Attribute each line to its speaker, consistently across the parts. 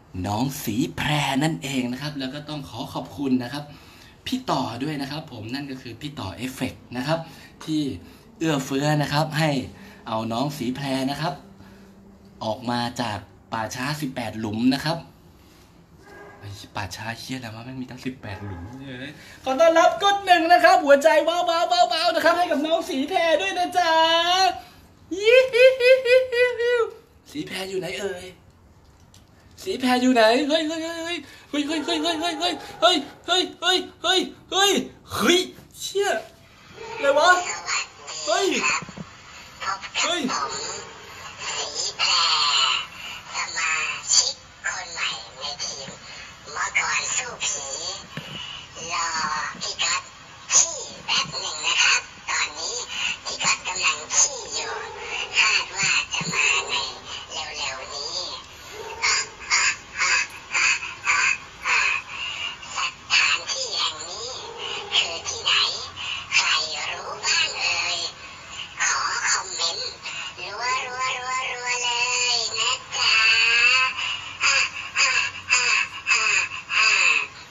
Speaker 1: น้องสีแพรนั่นเองนะครับแล้วก็ต้องขอขอบคุณนะครับพี่ต่อด้วยนะครับผมนั่นก็คือพี่ต่อเอฟเฟกต์นะครับที่เอื้อเฟื้อนะครับให้เอาน้องสีแพรนะครับออกมาจากป่าช้า18หลุมนะครับป่าช้าเฮี้ยแล้วว่าไม่มีตั้ง18หลุมเลยขอต้อนรับกดหนึ่งนะครับหัวใจว้าวว้าวว้าวว้าวนะครับให้กับน้องสีแพรด้วยนะจ๊ะยี่ฮิฮิฮิฮิฮิสีแพรอยู่ไหนเอ่ยสีแพรอยู่ไหนเฮ้ยเฮ้ยเฮ้ยเฮ้ยเฮ้ยเฮ้ยเฮ้ยเฮ้ยเฮ้ยเฮ้ยเฮ้ยเฮ้ยเฮ้ยเฮ้ยเฮ้ยเชี่ยอะไรวะเฮ้ยเฮ้ย
Speaker 2: สีแพรสมาชิกคนใหม่ในทีมเมื่อก่อนสู้ผีรอพี่ก๊อตขี้แป๊บหนึ่งนะครับตอนนี้พี่ก๊อตกำลังขี้อยู่คาดว่าจะมาในเร็วๆนี้อ่ะอ่ะอ่ะอ่ะอ่ะอ่ะสถานที่แห่งนี้คือที่ไหนใครรู้บ้างเอ่ยขอคอมเมนต์รัวรัวรัวรัวเลยนะจ๊ะอ่ะอ่ะอ่ะอ่ะอ่ะ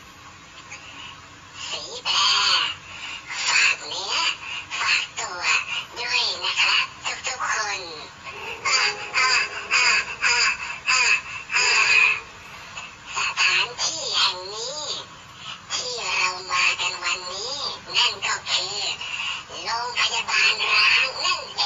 Speaker 2: สีแพรฝากเนื้อฝากตัวด้วยนะครับทุกๆคนอ่ะอ่ะอ่ะอ่ะอ่ะอ่ะสถานที่แห่งนี้ที่เรามากันวันนี้นั่นก็คือโรงพยาบาลร้างนั่นเอง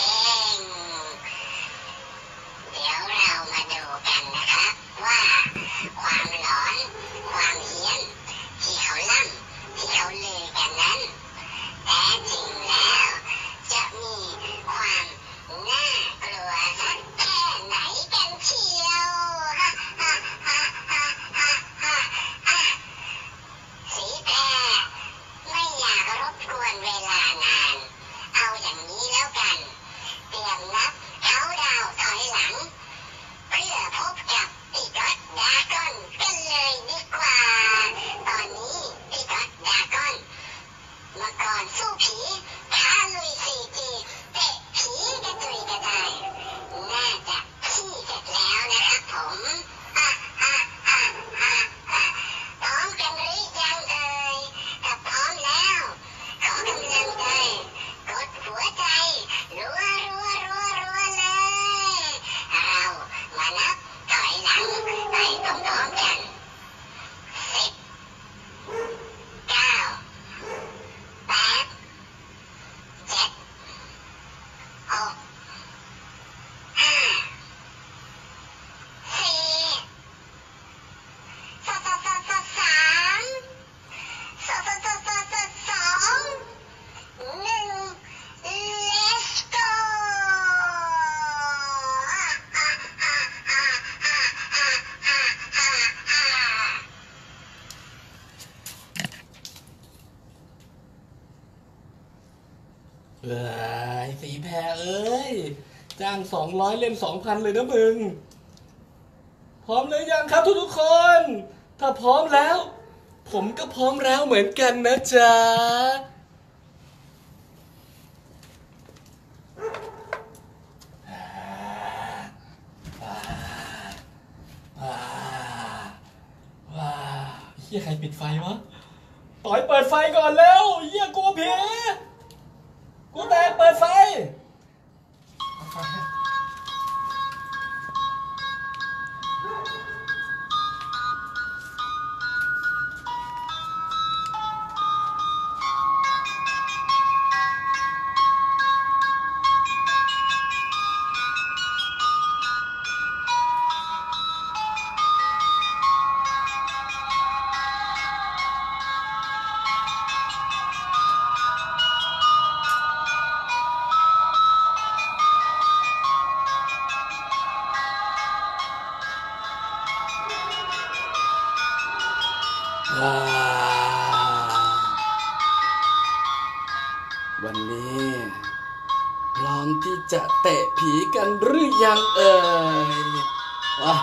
Speaker 2: เดี๋ยวเรามาดูกันนะครับว่าความหลอนความเฮี้ยนที่เขาล่ำที่เขาลือกันนั้นแท้จริงแล้วจะมีความน่ากลัวสักแค่ไหนกันเชียวฮ่าฮ่าฮ่าฮ่าฮ่าฮ่าฮ่าสีแพรไม่อยากรบกวนเวลานานเอาอย่างนี้แล้วกันเตรียมนับเขาดาวถอยหลังเพื่อพบกับพี่ก๊อตดราก้อนกันเลยดีกว่าตอนนี้พี่ก๊อตดราก้อนมาก่อนสู้ผีท้าลุย 4G เตะผีกระจุยกระจายน่าจะขี้เสร็จแล้วนะครับผมอ่ะอ่ะอ่ะอ่ะอ่ะพร้อมกันหรือยังเอ่ยถ้าพร้อมแล้วขอกำลังใจกดหัวใจรัวรัวรัวรัวเลยเรามานับถอยหลังไปพร้อมๆกัน10 9 8 7 6 5 4 3 Let's go
Speaker 1: เอ้ยสีแพรเอ้ยจ้าง200เล่น2,000เลยนะมึงพร้อมเลยยังครับทุกๆคนถ้าพร้อมแล้วผมก็พร้อมแล้วเหมือนกันนะจ๊ะว้าว้าเฮียใครปิดไฟวะต่อยเปิดไฟก่อนแล้วเฮียกลัวผีกูแตกเปิดไฟว้าวันนี้พร้อมที่จะเตะผีกันหรือยังเอ่ยว้า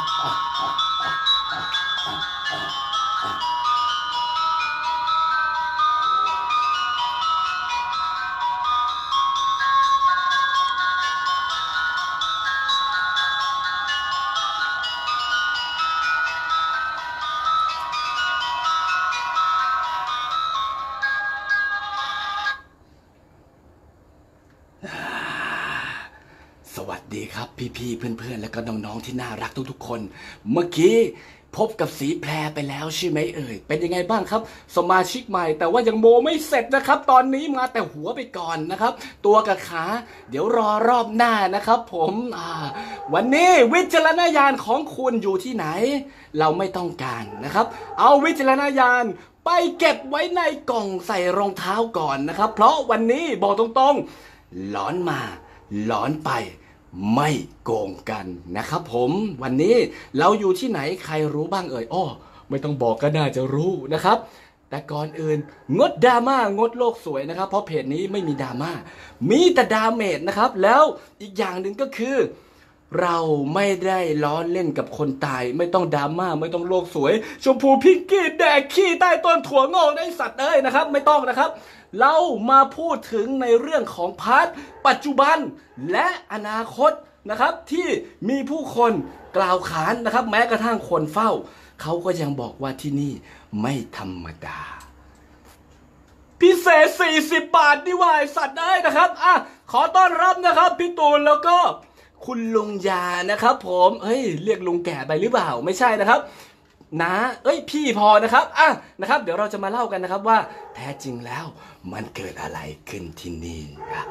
Speaker 1: ดีครับพี่ๆเพื่อนๆและก็น้องๆที่น่ารักทุกๆคนเมื่อกี้พบกับสีแพรไปแล้วใช่ไหมเอ่ยเป็นยังไงบ้างครับสมาชิกใหม่แต่ว่ายังโมไม่เสร็จนะครับตอนนี้มาแต่หัวไปก่อนนะครับตัวกับขาเดี๋ยวรอรอบหน้านะครับผมวันนี้วิจารณญาณของคุณอยู่ที่ไหนเราไม่ต้องการนะครับเอาวิจารณญาณไปเก็บไว้ในกล่องใส่รองเท้าก่อนนะครับเพราะวันนี้บอกตรงๆหลอนมาหลอนไปไม่โกงกันนะครับผมวันนี้เราอยู่ที่ไหนใครรู้บ้างเอ่ยอ้อไม่ต้องบอกก็น่าจะรู้นะครับแต่ก่อนอื่นงดดราม่างดโลกสวยนะครับเพราะเพจนี้ไม่มีดราม่ามีแต่ดาเมจนะครับแล้วอีกอย่างหนึ่งก็คือเราไม่ได้ล้อเล่นกับคนตายไม่ต้องดราม่าไม่ต้องโลกสวยชมพูพิงกี้แดกขี้ใต้ต้นถั่วงอกได้สัตว์เอ้ยนะครับไม่ต้องนะครับเรามาพูดถึงในเรื่องของพาร์ทปัจจุบันและอนาคตนะครับที่มีผู้คนกล่าวขานนะครับแม้กระทั่งคนเฝ้าเขาก็ยังบอกว่าที่นี่ไม่ธรรมดาพิเศษ40 บาทนี่วายสัตว์ได้นะครับขอต้อนรับนะครับพี่ตูนแล้วก็คุณลุงยานะครับผมเรียกลุงแก่ไปหรือเปล่าไม่ใช่นะครับนะพี่พอนะครับนะครับเดี๋ยวเราจะมาเล่ากันนะครับว่าแท้จริงแล้วมันเกิดอะไรขึ้นที่นี่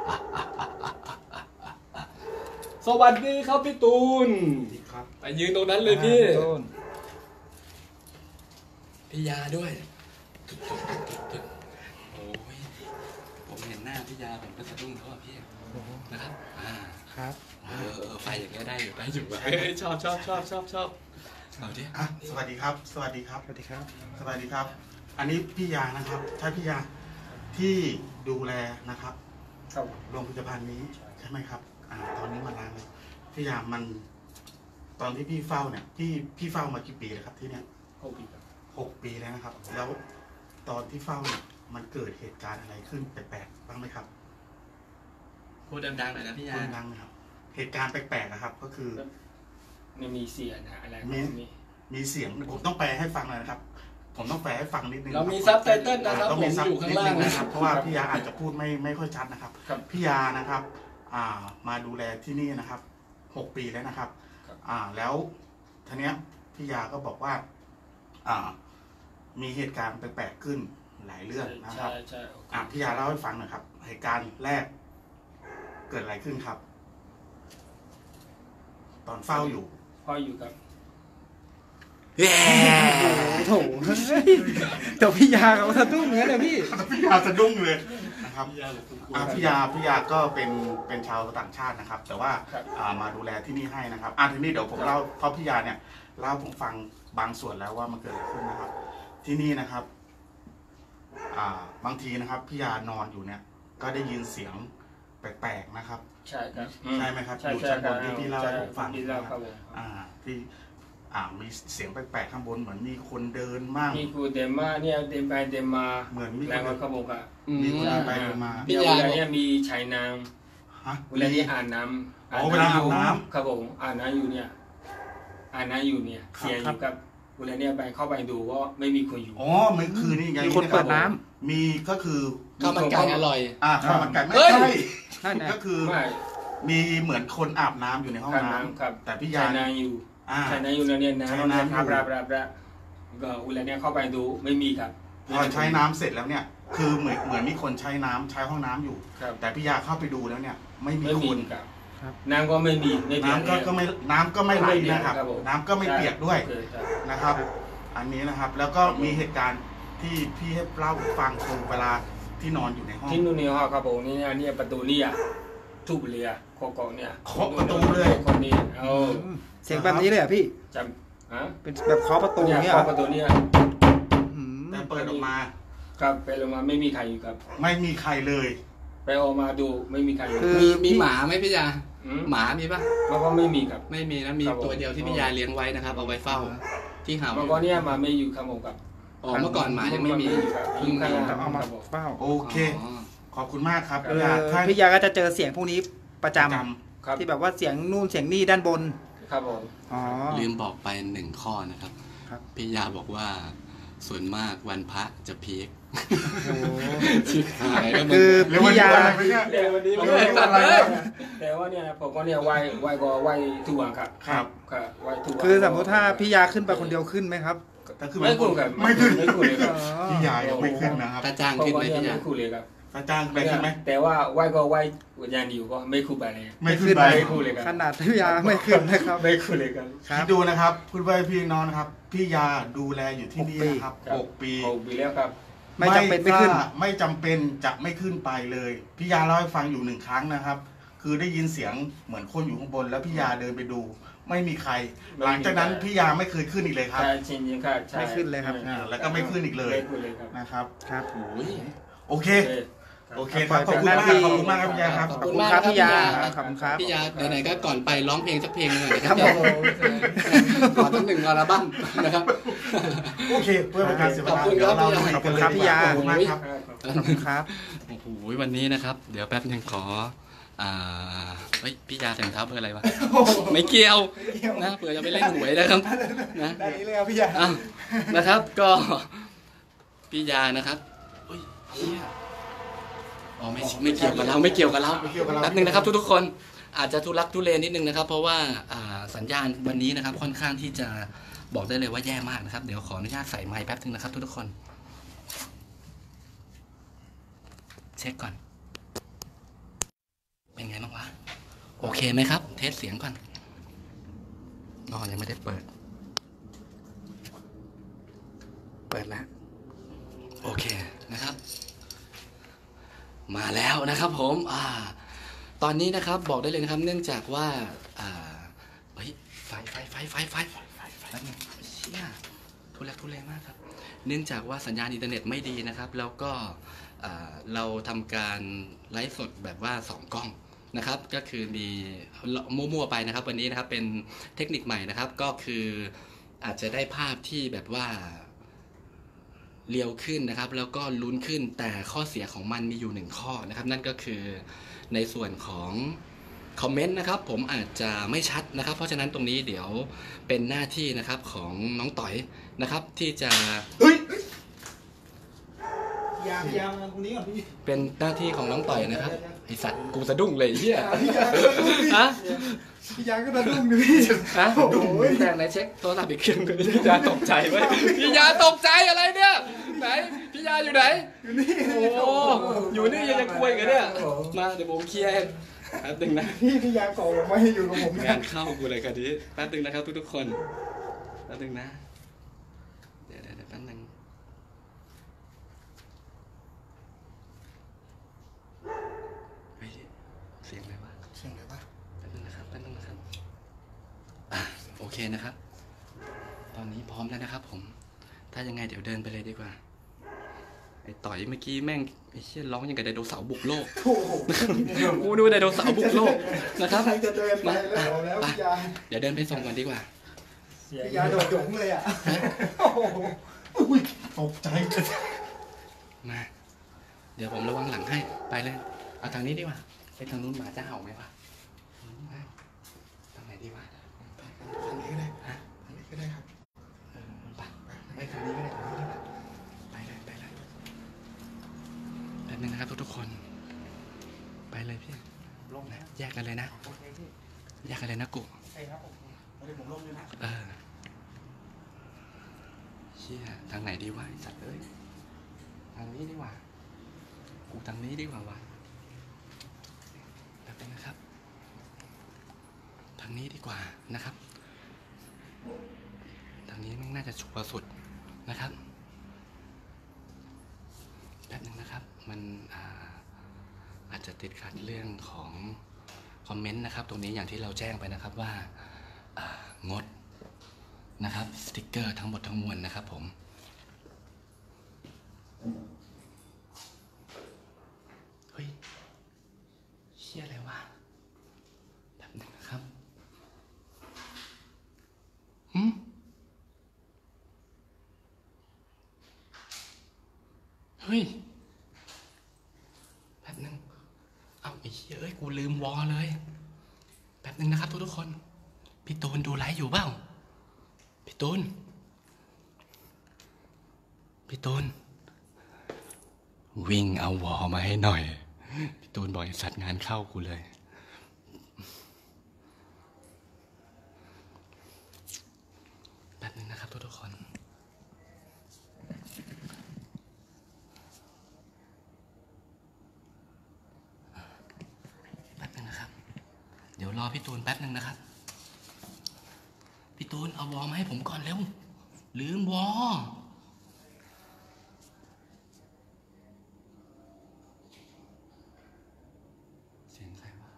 Speaker 1: สวัสดีครับพี่ตูนครับไปยืนตรงนั้นเลยพี่ยาด้วยโอ้ยผมเห็นหน้าพี่ยาผมก็สะดุ้งเขาพี่นะครับ
Speaker 3: ครับ
Speaker 1: ไฟอย่างเงี้ยได้อยู่ชอบเอาดิ
Speaker 3: สวัสดีครับสวัสดีครับสวัสดีครับสวัสดีครับอันนี้พี่ยานะครับใช่พี่ยาที่ดูแลนะครับโรงพยาบาลนี้ใช่ไหมครับตอนนี้มานานเลยพี่ยามันตอนที่พี่เฝ้าเนี่ยพี่เฝ้ามากี่ปีแล้วครับที่เนี่ย6 ปีแล้วนะครับแล้วตอนที่เฝ้าเนี่ยมันเกิดเหตุการณ์อะไรขึ้นแปลกๆบ้างไหมครับ
Speaker 1: พูดดังๆหน่อยนะพี่ยา
Speaker 3: พูดดังนะครับเหตุการณ์แปลกๆนะครับก็คือ
Speaker 4: มีเสียงอะไร
Speaker 3: มีเสียงผมต้องแปลให้ฟังเลยนะครับผมต้องแปลให้ฟังนิดนึง
Speaker 1: เรามีซับไตเติ้ลนะครับผมอยู่ข้างล่าง
Speaker 3: นะครับเพราะว่าพี่ยาอาจจะพูดไม่ค่อยชัดนะครับพี่ยานะครับมาดูแลที่นี่นะครับ6 ปีแล้วนะครับแล้วทีเนี้ยพี่ยาก็บอกว่ามีเหตุการณ์แปลกๆขึ้นหลายเรื่องนะครับพี่ยาเล่าให้ฟังหน่อยครับเหตุการณ์แรกเกิดอะไรขึ้นครับตอนเฝ้าอยู่
Speaker 4: ครับ
Speaker 3: โถพี่ยาเขาสะดุ้งงั้นเลยพี่ยาสะดุ้งเลยนะครับพี่ยาก็เป็นชาวต่างชาตินะครับแต่ว่ามาดูแลที่นี่ให้นะครับทีนี้เดี๋ยวผมเล่าเพราะพี่ยาเนี่ยเล่าผมฟังบางส่วนแล้วว่ามันเกิดอะไรขึ้นนะครับที่นี่นะครับบางทีนะครับพี่ยานอนอยู่เนี่ยก็ได้ยินเสียงแปลกๆนะครับ
Speaker 4: ใช่ครับ
Speaker 3: ใช่ไหมครับอยู่ชั้นบนที่พี่เล่าให้ผมฟังนะครับที่มีเสียงแปลกๆข้างบนเหมือนมีคนเดินมาก
Speaker 4: มีคนเดินมาเนี่ยเดินไปเดินมา
Speaker 3: เหมือนมี
Speaker 4: คนเดินข้างบน
Speaker 3: มีคนเดินไปเดินมา
Speaker 4: เวลาเนี่ยมีชายนางเวลานี้อ่านน้ำ
Speaker 3: เวลาอาบน้ำ
Speaker 4: ครับผมอ่านน้ำอยู่เนี่ยเสียอยู่กับเวลาเนี่ยไปเข้าไปดูว่าไม่มีคนอยู่
Speaker 3: ไม่คือนี่ไง
Speaker 1: มีคนเปิดน้
Speaker 3: ำมีก็คือ
Speaker 1: ข้าวมันไก่อร่อย
Speaker 3: ข้าวมันไก่ไม่ใช่ก็คือมีเหมือนคนอาบน้ำอยู่ในห้องน้ำแต่พี่ยา
Speaker 4: ชายนางอยู่ชายนางอยู่เนี่ยน้ำครับก็เวลาเนี่ยเข้าไปดูไม่มีครับ
Speaker 3: พอใช้น้ำเสร็จแล้วเนี่ยคือเหมือนมีคนใช้ห้องน้ำอยู่แต่พี่ยาเข้าไปดูแล้วเนี่ยไม่มีคน
Speaker 4: น้ำก็ไม่มี
Speaker 3: น้ำก็ไม่ไหลนะครับน้ำก็ไม่เปียกด้วยนะครับอันนี้นะครับแล้วก็มีเหตุการณ์ที่พี่ให้เล่าฟังคือเวลาที่นอนอยู่ในห้อง
Speaker 4: ที่นู่นในห้องครับผมนี่ประตูนี่ทุบเลยโคกเนี่ย
Speaker 3: เคาะประตูเลย
Speaker 4: คนนี้
Speaker 5: เสียงแบบนี้เลยพี่
Speaker 4: จำ
Speaker 5: เป็นแบบเคาะประตูเนี่ย
Speaker 4: เคาะประตูเนี่ย
Speaker 3: แต่เปิดออกมา
Speaker 4: ครับไปลงมาไม่มีใครอยู่ครับ
Speaker 3: ไม่มีใครเลย
Speaker 4: ไปออกมาดูไม่มีใครอยู่
Speaker 1: มีหมาไหมพี่ยาหมามีปะ
Speaker 4: มันก็ไม่มีครับ
Speaker 1: ไม่มีนะมีตัวเดียวที่พี่ยาเลี้ยงไว้นะครับเอาไว้เฝ้าที่เห่า
Speaker 4: มันก็เนี่ยมาไม่อยู่ครับผมกับ
Speaker 1: เมื่อก่อนหมายังไม่มี
Speaker 4: พึ่งข้างล่าง
Speaker 5: เอามาเฝ้า
Speaker 3: โอเคขอบคุณมากครับ
Speaker 5: พี่ยาก็จะเจอเสียงพวกนี้ประจำที่แบบว่าเสียงนู่นเสียงนี่ด้านบน
Speaker 4: ครับผม
Speaker 1: ลืมบอกไป1 ข้อนะครับพี่ยาบอกว่าส่วนมากวันพระจะพีค
Speaker 5: โอ้โห
Speaker 1: ชิบหายแล้วมึง
Speaker 5: คือ
Speaker 3: แล้ววัน
Speaker 5: พี่
Speaker 3: นี้
Speaker 5: ยา
Speaker 3: อะไรไปเนี่ย
Speaker 4: แต่วันนี้
Speaker 3: อะไรนะ
Speaker 4: แต่ว่าเนี่ยผมก็เนี่ยไหวก็ไหวทุกวันครับ
Speaker 3: ครับ
Speaker 4: ครับไหวทุกวัน
Speaker 5: คือสมมติถ้าพี่ยาขึ้นไปคนเดียวขึ้นไหมครับ
Speaker 3: แต่คือ
Speaker 4: ไม่ขึ้นครับ
Speaker 3: ไม่ขึ้น
Speaker 4: ไม่ขึ้นเลยครับ
Speaker 3: พี่ยายังไม่ขึ้นนะครับ
Speaker 1: ตาจ้างขึ้นไหมพี่ยา
Speaker 4: ไม่ขึ้นเลยครับ
Speaker 3: อาจารย์ไปขึ้นไหม
Speaker 4: แต่ว่าไหวก็ไหวอย่างเดียวก็ไม่ขึ้นไปเลย
Speaker 3: ไม่ขึ้นไป
Speaker 4: ไม่ขึ้นเลยครับ
Speaker 5: ขนาดพี่ยาไม่ขึ้นนะครับ
Speaker 4: ไม่ขึ้นเลยครับ
Speaker 5: ครั
Speaker 3: คิ
Speaker 5: บ
Speaker 3: ดดูนะครับคุณพี่น้องนะครับ พี่ยาดูแลอยู่ที่นี่นะครับ
Speaker 4: ครับ
Speaker 3: 6 ปี
Speaker 4: 6 ปีแล้วครับ
Speaker 5: ไม่จำเป็นไม่ขึ้น
Speaker 3: ไม่จำเป็นจะไม่ขึ้นไปเลย พี่ยาเล่าให้ฟังอยู่1 ครั้งนะครับ คือได้ยินเสียงเหมือนคนอยู่ข้างบน แล้วพี่ยาเดินไปดู ไม่มีใคร หลังจากนั้นพี่ยาไม่เคยขึ้นอีกเลยครับ
Speaker 4: ใช่จริงๆครับใช่
Speaker 5: ไม่ขึ้นเลยครับ
Speaker 3: แล้วก็ไม่ขึ้นอีกเลย
Speaker 4: ไม่ขึ้นเลยครับ
Speaker 3: นะครับ
Speaker 5: ครับ
Speaker 1: โอ้ย
Speaker 3: โอเค
Speaker 4: โอเค
Speaker 3: โอเคครับขอบคุณมากขอบคุณมากครับพี่ยาครับ
Speaker 5: ขอบคุณครับพี่ยาขอบคุณครับ
Speaker 1: พี่ยาไหนๆก็ก่อนไปร้องเพลงสักเพลงหนึ่งหน่อยนะค
Speaker 5: ครั
Speaker 1: รับบ
Speaker 5: ผม
Speaker 1: ก่อนตั้ง1 อัลบั้มนะครับ
Speaker 3: โอเคเพื่อเป็นการเสียเวลา
Speaker 1: ขอบคุณครับ
Speaker 3: เดี๋ยวเรา
Speaker 5: ขอบคุณครับพี่ยา
Speaker 3: ขอบคุณมากครับ
Speaker 5: ขอบคุณครับ
Speaker 1: โอ้โหวันนี้นะครับ เดี๋ยวแป๊บนึงขอเฮ้ยพี่ยาใส่รองเท้าเบอร์อะไรวะไม่เกี่ยวนะเผื่อจะไปเล่นหวยนะครับนะ
Speaker 5: ได้เลยครับพี่ยา
Speaker 1: อ้าวนะครับก็พี่ยานะครับอุ้ยเหี้ยอ๋อไม่เกี่ยวกับเราไม่เกี่ยวกับเรา
Speaker 3: ไม่เกี่ยวกับเรา
Speaker 1: แป๊บนึงนะครับทุกๆคนอาจจะทุลักทุเลนิดนึงนะครับ เพราะว่าสัญญาณวันนี้นะครับค่อนข้างที่จะบอกได้เลยว่าแย่มากนะครับเดี๋ยวขออนุญาตใส่ไมค์แป๊บนึงนะครับทุกๆคน เช็คก่อนเป็นไงบ้างวะโอเคไหมครับ เทสเสียงก่อนอ๋อยังไม่ได้เปิดแล้วโอเคนะครับ มาแล้วนะครับผมตอนนี้นะครับบอกได้เลยนะครับ เนื่องจากว่าเฮ้ยไฟแป๊บนึงเชี่ยทุเรศทุเรศมากครับเนื่องจากว่าสัญญาณอินเทอร์เน็ตไม่ดีนะครับแล้วก็เราทำการไลฟ์สดแบบว่า2 กล้องนะครับก็คือมีมั่วๆไปนะครับวันนี้นะครับเป็นเทคนิคใหม่นะครับก็คืออาจจะได้ภาพที่แบบว่าเรียวขึ้นนะครับแล้วก็ลุ้นขึ้นแต่ข้อเสียของมันมีอยู่1 ข้อนะครับนั่นก็คือในส่วนของคอมเมนต์นะครับผมอาจจะไม่ชัดนะครับเพราะฉะนั้นตรงนี้เดี๋ยวเป็นหน้าที่นะครับของน้องต่อยนะครับที่จะ
Speaker 5: ยามาคนนี้ก่อนพี่
Speaker 1: เป็นหน้าที่ของน้องต่อยนะครับไอสัตว์กูสะดุ้งเลยเฮียฮะ
Speaker 5: พี่ยาก็สะดุ้งดิพี่
Speaker 1: ฮะแต่ไหนเช็คโทรศัพท์อีกเครื่องกันพี่ยาตกใจไหมพี่ยาตกใจอะไรเนี่ยไหนพี่ยาอยู่ไหนอยู่นี่โอ้อยู่นี่ยังจะกลัวอีกเหรอเนี่ยมาเดี๋ยวผมเคลียร์เองแป๊บนึงนะ
Speaker 5: พี่ยาโกงไม่ให้อยู่กับผม
Speaker 1: งานเข้ากูเลยกันดิแป๊บนึงนะครับทุกๆคนแป๊บนึงนะเดี๋ยวแป๊บนึงเฮ้ยเสียงอะไรวะ
Speaker 3: เสียงอะไรวะ
Speaker 1: แป๊บนึงนะครับโอเคนะครับ ตอนนี้พร้อมแล้วนะครับผมถ้ายังไงเดี๋ยวเดินไปเลยดีกว่าไอ้ต่อยเมื่อกี้แม่งไอ้เชี่ยร้องยังกับไดโนเสาร์บุกโลกกูดูไดโนเสาร์บุกโลกนะครับ
Speaker 5: จะเดินไปแล้วพี่ยา
Speaker 1: เดี๋ยวเดินไปส่งก่อนดีกว่า
Speaker 5: พี่ยาโดดหยงเลยอ่ะ
Speaker 3: อุ้ยตกใจ
Speaker 1: มาเดี๋ยวผมระวังหลังให้ไปเลยเอาทางนี้ดีกว่าไปทางนู้นหมาจะเห่าไหมวะทางไหนดีวะ
Speaker 3: ทางนี้ก็ได้
Speaker 1: ฮะ
Speaker 3: ทางนี้ก็ได้ครับ
Speaker 1: ไปทางนี้ก็ได้ไปเลยแป๊บนึงนะครับทุกๆคนไปเลยพี่ลงนะแยกกันเลยนะแยกกันเลยนะกู
Speaker 3: ใช่ครับผมเดี๋ยวผมลงเลยนะ
Speaker 1: เชี่ยทางไหนดีวะไอ้สัตว์เอ้ยทางนี้ดีกว่ากูทางนี้ดีกว่าวะแป๊บนึงนะครับทางนี้ดีกว่านะครับทางนี้แม่งน่าจะชัวร์สุดนะครับแป๊บนึงนะครับมันอาจจะติดขัดเรื่องของคอมเมนต์นะครับตรงนี้อย่างที่เราแจ้งไปนะครับว่างดนะครับสติ๊กเกอร์ทั้งหมดทั้งมวลนะครับผมเฮ้ยเชี่ยอะไรวะแป๊บนึงนะครับเฮ้ยแป๊บนึงเอาไอ้เหี้ยเอ้ยกูลืมวอลเลยแป๊บนึงนะครับทุกๆคนพี่ตูนดูไลฟ์อยู่เปล่าพี่ตูนพี่ตูนวิ่งเอาวอมาให้หน่อยพี่ตูนบอกสัตว์งานเข้ากูเลยแป๊บนึงนะครับทุกคนแป๊บนึงนะครับเดี๋ยวรอพี่ตูนแป๊บนึงนะครับพี่ตูนเอาวอมาให้ผมก่อนเร็วลืมวอเสียงใครวะ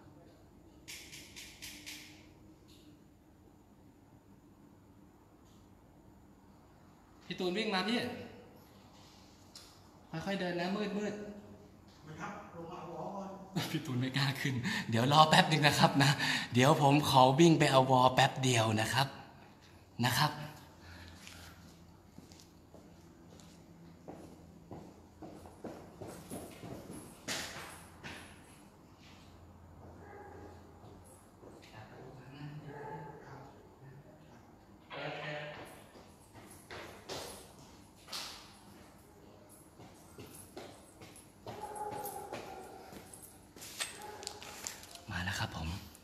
Speaker 1: พี่ตูนวิ่งมาพี่ค่อยๆเดินนะมืด
Speaker 3: นะครับลงมาเอาวอก่อน
Speaker 1: พี่ตูนไม่กล้าขึ้นเดี๋ยวรอแป๊บนึงนะครับนะเดี๋ยวผมขอวิ่งไปเอาวอแป๊บเดียวนะครับมาแล้วครับผม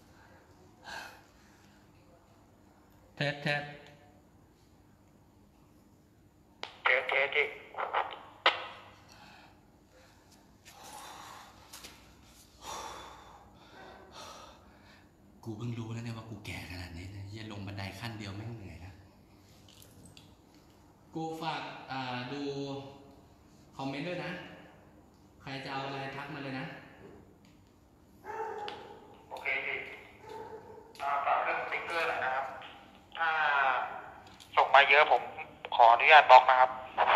Speaker 1: แท็บกูเพิ่งรู้แล้วเนี่ยว่ากูแก่ขนาดนี้นะยังลงบันไดขั้นเดียวไม่เหนื่อยนะกูฝากดูคอมเมนต์ด้วยนะใครจะเอาอะไรทักมาเลยนะ
Speaker 6: โอเคพี่ฝากเรื่องสติ๊กเกอร์หน่อยนะครับถ้าส่งมาเยอะผมขออนุญาตบล็อกนะครับ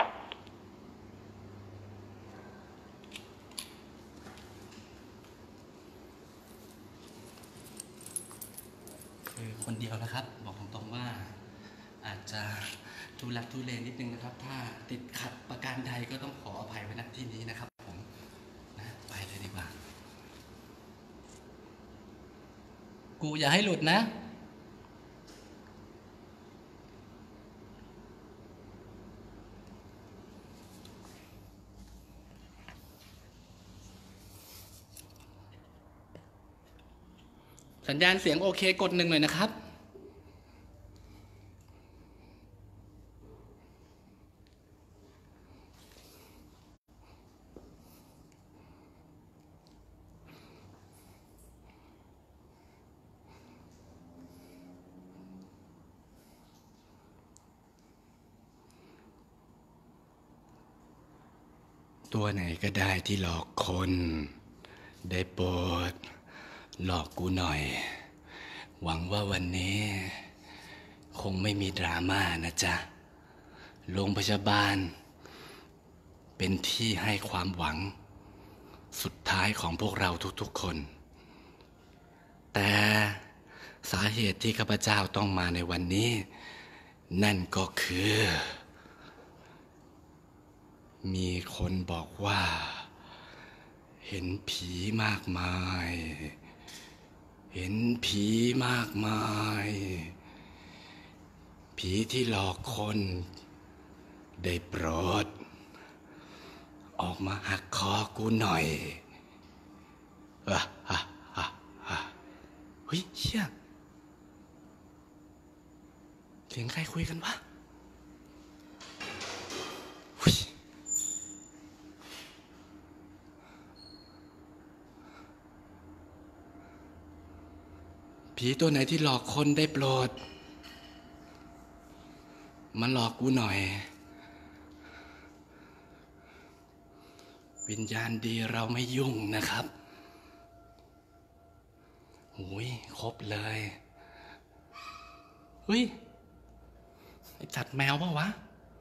Speaker 1: คือคนเดียวนะครับบอกตรงๆว่าอาจจะทุลักทุเลนิดนึงนะครับถ้าติดขัดประการใดก็ต้องขออภัยไว้ณที่นี้นะครับผมนะไปเลยดีกว่ากูอย่าให้หลุดนะสัญญาณเสียงโอเคกด1หน่อยนะครับตัวไหนก็ได้ที่หลอกคนได้โปรดหลอกกูหน่อยหวังว่าวันนี้คงไม่มีดราม่านะจ๊ะโรงพยาบาลเป็นที่ให้ความหวังสุดท้ายของพวกเราทุกๆคนแต่สาเหตุที่ข้าพเจ้าต้องมาในวันนี้นั่นก็คือมีคนบอกว่าเห็นผีมากมายผีที่หลอกคนได้โปรดออกมาหักคอกูหน่อยเฮ้ยเชี่ยเสียงใครคุยกันวะผีตัวไหนที่หลอกคนได้โปรดมันหลอกกูหน่อยวิญญาณดีเราไม่ยุ่งนะครับโอ้ยครบเลยเฮ้ยไอ้จัดแมวเปล่าวะ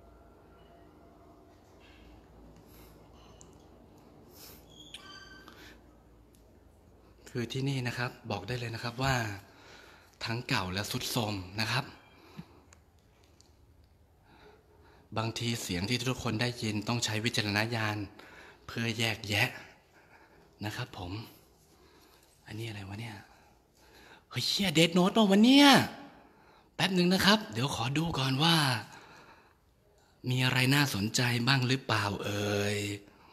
Speaker 1: คือที่นี่นะครับบอกได้เลยนะครับว่าทั้งเก่าและทรุดโทรมนะครับบางทีเสียงที่ทุกคนได้ยินต้องใช้วิจารณญาณเพื่อแยกแยะนะครับผมอันนี้อะไรวะเนี่ยเฮ้ยเชี่ยเดธโน้ตป่ะวันเนี้ยแป๊บหนึ่งนะครับเดี๋ยวขอดูก่อนว่ามีอะไรน่าสนใจบ้างหรือเปล่าเอ่ย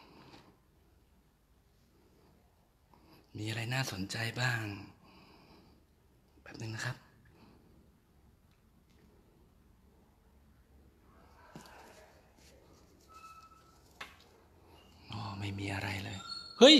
Speaker 1: มีอะไรน่าสนใจบ้างแป๊บนึงนะครับอ๋อไม่มีอะไรเลยเฮ้ย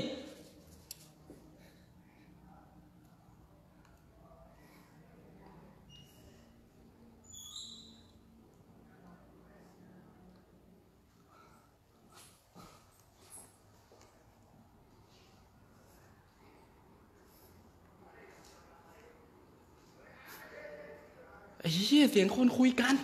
Speaker 1: ไอ้เหี้ยเสียงคนคุยกัน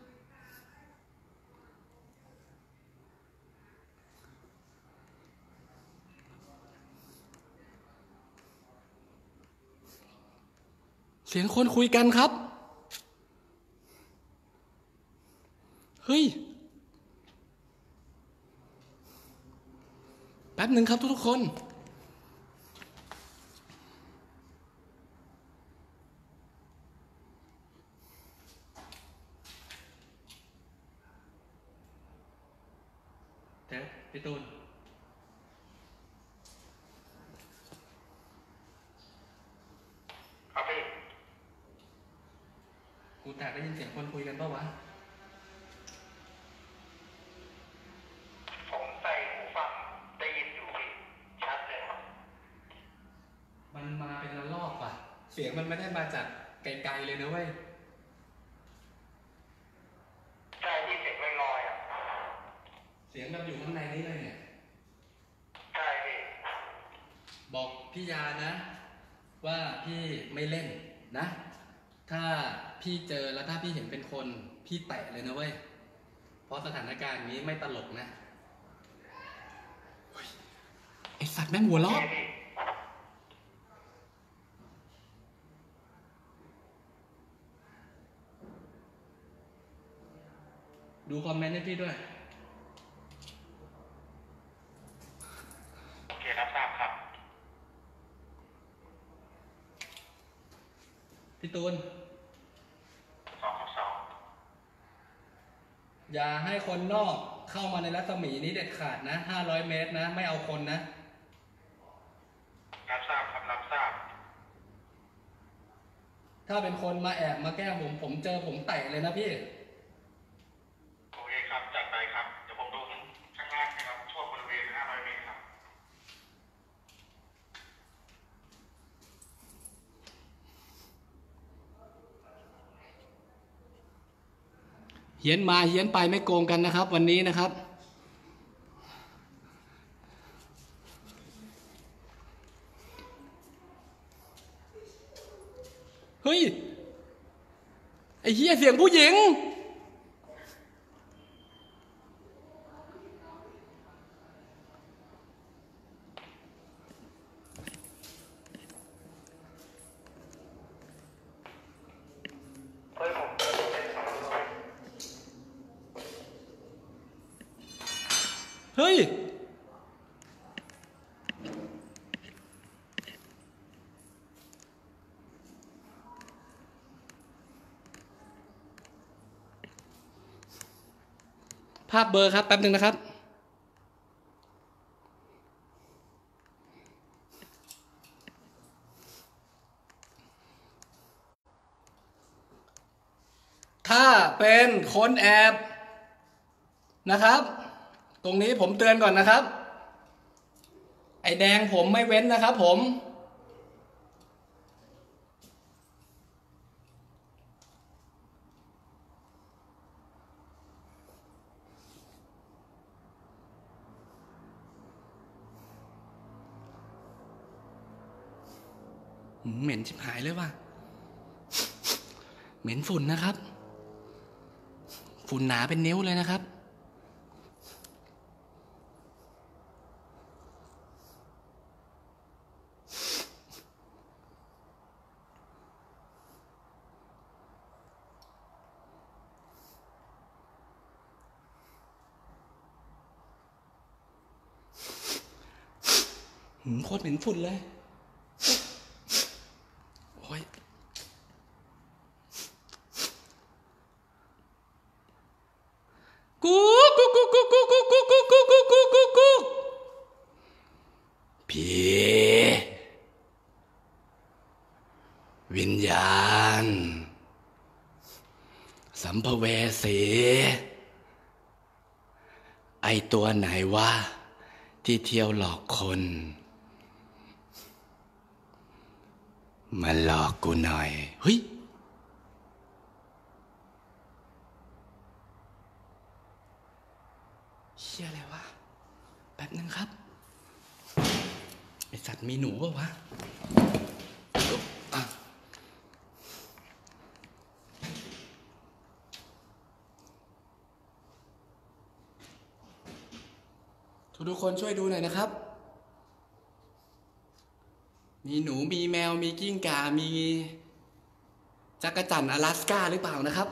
Speaker 1: เสียงคนคุยกันครับเฮ้ยแป๊บหนึ่งครับทุกคนพี่ตูน
Speaker 6: ครับพี่
Speaker 1: กูแตกได้ยินเสียงคนคุยกันป่าวะ
Speaker 6: ผมใส่หูฟังได้ยินอยู่พี่ชัดเลย
Speaker 1: มันมาเป็นระลอกป่ะเสียงมันไม่ได้มาจากไกลๆเลยนะเว้ย
Speaker 6: ใช่ที่เสียงลอยๆอ่ะ
Speaker 1: เสียงมันอยู่ข้างในนี้เลยเนี่ย
Speaker 6: ใช่พี่
Speaker 1: บอกพี่ยานะว่าพี่ไม่เล่นนะถ้าพี่เจอแล้วถ้าพี่เห็นเป็นคนพี่แตะเลยนะเว้ยเพราะสถานการณ์นี้ไม่ตลกนะไอสัตว์แม่งหัวเราะดูคอมเมนต์ให้พี่ด้วย
Speaker 6: โอเครับทราบครับ
Speaker 1: พี่ตูน
Speaker 6: 2
Speaker 1: อย่าให้คนนอกเข้ามาในรัศมีนี้เด็ดขาดนะ500 เมตรนะไม่เอาคนนะ
Speaker 6: รับทราบครับรับทราบ
Speaker 1: ถ้าเป็นคนมาแอบมาแกล้งผมเจอผมเตะเลยนะพี่
Speaker 6: โอเคครับจัดไปครับเดี๋ยวผมดูข้างล่างนะครับทั่วบริเวณ500 เมตรครับ
Speaker 1: เฮี้ยนมาเฮี้ยนไปไม่โกงกันนะครับวันนี้นะครับเฮ้ยไอ้เหี้ยเสียงผู้หญิงเฮ้ยภาพเบอร์ครับแป๊บหนึ่งนะครับถ้าเป็นคนแอบนะครับตรงนี้ผมเตือนก่อนนะครับไอ้แดงผมไม่เว้นนะครับผมเหม็นชิบหายเลยว่ะเหม็นฝุ่นนะครับฝุ่นหนาเป็นนิ้วเลยนะครับโคตรเหม็นฝุ่นเลยโอ้ยกูผีวิญญาณสัมภเวสีไอตัวไหนวะที่เที่ยวหลอกคนมาหลอกกูหน่อยเฮ้ยเชี่ยอะไรวะแป๊บนึงครับไอสัตว์มีหนูปะวะทุกคนช่วยดูหน่อยนะครับมีหนูมีแมวมีกิ้งก่ามีจักรจั่นอลาสก้าหรือเปล่านะครับ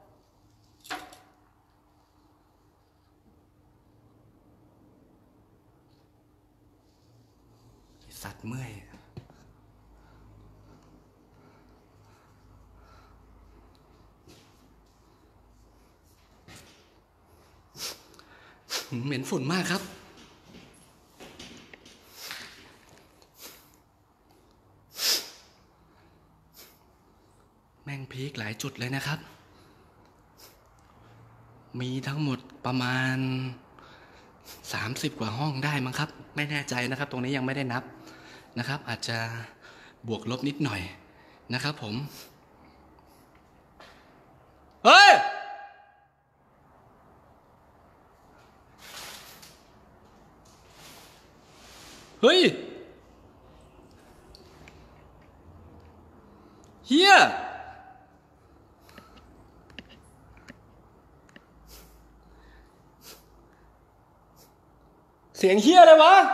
Speaker 1: สัตว์เมื่อยเหม็นฝุ่นมากครับแม่งพีคหลายจุดเลยนะครับมีทั้งหมดประมาณ30 กว่าห้องได้มั้งครับไม่แน่ใจนะครับตรงนี้ยังไม่ได้นับนะครับอาจจะบวกลบนิดหน่อยนะครับผมเฮ้ยเฮ้ยเฮียเสียงเฮียอะไรวะ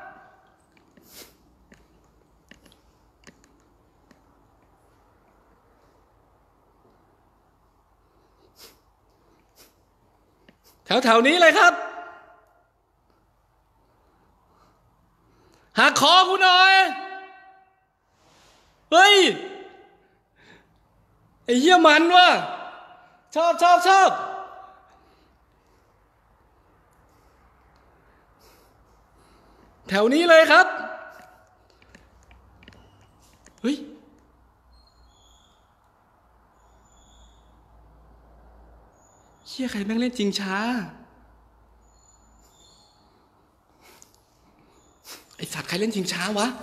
Speaker 1: แถวๆนี้เลยครับหักคอกูหน่อยเฮ้ยไอ้เหี้ยมันว่ะชอบแถวนี้เลยครับเฮ้ยเหี้ยใครแม่งเล่นจริงช้าไอสัตว์ใครเล่นจริงช้าวะ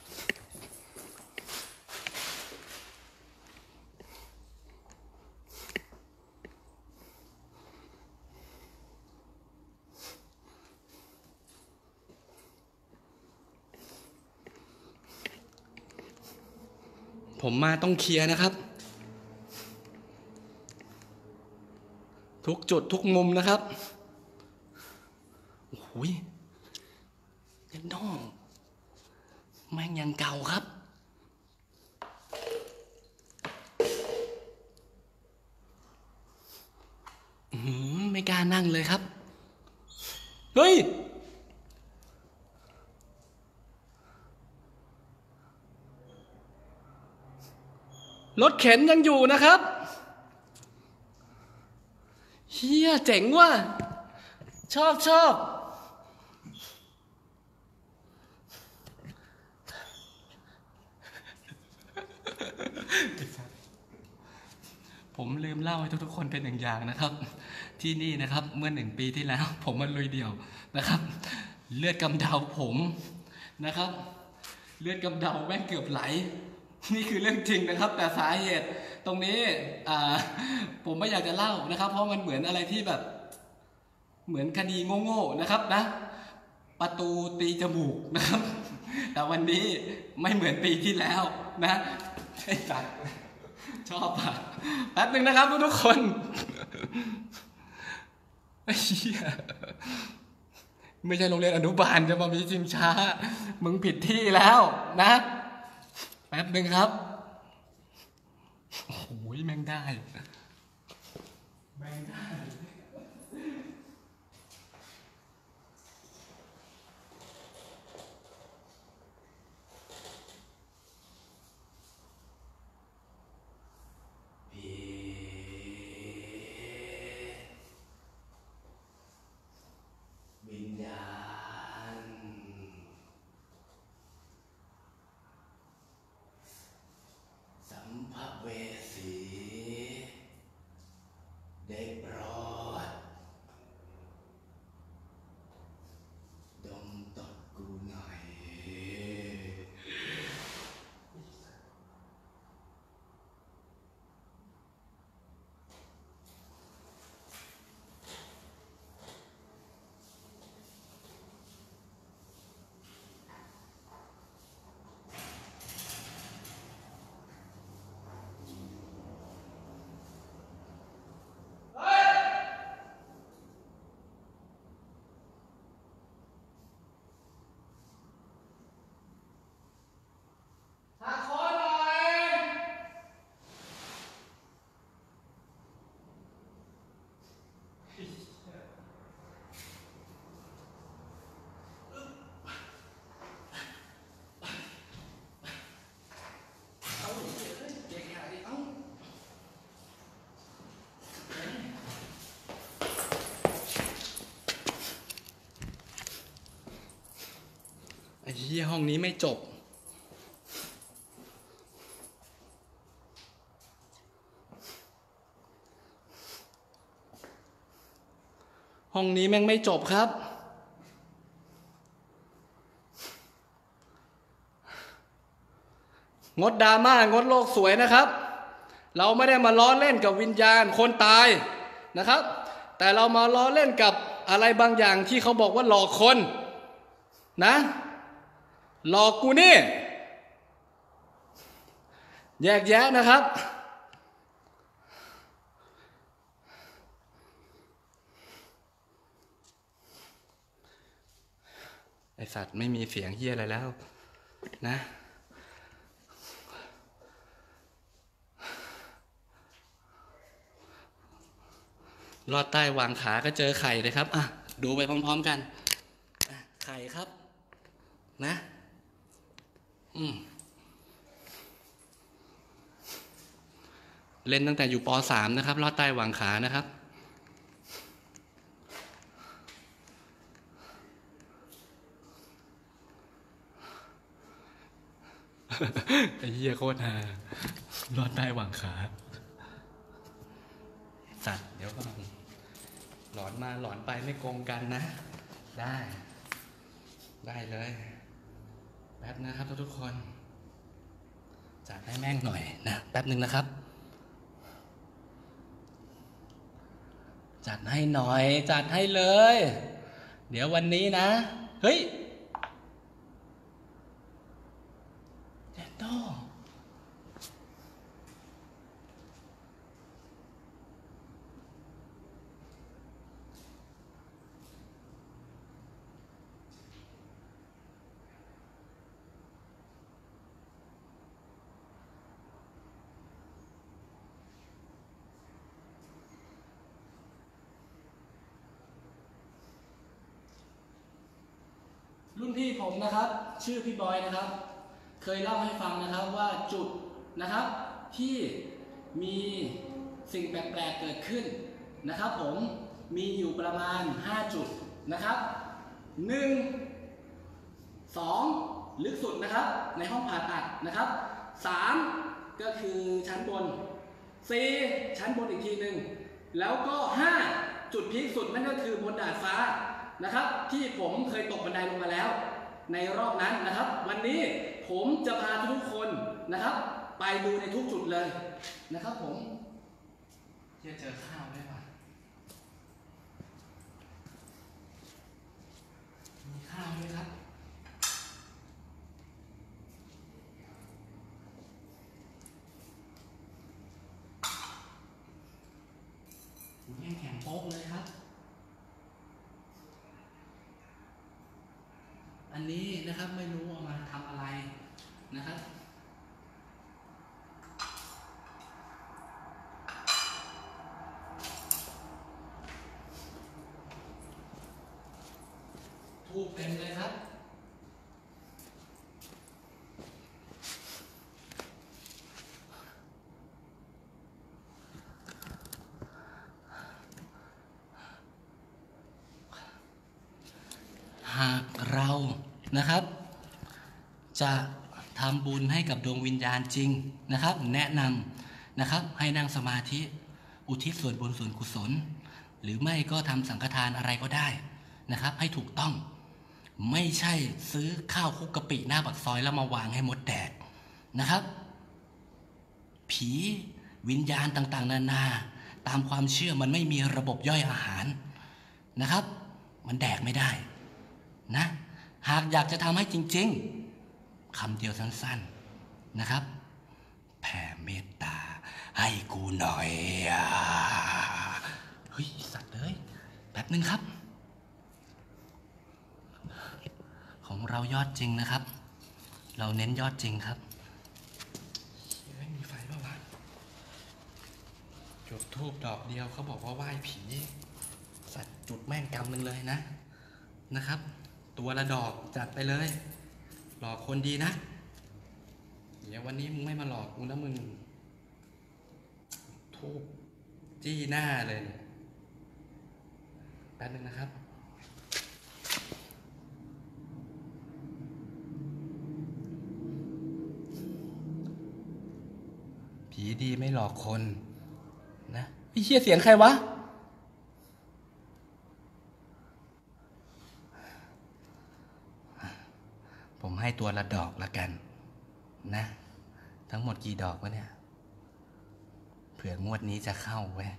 Speaker 1: ผมมาต้องเคลียร์นะครับทุกจุดทุกมุมนะครับโอ้โหยันน้องแม่งยังเก่าครับไม่กล้านั่งเลยครับเฮ้ยรถเข็นยังอยู่นะครับเฮียเจ๋งว่ะชอบผมลืมเล่าให้ทุกๆคนเป็นอย่างนะครับที่นี่นะครับเมื่อ1 ปีที่แล้วผมมาลุยเดี่ยวนะครับเลือดกำเดาผมนะครับเลือดกำเดาแม่งเกือบไหลนี่คือเรื่องจริงนะครับแต่สาเหตุตรงนี้ผมไม่อยากจะเล่านะครับเพราะมันเหมือนอะไรที่แบบเหมือนคดีโง่ๆนะครับนะประตูตีจมูกนะครับแต่วันนี้ไม่เหมือนปีที่แล้วนะไอ้สัตว์ชอบอ่ะแป๊บนึงนะครับทุกคนไอ้เหี้ยไม่ใช่โรงเรียนอนุบาลจะมามีชิงช้ามึงผิดที่แล้วนะแป๊บนึงครับโอ้โหแม่งได้วิญญาณเหี้ยห้องนี้ไม่จบห้องนี้แม่งไม่จบครับงดดราม่างดโลกสวยนะครับเราไม่ได้มาล้อเล่นกับวิญญาณคนตายนะครับแต่เรามาล้อเล่นกับอะไรบางอย่างที่เขาบอกว่าหลอกคนนะหลอกกูนี่แยกแยะนะครับไอสัตว์ไม่มีเสียงเหี้ยอะไรแล้วนะลอดใต้วางขาก็เจอไข่เลยครับอ่ะดูไปพร้อมๆกันไข่ครับนะเล่นตั้งแต่อยู่ป.3 นะครับลอดใต้วางขานะครับไอ้เหี้ยโคตรฮาลอดใต้วางขาสัตว์เดี๋ยวก่อนหลอนมาหลอนไปไม่โกงกันนะได้เลยแป๊บนะครับทุกคนจัดให้แม่งหน่อยนะแป๊บนึงนะครับจัดให้หน่อยจัดให้เลยเดี๋ยววันนี้นะเฮ้ยเจโต้รุ่นพี่ผมนะครับชื่อพี่บอยนะครับเคยเล่าให้ฟังนะครับว่าจุดนะครับที่มีสิ่งแปลกๆเกิดขึ้นนะครับผมมีอยู่ประมาณ5จุดนะครับ1 2ลึกสุดนะครับในห้องผ่าตัดนะครับ3ก็คือชั้นบน4ชั้นบนอีกทีหนึ่งแล้วก็5จุดพีคสุดนั่นก็คือบนดาดฟ้านะครับที่ผมเคยตกบันไดลงมาแล้วในรอบนั้นนะครับวันนี้ผมจะพาทุกคนนะครับไปดูในทุกจุดเลยนะครับผมจะเจอข้าวได้ป่ะมีข้าวไหมครับยังแข็งโป๊กเลยครับอันนี้นะครับไม่รู้เอามาทำอะไรนะครับทูบเต็มเลยครับหากเรานะครับจะทำบุญให้กับดวงวิญญาณจริงนะครับแนะนำนะครับให้นั่งสมาธิอุทิศส่วนบุญส่วนกุศลหรือไม่ก็ทำสังฆทานอะไรก็ได้นะครับให้ถูกต้องไม่ใช่ซื้อข้าวคลุกกะปิหน้าปากซอยแล้วมาวางให้มดแดดนะครับผีวิญญาณต่างๆนานาตามความเชื่อมันไม่มีระบบย่อยอาหารนะครับมันแดกไม่ได้นะหากอยากจะทำให้จริงๆคำเดียวสั้นๆนะครับแผ่เมตตาให้กูหน่อยเฮ้ยสัตว์เลยแป๊บนึงครับของเรายอดจริงนะครับเราเน้นยอดจริงครับไม่มีไฟป่าวะจุดธูปดอกเดียวเขาบอกว่าไหว้ผีสัตว์จุดแม่งกำนึงเลยนะครับตัวละดอกจัดไปเลยหลอกคนดีนะเดี๋ยววันนี้มึงไม่มาหลอกกูนะมึงทูบจี้หน้าเลยแป๊บนึงนะครับผีดีไม่หลอกคนนะพี่เชี่ยเสียงใครวะผมให้ตัวละดอกละกันนะทั้งหมดกี่ดอกวะเนี่ยเผื่องวดนี้จะเข้าเว้ย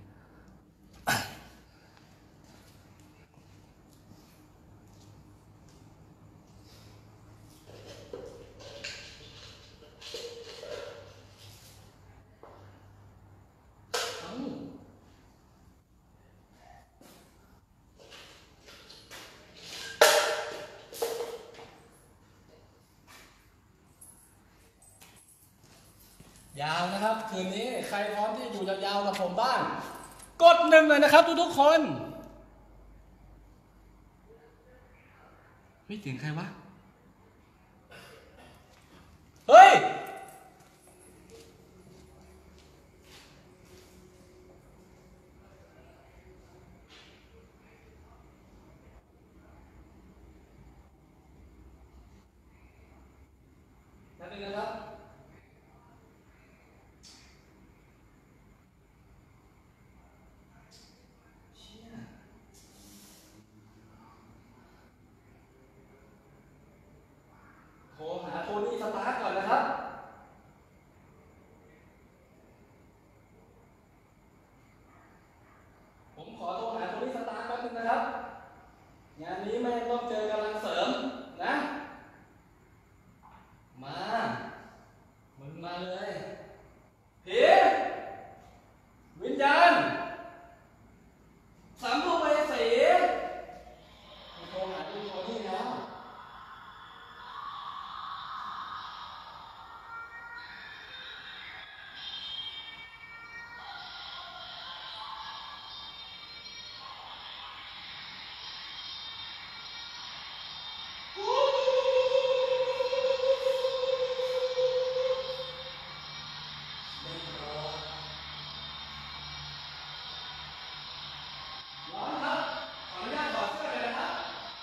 Speaker 1: ยาวนะครับคืนนี้ใครพร้อมที่อยู่ยาวๆกับผมบ้างกด1เลยนะครับทุกๆคนไม่ถึงใครวะเฮ้ยนั่นเองนะครับโทรหาโทนี่สตาร์ทก่อนนะครับผมขอโทรหาโทนี่สตาร์ทแป๊บนึงนะครับงานนี้ไม่ต้องเจอกำลังเสริมนะมามึงมาเลยผีวิญญาณสัมภเวสีโทรหาพี่โทนี่แล้วร้อนครับขออนุญาตถอดเสื้อเลยนะครับ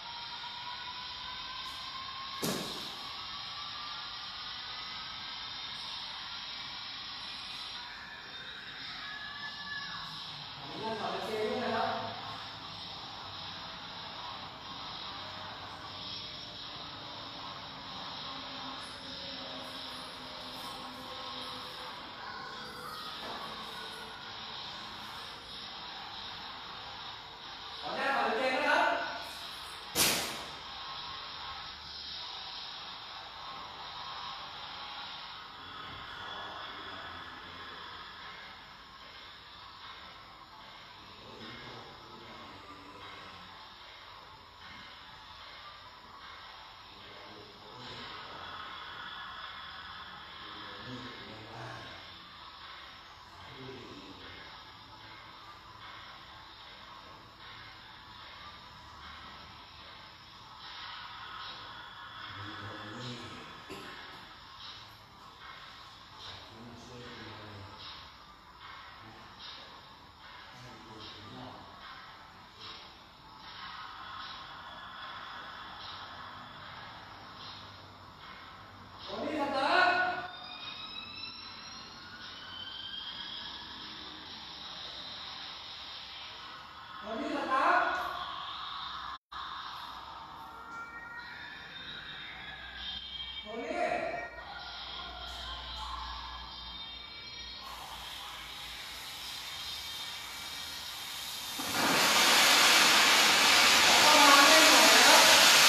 Speaker 1: ขออนุญาตถอดกางเกงด้วยนะครับขออนุญาตถอดกางเกงนะครับโทนี่สตาร์ทโทนี่สตาร์ทโทนี่เข้ามาให้หน่อยนะครับ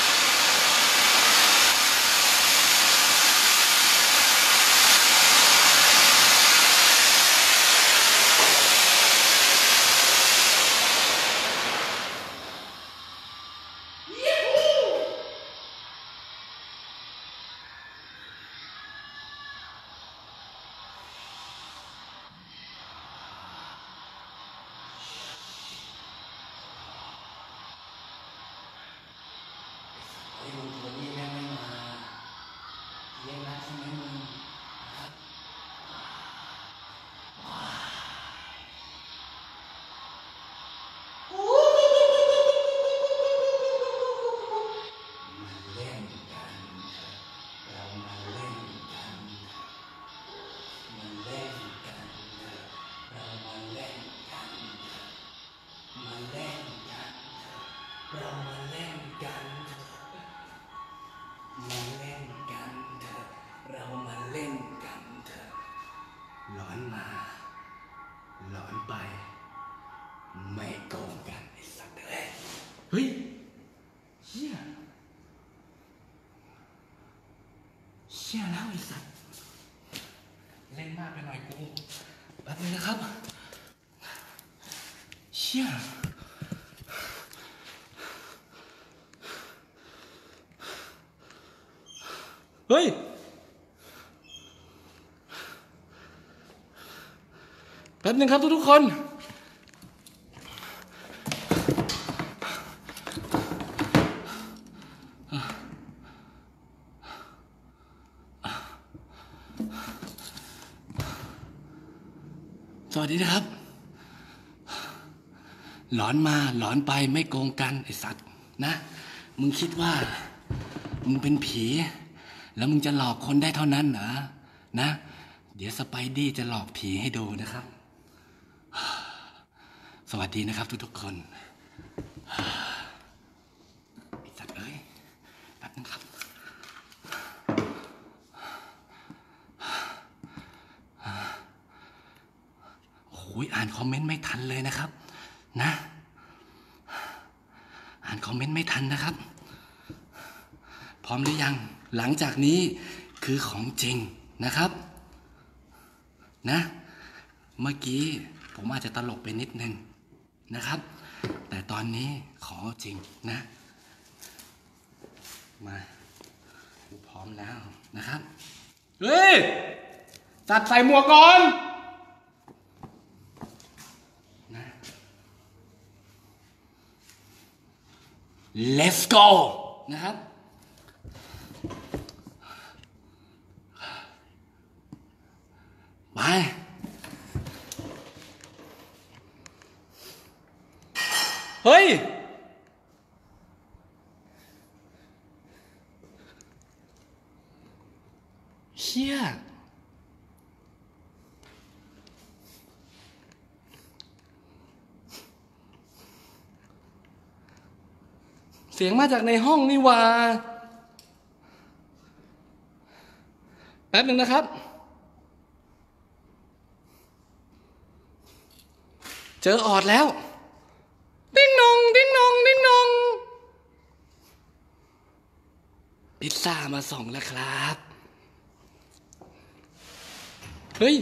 Speaker 1: ไอ้ลุงโทนี่แม่งไม่มาเลี้ยงรักใช่ไหมมึงนะครับมาเล่นกันเรามาเล่นกันมาเล่นกันเรามาเล่นกันเถอะมาเล่นกันเถอะเรามาเล่นกันเถอะหลอนมาหลอนไปไม่โกงกันไอ้สัตว์เอ้ยเฮ้ยเชี่ยแล้วไอ้สัตว์เล่นมากไปหน่อยกูแป๊บนึงนะครับเชี่ยเฮ้ยแป๊บนึงครับทุกคนสวัสดีนะครับหลอนมาหลอนไปไม่โกงกันไอ้สัตว์นะมึงคิดว่ามึงเป็นผีแล้วมึงจะหลอกคนได้เท่านั้นเหรอนะเดี๋ยวสไปดี้จะหลอกผีให้ดูนะครับสวัสดีนะครับทุกๆคนไอ้สัตว์เอ้ยแป๊บนึงครับโอ้ยอ่านคอมเมนต์ไม่ทันเลยนะครับนะอ่านคอมเมนต์ไม่ทันนะครับพร้อมหรือยังหลังจากนี้คือของจริงนะครับนะเมื่อกี้ผมอาจจะตลกไปนิดนึงนะครับแต่ตอนนี้ขอจริงนะมาพร้อมแล้วนะครับเฮ้ยจัดใส่หมวกก่อนนะ Let's go นะครับไปเฮ้ยเชี่ยเสียงมาจากในห้องนี่ว่าแป๊บหนึ่งนะครับเจอออดแล้วดิ้งนองดิ้งนองดิ้งนองพิซซ่ามาส่งแล้วครับเฮ้ย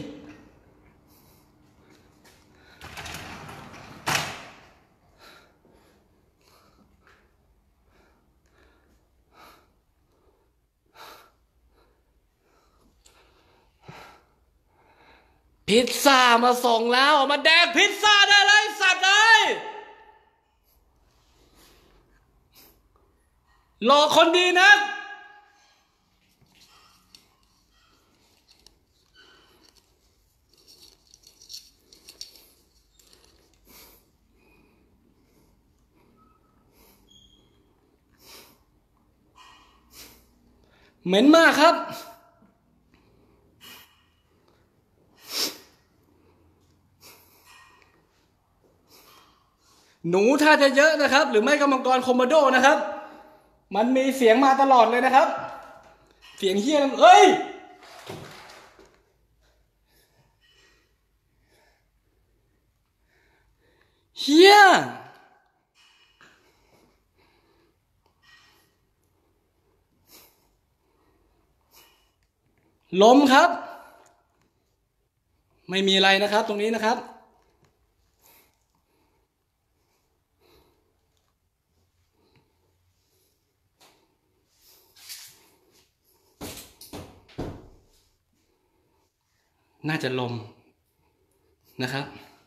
Speaker 1: พิซซ่ามาส่งแล้วมาแดกพิซซ่าได้เลยสัตว์เลยหลอกคนดีนะเหม็นมากครับหนูถ้าจะเยอะนะครับหรือไม่ก็มังกรโคโมโดนะครับมันมีเสียงมาตลอดเลยนะครับเสียงเฮี้ยเอ้ยเฮี้ยลมครับไม่มีอะไรนะครับตรงนี้นะครับน่าจะลมนะครับ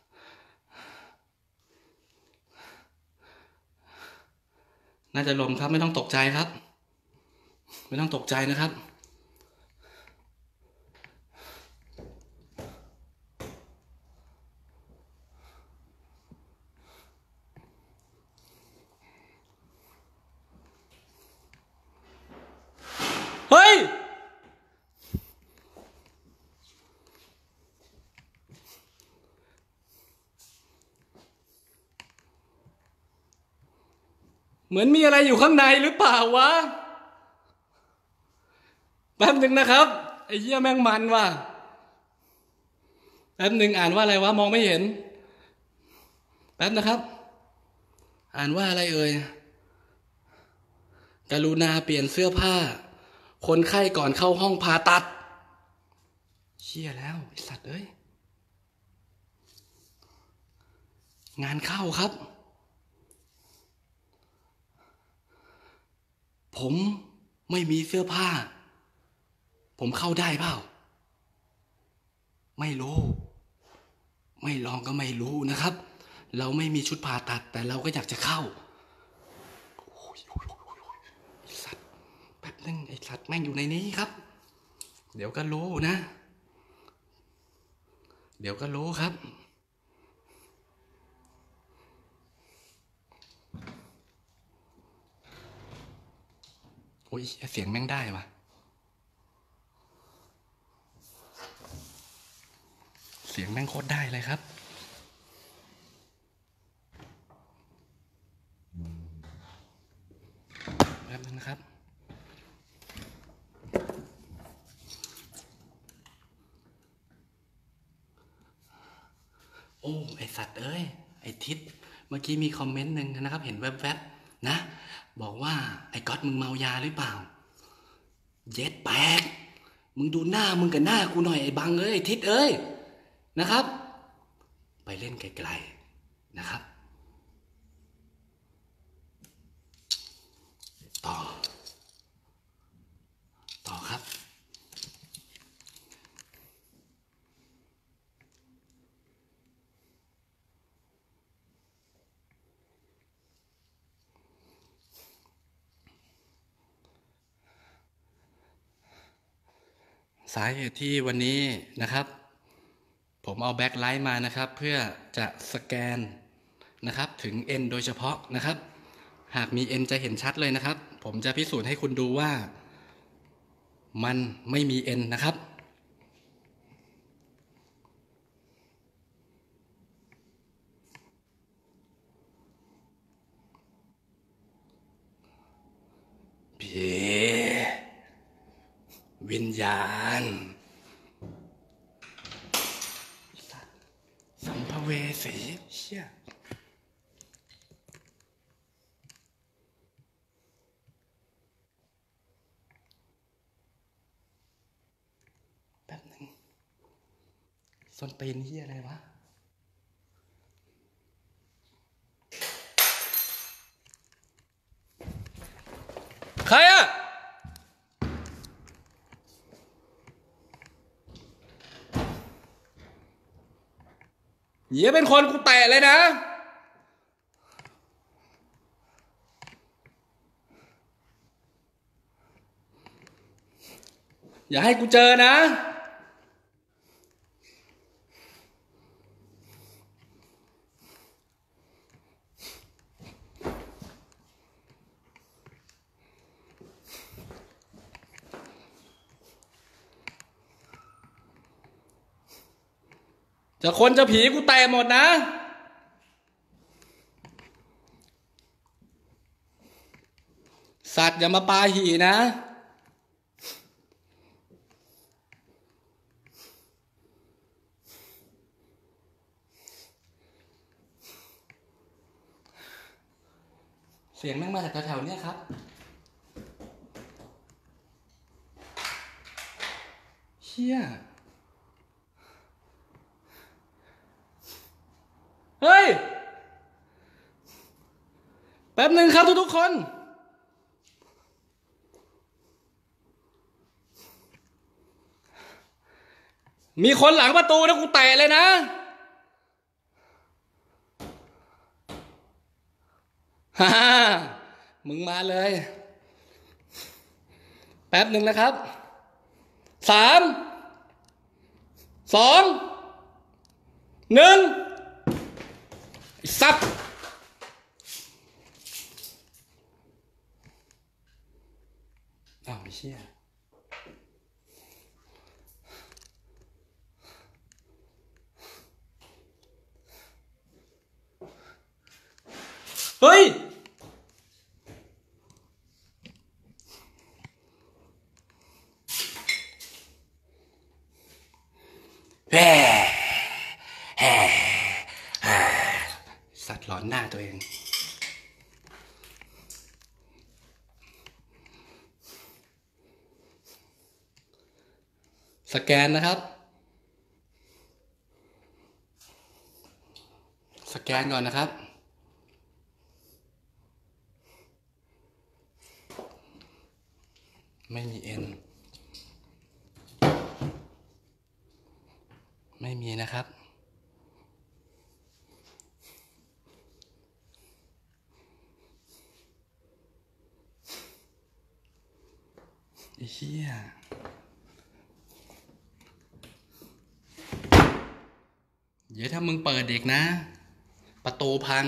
Speaker 1: น่าจะลมครับไม่ต้องตกใจครับไม่ต้องตกใจนะครับเฮ้ยเหมือนมีอะไรอยู่ข้างในหรือเปล่าวะแป๊บหนึ่งนะครับไอ้เหี้ยแม่งมันว่ะแป๊บหนึ่งอ่านว่าอะไรวะมองไม่เห็นแป๊บนะครับอ่านว่าอะไรเอ่ยกรุณาเปลี่ยนเสื้อผ้าคนไข้ก่อนเข้าห้องผ่าตัดเชี่ยแล้วไอ้สัตว์เอ้ยงานเข้าครับผมไม่มีเสื้อผ้าผมเข้าได้เปล่าไม่รู้ไม่ลองก็ไม่รู้นะครับเราไม่มีชุดผ่าตัดแต่เราก็อยากจะเข้าไอ้สัตว์แป๊บนึงไอ้สัตว์แม่งอยู่ในนี้ครับเดี๋ยวก็รู้นะเดี๋ยวก็รู้ครับโอ้ยเสียงแม่งได้ว่ะเสียงแม่งโคตรได้เลยครับแป๊บนึงนะครับโอ้ไอสัตว์เอ้ยไอทิศเมื่อกี้มีคอมเมนต์หนึ่งนะครับเห็นแวบๆนะบอกว่าไอ้ก๊อตมึงเมายาหรือเปล่าเย็ดแปกมึงดูหน้ามึงกับหน้ากูหน่อยไอ้บังเอ้ยไอ้ทิศเอ้ยนะครับไปเล่นไกลๆนะครับต่อครับสาเหตุที่วันนี้นะครับผมเอาแบ็คไลท์มานะครับเพื่อจะสแกนนะครับถึง N โดยเฉพาะนะครับหากมี N จะเห็นชัดเลยนะครับผมจะพิสูจน์ให้คุณดูว่ามันไม่มี N นะครับผีวิญญาณสัมภเวสีเชี่ยแป๊บนึงส้นตีนเหี้ยอะไรวะใครอะเหี้ยเป็นคนกูแตะเลยนะอย่าให้กูเจอนะจะคนจะผีกูแตะหมดนะสัตว์อย่ามาปาหีนะเสียงแม่งมาจากแถวๆเนี้ยครับเชี่ยเฮ้ยแป๊บหนึ่งครับทุกๆคนมีคนหลังประตูนะกูแตะเลยนะฮ่ามึงมาเลยแป๊บหนึ่งนะครับ3 2 1ไอ้สัตว์อ้าวไอ้เชี่ยเฮ้ยสแกนนะครับสแกนก่อนนะครับไม่มีเอ็นไม่มีนะครับเฮียเดี๋ยวถ้ามึงเปิดเด็กนะประตูพัง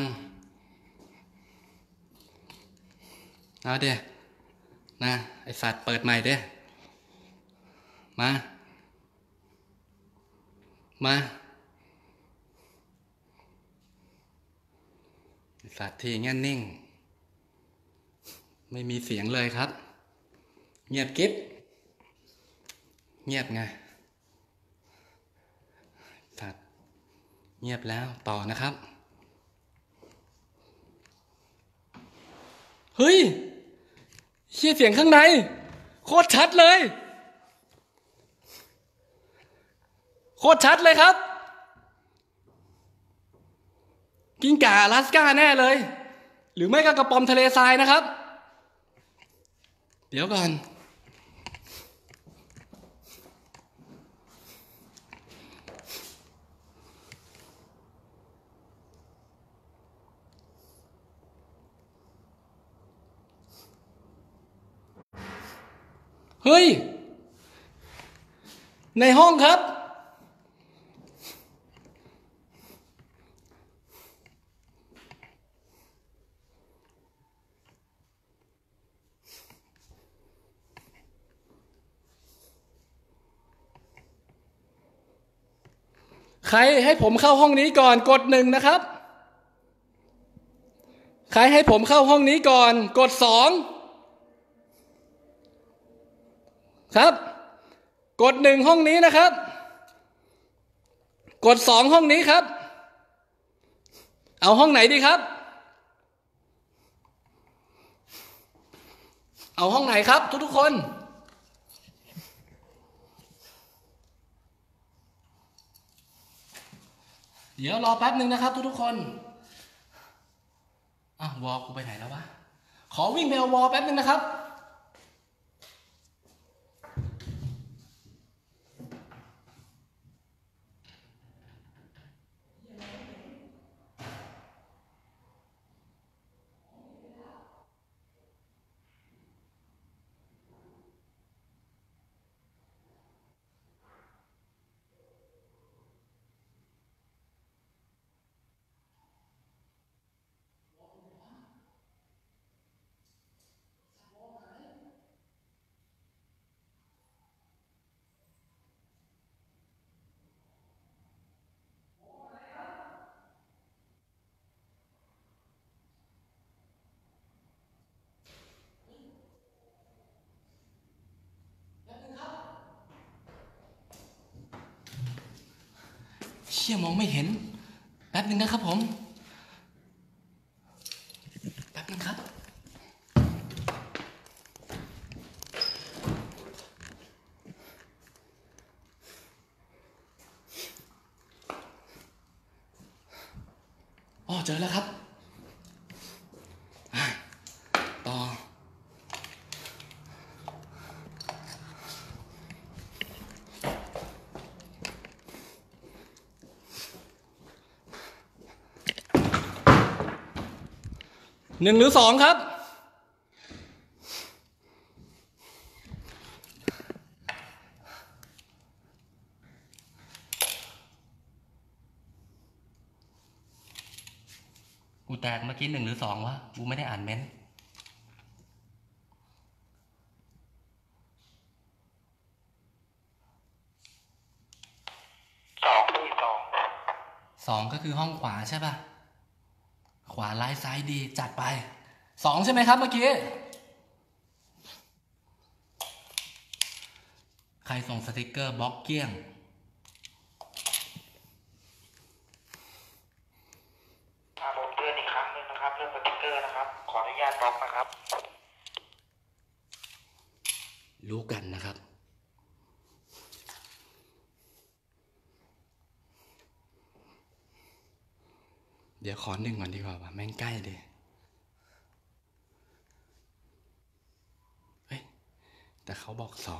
Speaker 1: เอาเดี๋ยนะไอสัตว์เปิดใหม่เด้มาไอสัตว์ที่งั้นนิ่งไม่มีเสียงเลยครับเงียบกิ๊บเงียบไงสัตว์เงียบแล้วต่อนะครับเฮ้ยเชี่ยเสียงข้างในโคตรชัดเลยโคตรชัดเลยครับกิ้งก่าอลาสก้าแน่เลยหรือไม่ก็กระป๋อมทะเลทรายนะครับเดี๋ยวก่อนเฮ้ยในห้องครับใครให้ผมเข้าห้องนี้ก่อนกด1นะครับใครให้ผมเข้าห้องนี้ก่อนกด2ครับกด1ห้องนี้นะครับกด2ห้องนี้ครับเอาห้องไหนดีครับเอาห้องไหนครับทุกคนเดี๋ยวรอแป๊บนึงนะครับทุกคนวอลกูไปไหนแล้ววะขอวิ่งไปเอาวอลแป๊บนึงนะครับเชี่ยมองไม่เห็นแป๊บนึงนะครับผมแป๊บนึงครับเจอแล้วครับต่อ1หรือ2ครับกูแตกเมื่อกี้1หรือ2วะกูไม่ได้อ่านเม้น2ก็คือห้องขวาใช่ป่ะขวาไล่ซ้ายดีจัดไป2ใช่ไหมครับเมื่อกี้ใครส่งสติกเกอร์บล็อกเกี้ยง
Speaker 6: ผมเตือนอีกครั้งหนึ่งนะครับเรื่องสติ๊กเกอร์นะครับขออนุญาตบล็อกนะครับ
Speaker 1: รู้กันนะครับเดี๋ยวขอ1ก่อนดีกว่าว่ะแม่งใกล้ดิเฮ้ยแต่เขาบอก2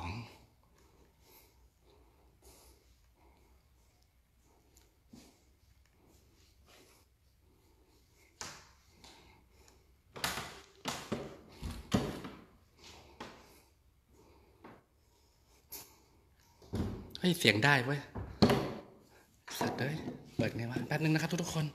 Speaker 1: เฮ้ยเสียงได้เว้ยสัตว์เลยเปิดไงวะแป๊บนึงนะครับทุกคน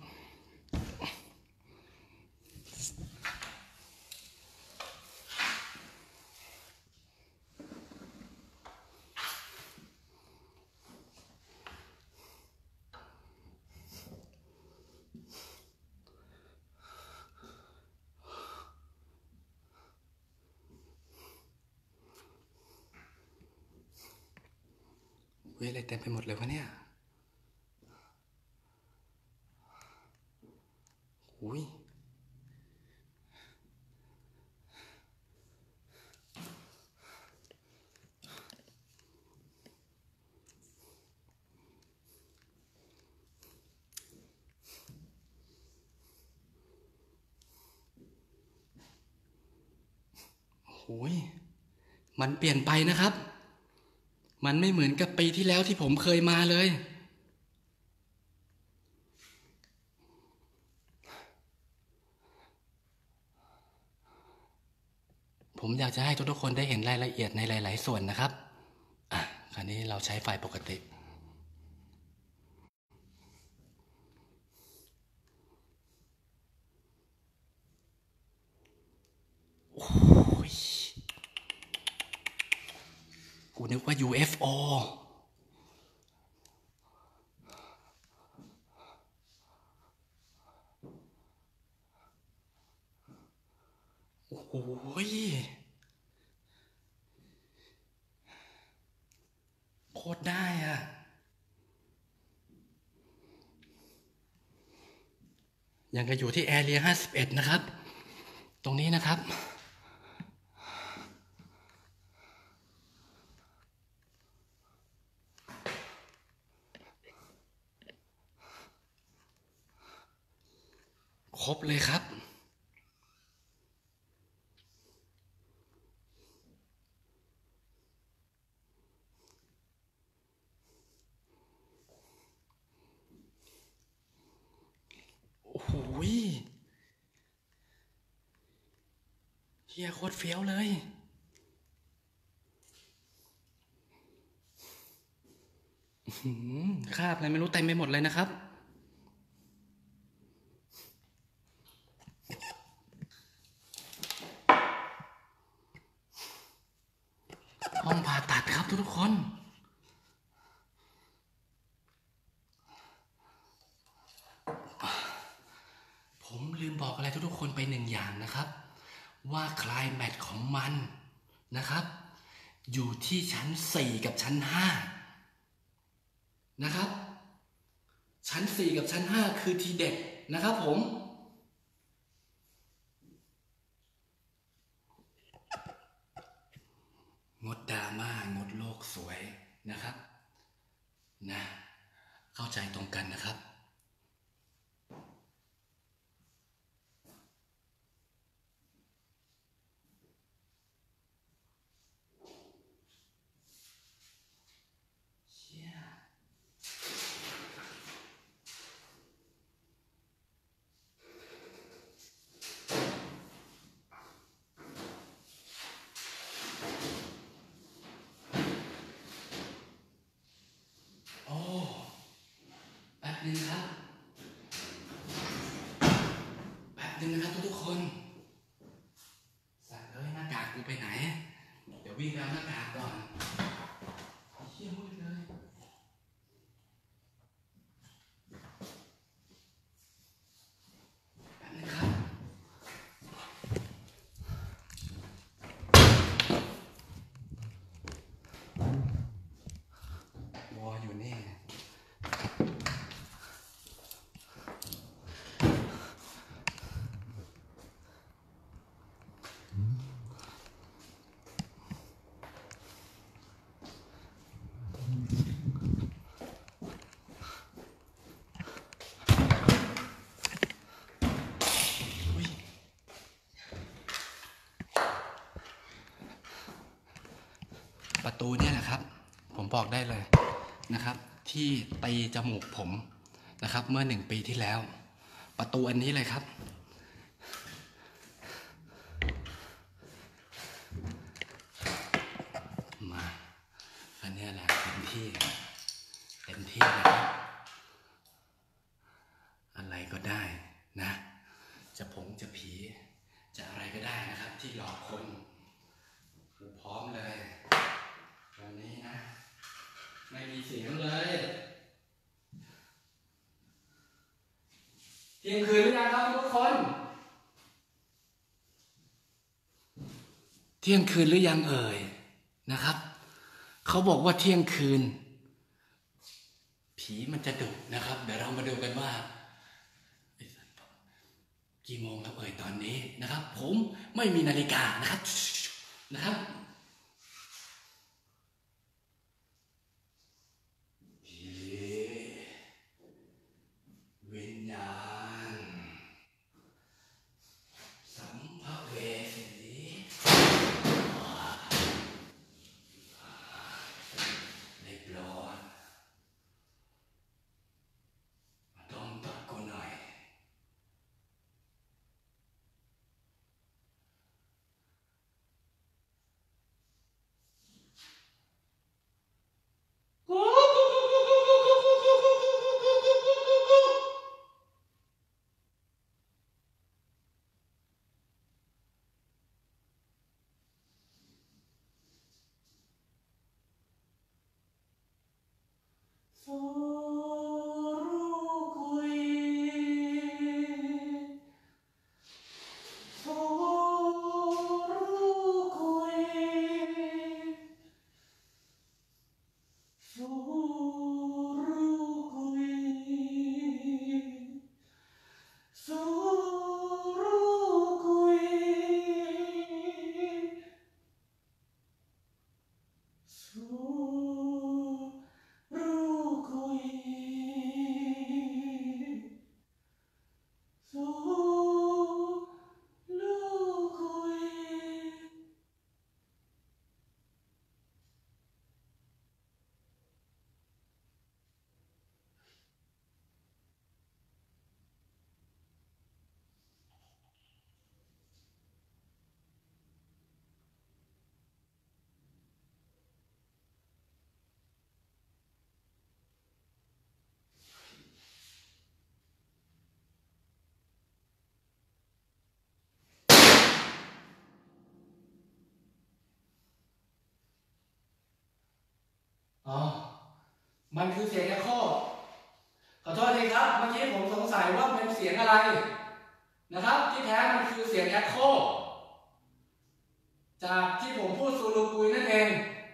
Speaker 1: เว้ยอะไรเต็มไปหมดเลยวะเนี่ยอุ้ยโอ้ยมันเปลี่ยนไปนะครับมันไม่เหมือนกับปีที่แล้วที่ผมเคยมาเลยผมอยากจะให้ทุกคนได้เห็นรายละเอียดในหลายๆส่วนนะครับคราวนี้เราใช้ไฟปกติโอ้ยกูนึกว่า UFO โอ้โหโคตรได้อะยังก็อยู่ที่แอเรีย51นะครับตรงนี้นะครับครบเลยครับโอ้โหเฮียโคตรเฟี้ยวเลยคราบอะไรไม่รู้เต็มไปหมดเลยนะครับห้องผ่าตัดครับทุกคนผมลืมบอกอะไรทุกคนไป1อย่างนะครับว่าไคลแม็กซ์ของมันนะครับอยู่ที่ชั้น4กับชั้น5นะครับชั้น4กับชั้น5คือทีเด็ดนะครับผมงดดราม่างดโลกสวยนะครับนะเข้าใจตรงกันนะครับแป๊บนึงนะครับทุกคนสั่งเลยหน้ากากกูไปไหนเดี๋ยววิ่งไปเอาหน้ากากก่อนเชี่ยมืดเลยแป๊บนึงครับวออยู่นี่ประตูเนี่ยนะครับผมบอกได้เลยนะครับที่ตีจมูกผมนะครับเมื่อ1 ปีที่แล้วประตูอันนี้เลยครับมาอันนี้แหละเต็มที่นะครับอะไรก็ได้นะจะผีจะอะไรก็ได้นะครับที่หลอกคนพร้อมเลยวันนี้นะไม่มีเสียงเลยเที่ยงคืนหรือยังครับทุกคนเที่ยงคืนหรือยังเอ่ยนะครับเขาบอกว่าเที่ยงคืนผีมันจะดุนะครับเดี๋ยวเรามาดูกันว่ากี่โมงครับเอ่ยตอนนี้นะครับผมไม่มีนาฬิกานะครับวิญญาณสัมภเวสีได้โปรดต้องตัดกูหน่อยอ๋อมันคือเสียงแอคโคขอโทษทีครับเมื่อกี้ผมสงสัยว่าเป็นเสียงอะไรนะครับที่แท้มันคือเสียงแอคโคจากที่ผมพูดซูลูกุยนั่นเอง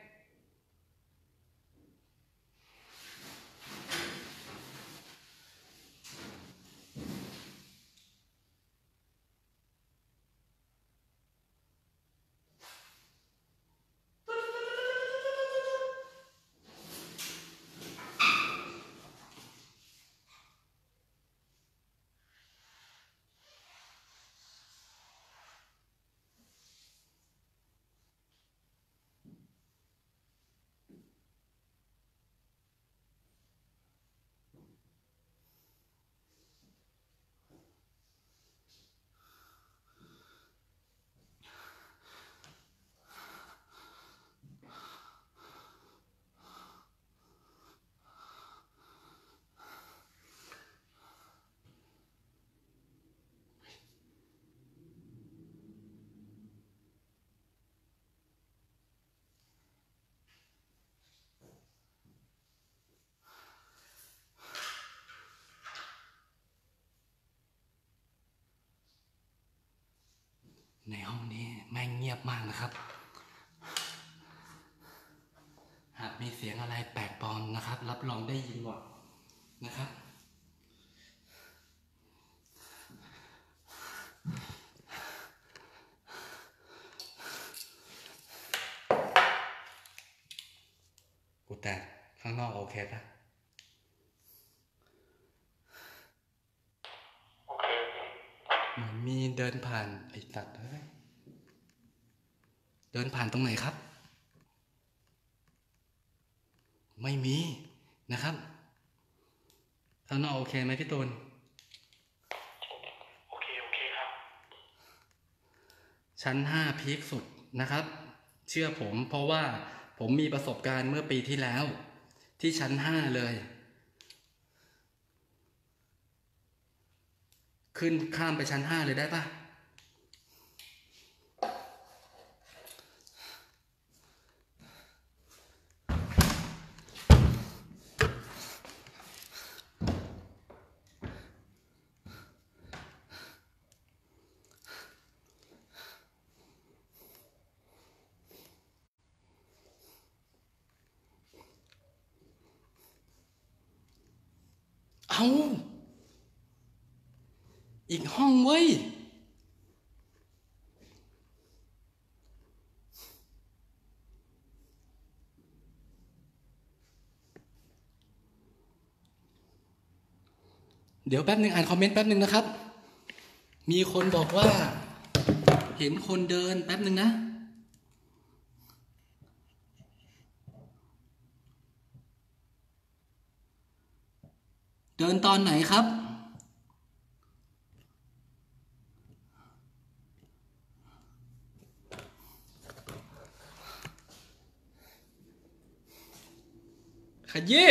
Speaker 1: ในห้องนี้แม่งเงียบมากนะครับหากมีเสียงอะไรแปลกปลอมนะครับรับรองได้ยินหมดนะครับกูแตกข้างนอกโอเคปะเหมือนมีเดินผ่านไอ้ตัดเฮ้ยเดินผ่านตรงไหนครับไม่มีนะครับข้างนอกโอเคไหมพี่ตูน
Speaker 6: โอเคครับ
Speaker 1: ชั้น5พีคสุดนะครับเชื่อผมเพราะว่าผมมีประสบการณ์เมื่อปีที่แล้วที่ชั้น5เลยขึ้นข้ามไปชั้น5เลยได้ปะเอาอีกห้องเว้ยเดี๋ยวแป๊บนึงอ่านคอมเมนต์แป๊บนึงนะครับมีคนบอกว่าเห็นคนเดินแป๊บนึงนะเดินตอนไหนครับขยี้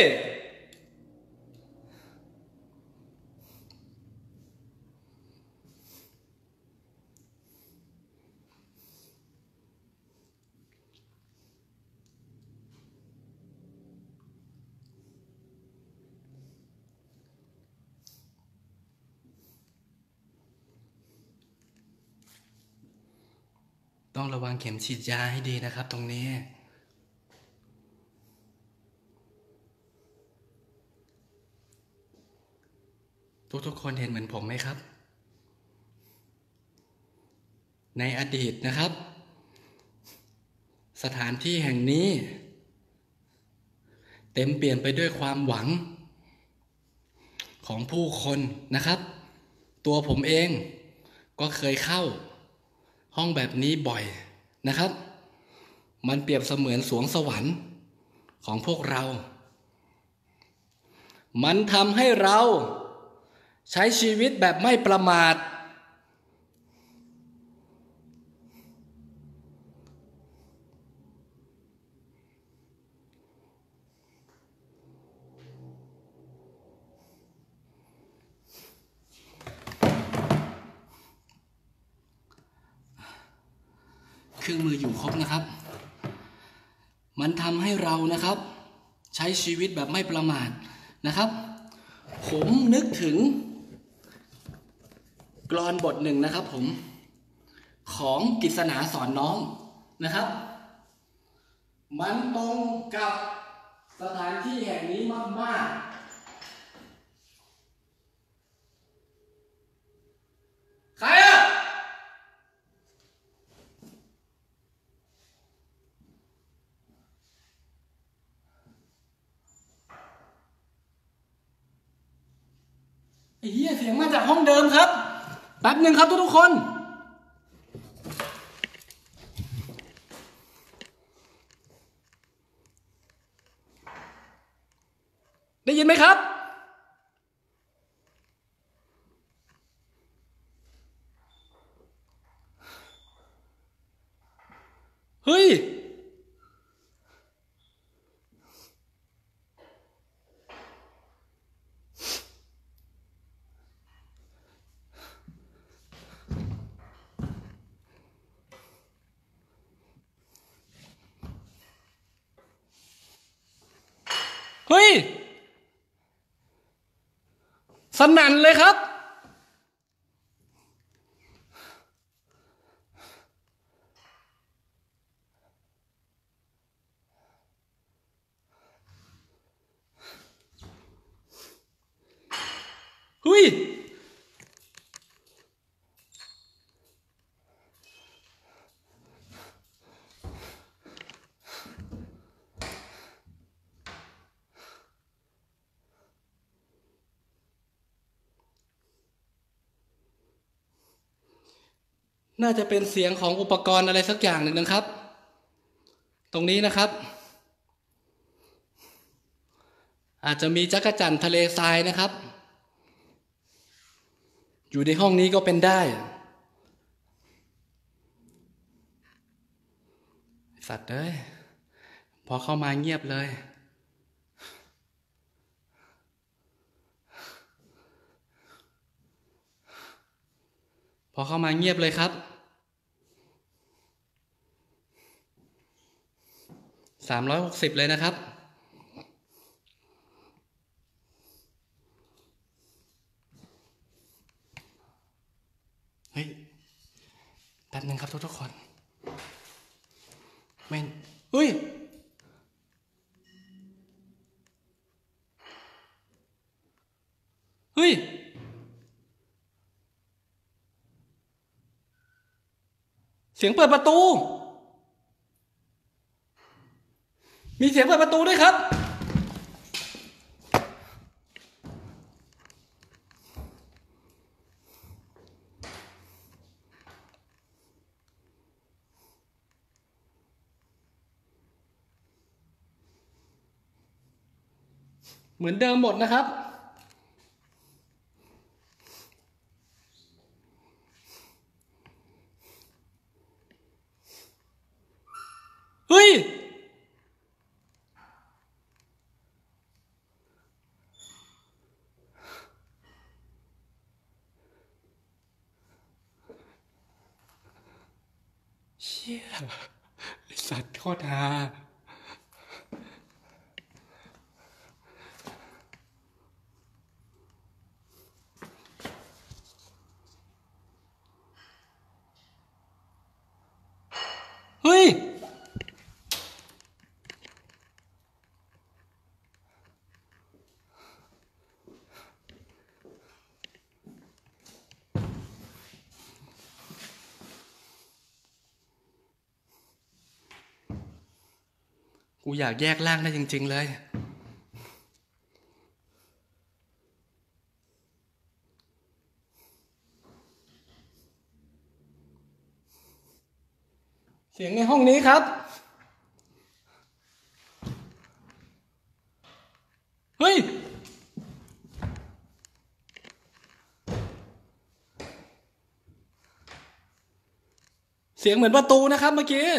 Speaker 1: ต้องระวังเข็มฉีดยาให้ดีนะครับตรงนี้ทุกคนเห็นเหมือนผมไหมครับในอดีตนะครับสถานที่แห่งนี้เต็มเปลี่ยนไปด้วยความหวังของผู้คนนะครับตัวผมเองก็เคยเข้าห้องแบบนี้บ่อยนะครับมันเปรียบเสมือนสวงสวรรค์ของพวกเรามันทำให้เราใช้ชีวิตแบบไม่ประมาทเครื่องมืออยู่ครบนะครับมันทำให้เรานะครับใช้ชีวิตแบบไม่ประมาทนะครับผมนึกถึงกลอนบทหนึ่งนะครับผมของกฤษณาสอนน้องนะครับมันตรงกับสถานที่แห่งนี้มากๆใครอะไอ้เหี้ยเสียงมาจากห้องเดิมครับแป๊บหนึ่งครับทุกคนได้ยินไหมครับเฮ้ยเฮ้ยสนั่นเลยครับเฮ้ยน่าจะเป็นเสียงของอุปกรณ์อะไรสักอย่างหนึ่งนะครับตรงนี้นะครับอาจจะมีจักรจั่นทะเลทรายนะครับอยู่ในห้องนี้ก็เป็นได้สัตว์เอ้ยพอเข้ามาเงียบเลยพอเข้ามาเงียบเลยครับ360เลยนะครับเฮ้ยแป๊บนึงครับทุกคนไม่เฮ้ยเฮ้ยเสียงเปิดประตูมีเสียงเปิดประตูด้วยครับเหมือนเดิมหมดนะครับเฮ้ยเชี่ยไอ้สัตว์โคตรฮาเฮ้ยกูอยากแยกร่างได้จริงๆเลยเสียงในห้องนี้ครับเฮ้ยเสียงเหมือนประตูนะครับเมื่อกี้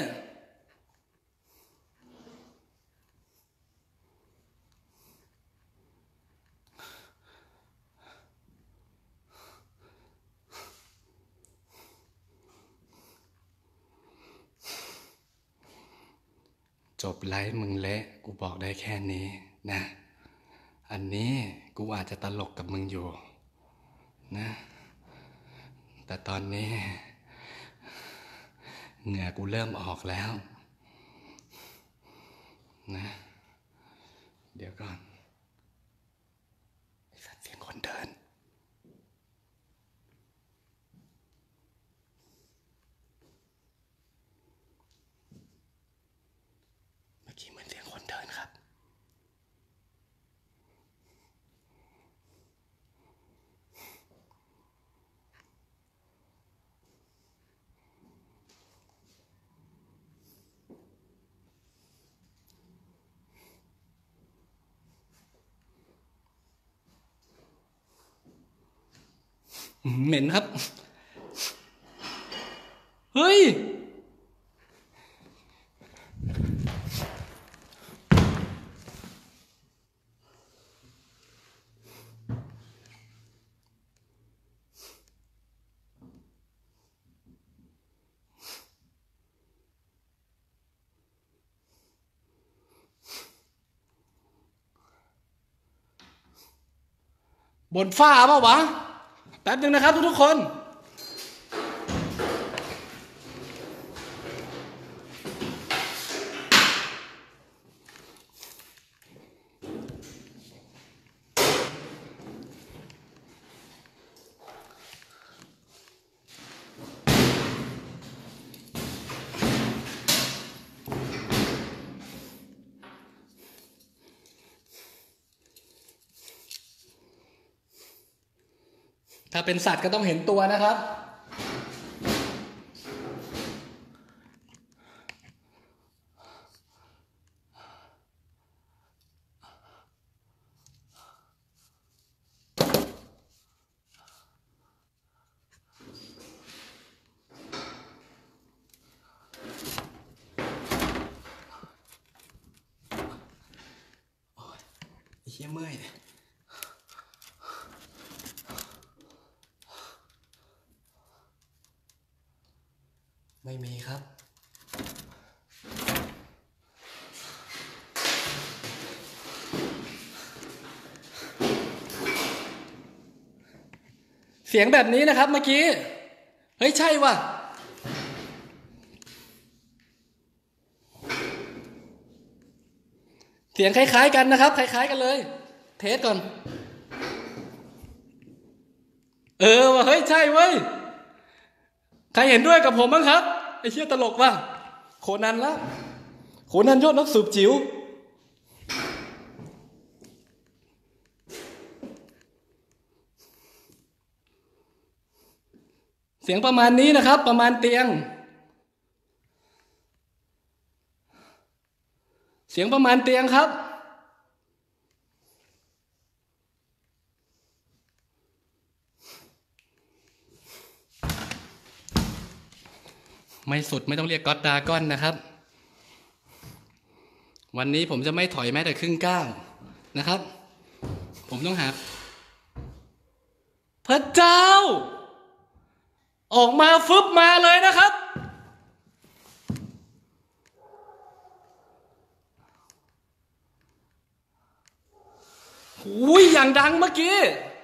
Speaker 1: จบไลฟ์มึงเละกูบอกได้แค่นี้นะอันนี้กูอาจจะตลกกับมึงอยู่นะแต่ตอนนี้เหงื่อกูเริ่มออกแล้วนะเดี๋ยวก่อนไอ้สัตว์เสียงคนเดินเมื่อกี้เหมือนเสียงคนเดินครับเหม็นครับเฮ้ยบนฝ้าเปล่าวะแป๊บนึงนะครับทุกคนถ้าเป็นสัตว์ก็ต้องเห็นตัวนะครับหี้ยเมื่อยไม่มีครับเสียงแบบนี้นะครับเมื่อกี้เฮ้ยใช่ว่ะเสียงคล้ายๆกันนะครับคล้ายๆกันเลยเทสก่อนว่ะเฮ้ยใช่เว้ยใครเห็นด้วยกับผมบ้างครับไอ้เชี่ยตลกว่ะโคนันละโคนันยอดนักสืบจิ๋วเสียงประมาณนี้นะครับประมาณเตียงเสียงประมาณเตียงครับไม่สุดไม่ต้องเรียกก็อดดราก้อนนะครับวันนี้ผมจะไม่ถอยแม้แต่ครึ่งก้าวนะครับผมต้องหาพระเจ้าออกมาฟึบมาเลยนะครับอุ้ยอย่างดังเมื่อกี้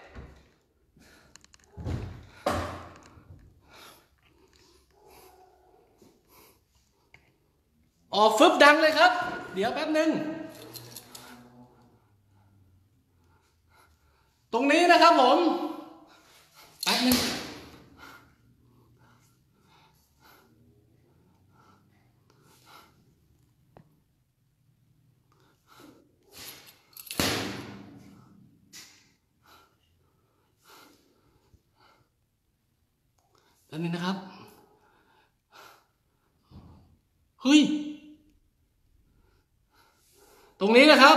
Speaker 1: ออกฟึบดังเลยครับเดี๋ยวแป๊บนึงตรงนี้นะครับผมแป๊บนึงนะครับเฮ้ยตรงนี้นะครับ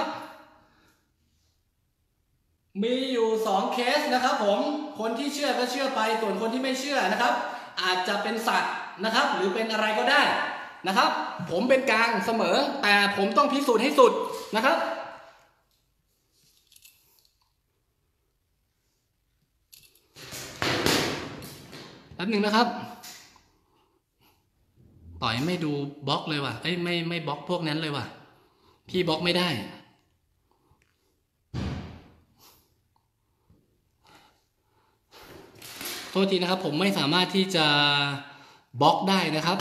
Speaker 1: มีอยู่2เคสนะครับผมคนที่เชื่อก็เชื่อไปส่วนคนที่ไม่เชื่อนะครับอาจจะเป็นสัตว์นะครับหรือเป็นอะไรก็ได้นะครับผมเป็นกลางเสมอแต่ผมต้องพิสูจน์ให้สุดนะครับแป๊บนึงนะครับต่อยไม่ดูบล็อกเลยว่ะไม่บล็อกพวกนั้นเลยว่ะพี่บล็อกไม่ได้โทษทีนะครับผมไม่สามารถที่จะบล็อกได้นะครับ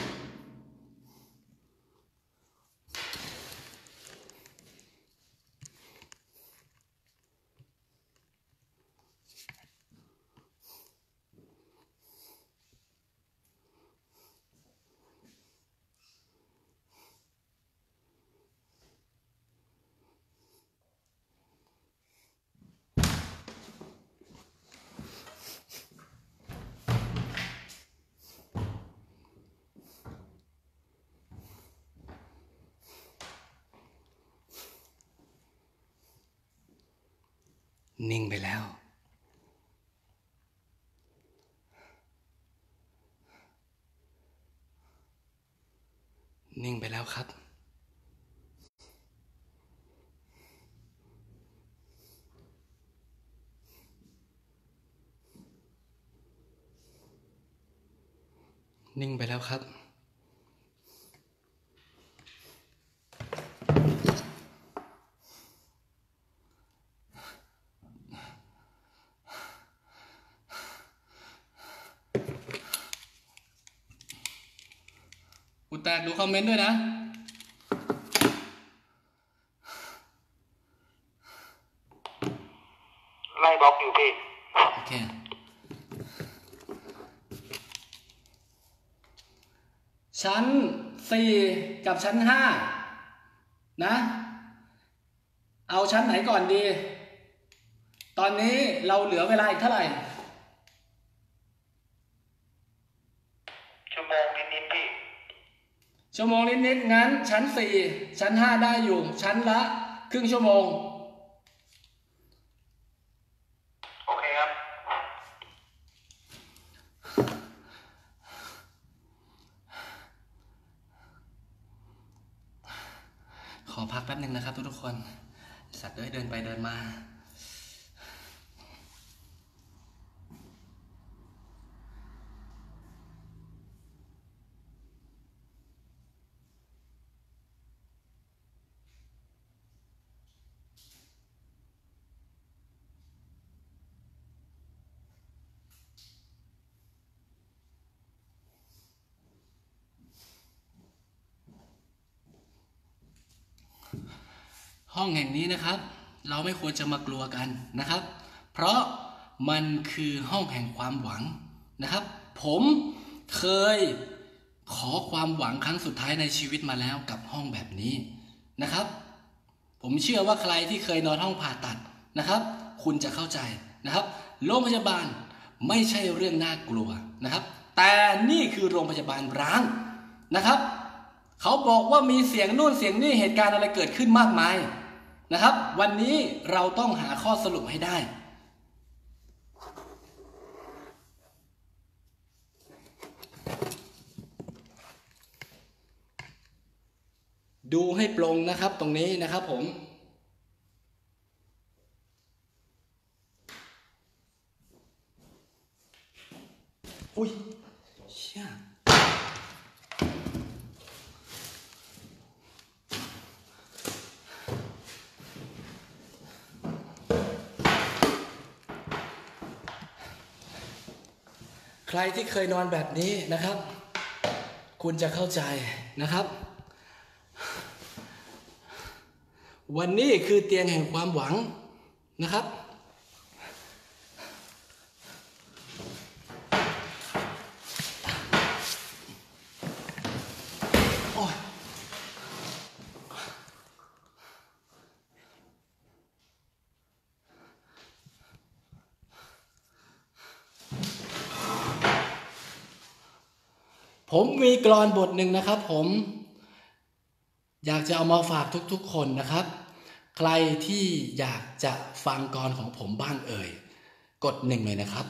Speaker 1: นิ่งไปแล้วนิ่งไปแล้วครับนิ่งไปแล้วครับกูแตกดูคอมเมนต์ด้วยนะ
Speaker 6: ไล่บล็อกอยู่พี่
Speaker 1: โอเคชั้น4กับชั้น5นะเอาชั้นไหนก่อนดีตอนนี้เราเหลือเวลาอีกเท่าไหร่
Speaker 6: ชั่วโมงนิดๆพี่
Speaker 1: ชั่วโมงนิดๆงั้นชั้น4ชั้น5ได้อยู่ชั้นละครึ่งชั่วโมง
Speaker 6: โอเคครับ
Speaker 1: ขอพักแป๊บนึงนะครับทุกคนสัตว์เดินไปเดินมาห้องแห่งนี้นะครับเราไม่ควรจะมากลัวกันนะครับเพราะมันคือห้องแห่งความหวังนะครับผมเคยขอความหวังครั้งสุดท้ายในชีวิตมาแล้วกับห้องแบบนี้นะครับผมเชื่อว่าใครที่เคยนอนห้องผ่าตัดนะครับคุณจะเข้าใจนะครับโรงพยาบาลไม่ใช่เรื่องน่ากลัวนะครับแต่นี่คือโรงพยาบาลร้างนะครับเขาบอกว่ามีเสียงนู่นเสียงนี่เหตุการณ์อะไรเกิดขึ้นมากมายนะครับวันนี้เราต้องหาข้อสรุปให้ได้ดูให้ปลงนะครับตรงนี้นะครับผมอุ้ยเชี่ยใครที่เคยนอนแบบนี้นะครับคุณจะเข้าใจนะครับวันนี้คือเตียงแห่งความหวังนะครับผมมีกลอนบทหนึ่งนะครับผมอยากจะเอามาฝากทุกๆคนนะครับใครที่อยากจะฟังกลอนของผมบ้างเอ่ยกด1เลยนะครับ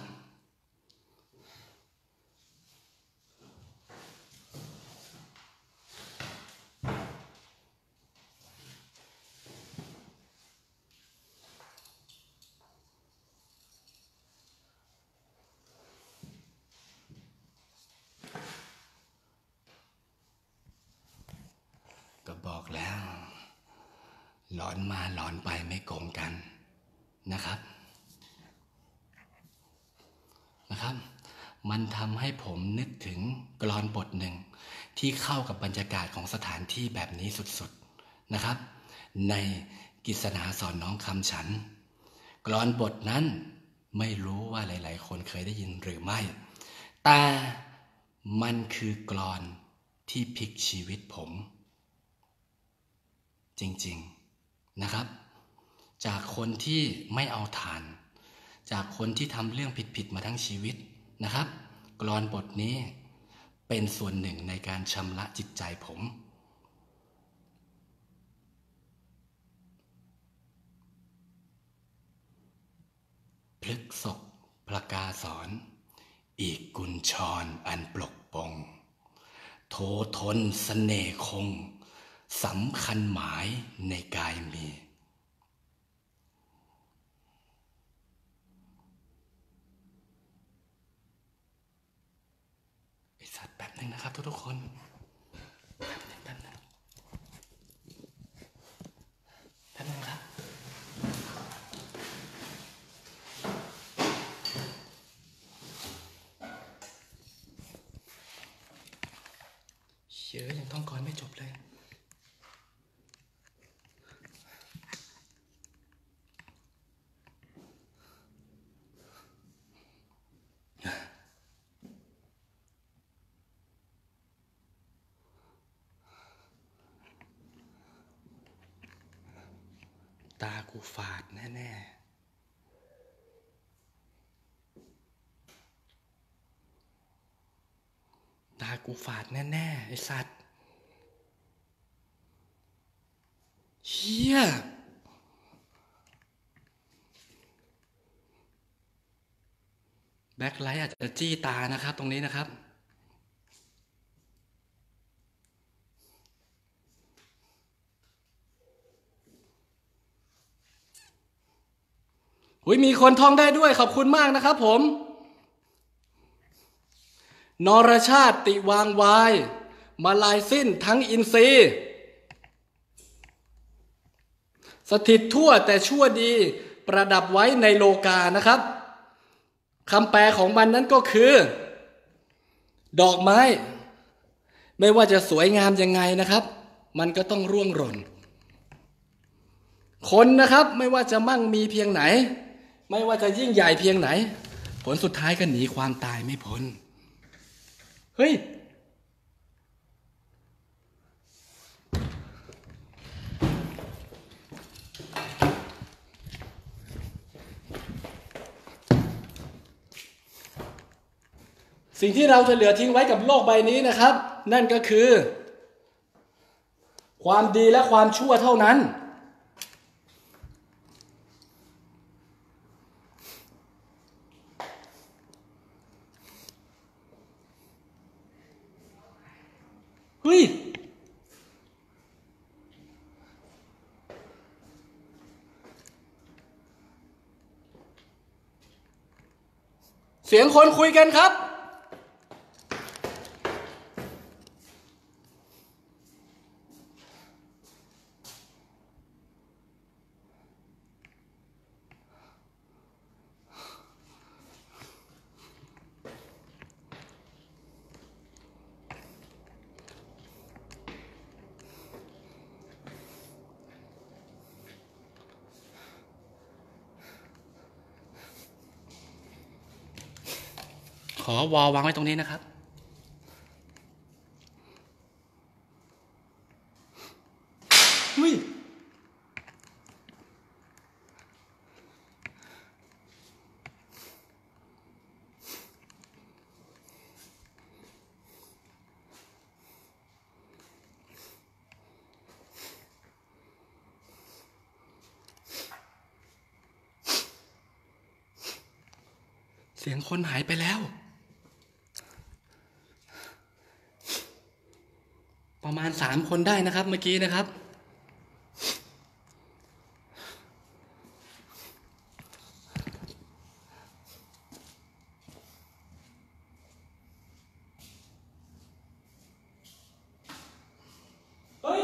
Speaker 1: ก็บอกแล้วหลอนมาหลอนไปไม่โกงกันนะครับมันทำให้ผมนึกถึงกลอนบทหนึ่งที่เข้ากับบรรยากาศของสถานที่แบบนี้สุดๆนะครับในกิษณาสอนน้องคำฉันกลอนบทนั้นไม่รู้ว่าหลายๆคนเคยได้ยินหรือไม่แต่มันคือกลอนที่พลิกชีวิตผมจริงๆนะครับจากคนที่ไม่เอาทานจากคนที่ทำเรื่องผิดๆมาทั้งชีวิตนะครับกลอนบทนี้เป็นส่วนหนึ่งในการชำระจิตใจผมพฤกษกพระกาสอนอีกกุญชรอันปลกปงโททนเสน่ห์คงสำคัญหมายในกายมีไอ้สัตว์แบบนึงนะครับทุกคนแป๊บนึงครับเชื่อยังท่องกรไม่จบเลยตากูฝาดแน่ๆตากูฝาดแน่ๆไอ้สัตว์เหี้ยแบ็คไลท์อาจจะจี้ตานะครับตรงนี้นะครับมีคนท่องได้ด้วยขอบคุณมากนะครับผมนรชาติติวางวายมาลายสิ้นทั้งอินทรีย์สถิตทั่วแต่ชั่วดีประดับไว้ในโลกานะครับคำแปลของมันนั้นก็คือดอกไม้ไม่ว่าจะสวยงามยังไงนะครับมันก็ต้องร่วงหล่นคนนะครับไม่ว่าจะมั่งมีเพียงไหนไม่ว่าจะยิ่งใหญ่เพียงไหนผลสุดท้ายก็หนีความตายไม่พ้นเฮ้ยสิ่งที่เราจะเหลือทิ้งไว้กับโลกใบนี้นะครับนั่นก็คือความดีและความชั่วเท่านั้นเฮ้ยเสียงคนคุยกันครับขอวอลวางไว้ตรงนี้นะครับเฮ้ยเสียงคนหายไปแล้วประมาณ3 คนได้นะครับเมื่อกี้นะครับเฮ้ย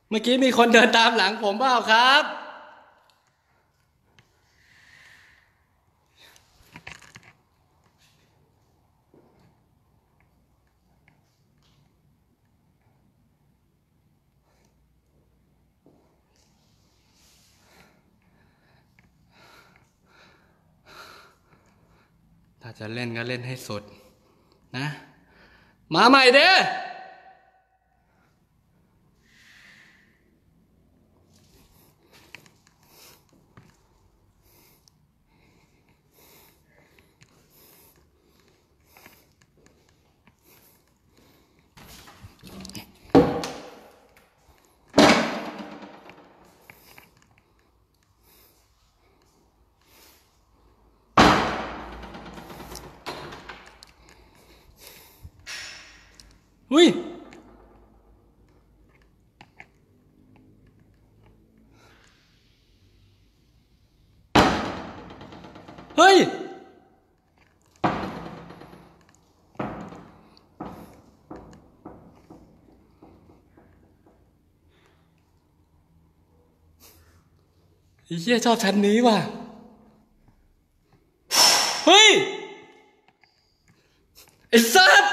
Speaker 1: เมื่อกี้มีคนเดินตามหลังผมเปล่าครับถ้าจะเล่นก็เล่นให้สุดนะมาใหม่เด้หุ้ยเฮ้ยไอ้เหี้ยชอบชั้นนี้ว่ะเฮ้ยไอ้สัส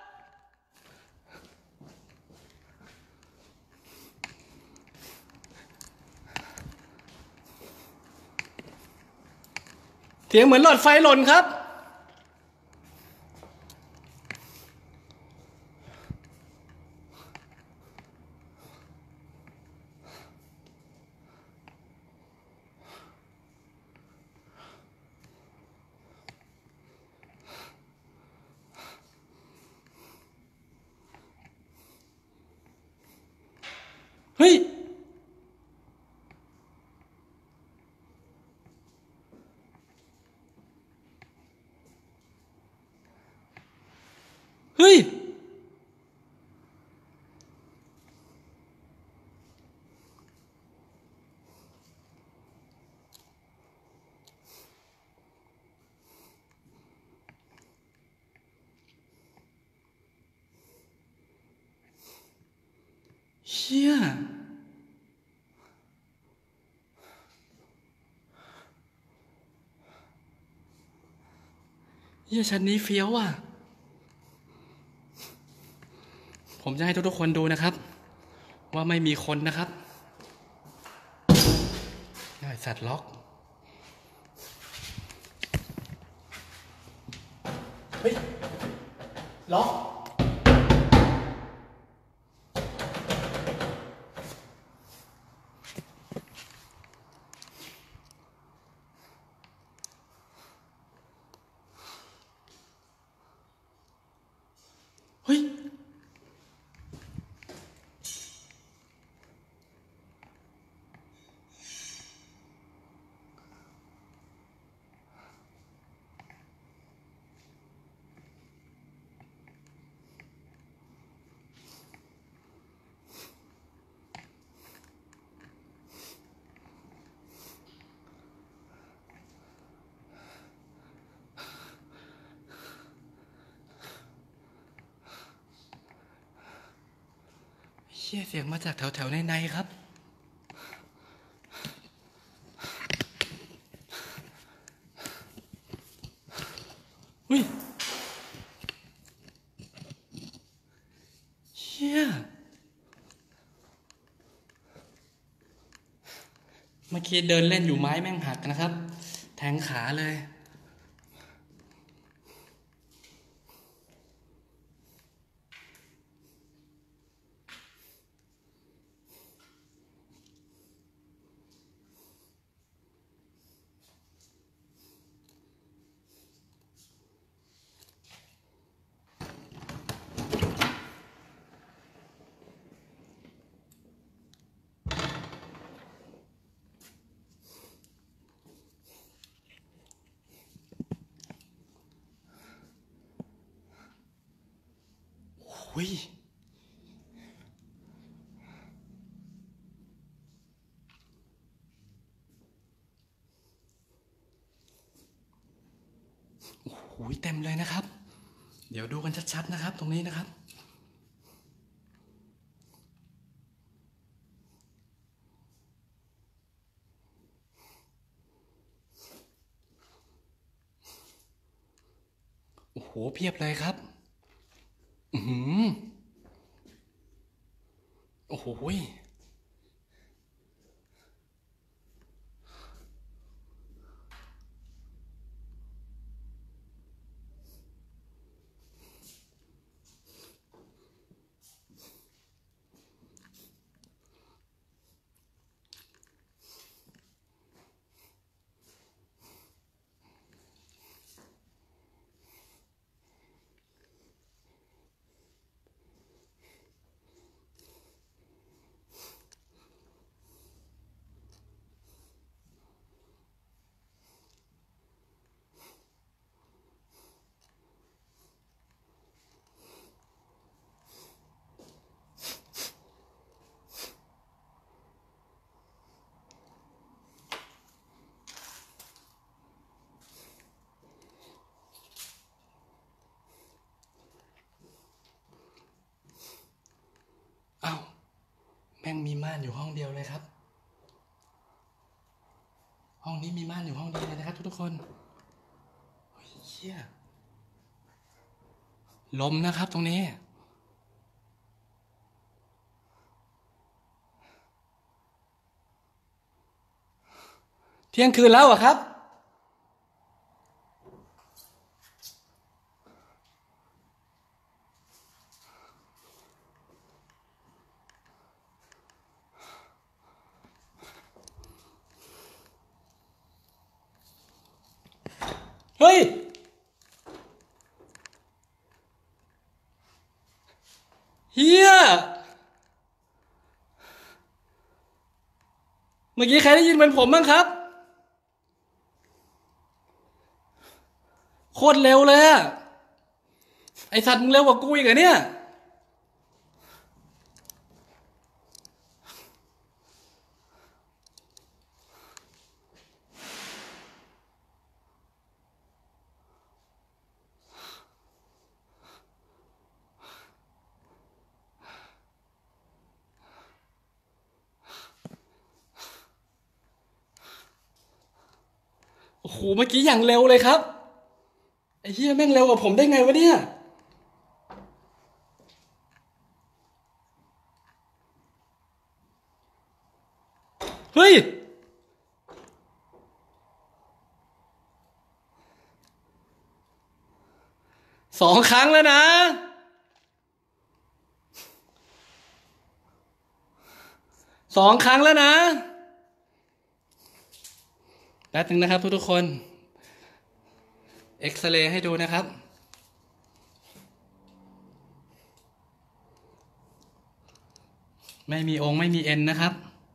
Speaker 1: เสียงเหมือนหลอดไฟหล่นครับเฮ้ยเฮ้ยเชี่ยเหี้ยชั้นนี้เฟี้ยวอ่ะผมจะให้ทุกๆคนดูนะครับว่าไม่มีคนนะครับไอ้สัตว์ล็อกเฮ้ยล็อกเฮ้ยเชี่ยเสียงมาจากแถวๆในครับอุ้ยเชี่ยเมื่อกี้เดินเล่นอยู่ไม้แม่งหักนะครับแทงขาเลยอุ้ยโอ้โหเต็มเลยนะครับเดี๋ยวดูกันชัดๆนะครับตรงนี้นะครับโหเพียบเลยครับโอ้โหอ้าวแม่งมีม่านอยู่ห้องเดียวเลยครับห้องนี้มีม่านอยู่ห้องเดียวเลยนะครับทุกคนเฮ้ยเชี่ยลมนะครับตรงนี้เที่ยงคืนแล้วอะครับเฮ้ยเฮียเมื่อกี้ใครได้ยินเป็นผมบ้างครับโคตรเร็วเลยอะไอสัตว์มึงเร็วกว่ากูอีกเหรอเนี่ยโอ้โหเมื่อกี้อย่างเร็วเลยครับไอ้เหี้ยแม่งเร็วกว่าผมได้ไงวะเนี่ยเฮ้ย2 ครั้งแล้วนะ2 ครั้งแล้วนะแป๊บนึงนะครับทุกคนเอ็กซเรย์ให้ดูนะครับไม่มีองค์ไม่มีเอ็นนะครับ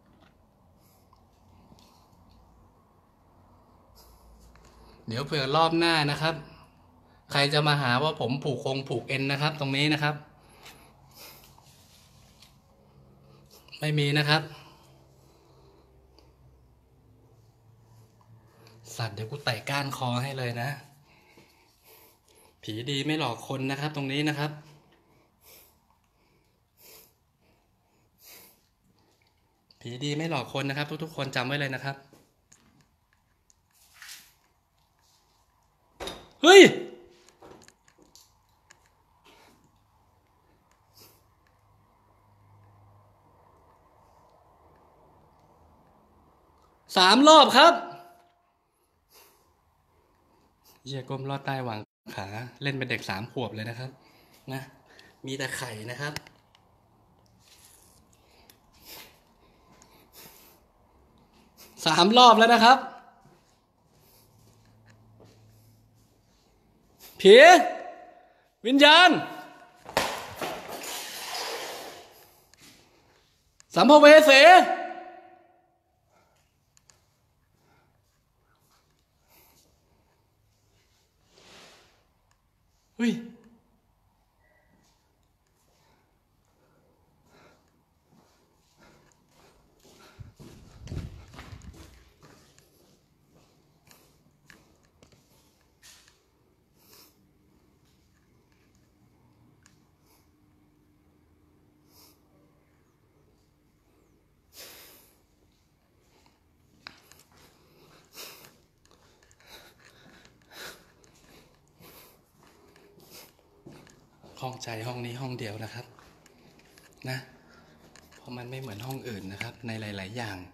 Speaker 1: เดี๋ยวเผื่อรอบหน้านะครับใครจะมาหาว่าผมผูกเอ็นนะครับตรงนี้นะครับไม่มีนะครับสัตว์เดี๋ยวกูไต่ก้านคอให้เลยนะผีดีไม่หลอกคนนะครับตรงนี้นะครับผีดีไม่หลอกคนนะครับทุกๆคนจำไว้เลยนะครับเฮ้ย3 รอบครับเหี้ยก้มลอดใต้หว่างขาเล่นเป็นเด็ก3 ขวบเลยนะครับนะมีแต่ไข่นะครับ3 รอบแล้วนะครับผีวิญญาณสัมภเวสีเฮ้ยข้องใจห้องนี้ห้องเดียวนะครับนะเพราะมันไม่เหมือนห้องอื่นนะครับในหลายๆอย่าง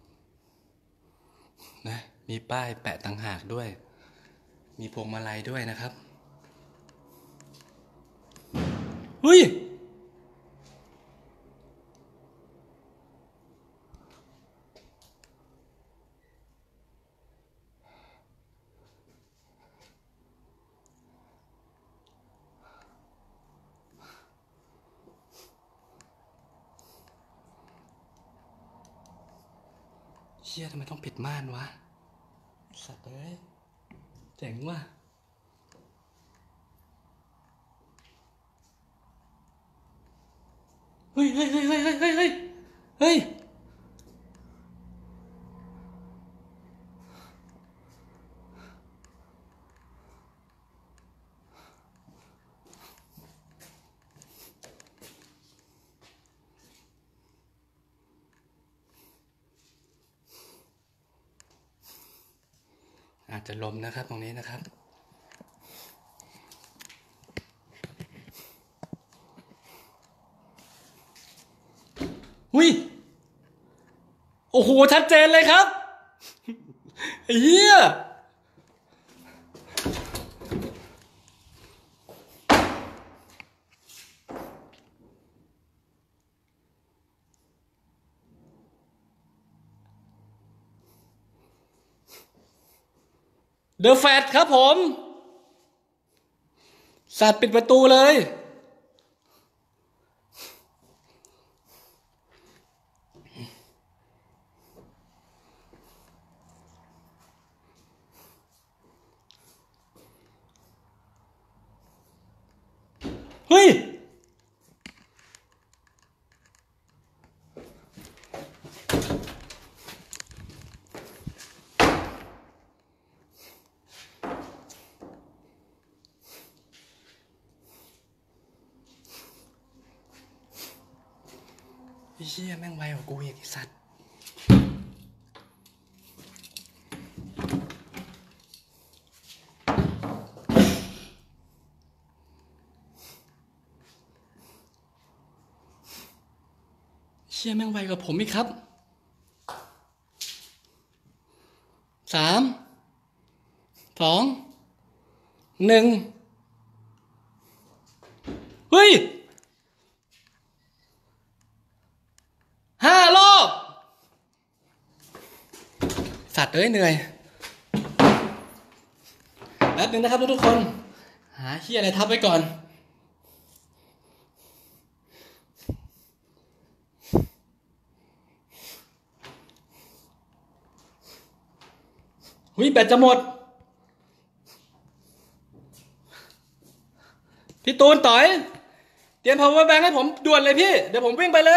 Speaker 1: นะมีป้ายแปะต่างหากด้วยมีพวงมาลัยด้วยนะครับเฮ้ยเชี่ยทำไมต้องปิดม่านวะสัตว์เอ้ยเจ๋งว่ะเฮ้ยเฮ้ยเฮ้ยเฮ้ยเฮ้ยเฮ้ยเฮ้ยเฮ้ยอาจจะลมนะครับตรงนี้นะครับหุ้ยโอ้โหชัดเจนเลยครับไอ้เหี้ยเดอะแฟตครับผมสัตว์ปิดประตูเลยเฮ้ยไอ้เหี้ยแม่งไวกว่ากูอีกไอ้สัตว์เชี่ยแม่งไวกว่าผมอีกครับ3 2 1เฮ้ย5 รอบสัตว์เอ้ยเหนื่อยแป๊บนึงนะครับทุกคนหาเหี้ยอะไรทับไว้ก่อนหุ้ยแบตจะหมดพี่ตูนต่อยเตรียม power bank ให้ผมด่วนเลยพี่เดี๋ยวผมวิ่งไปเลย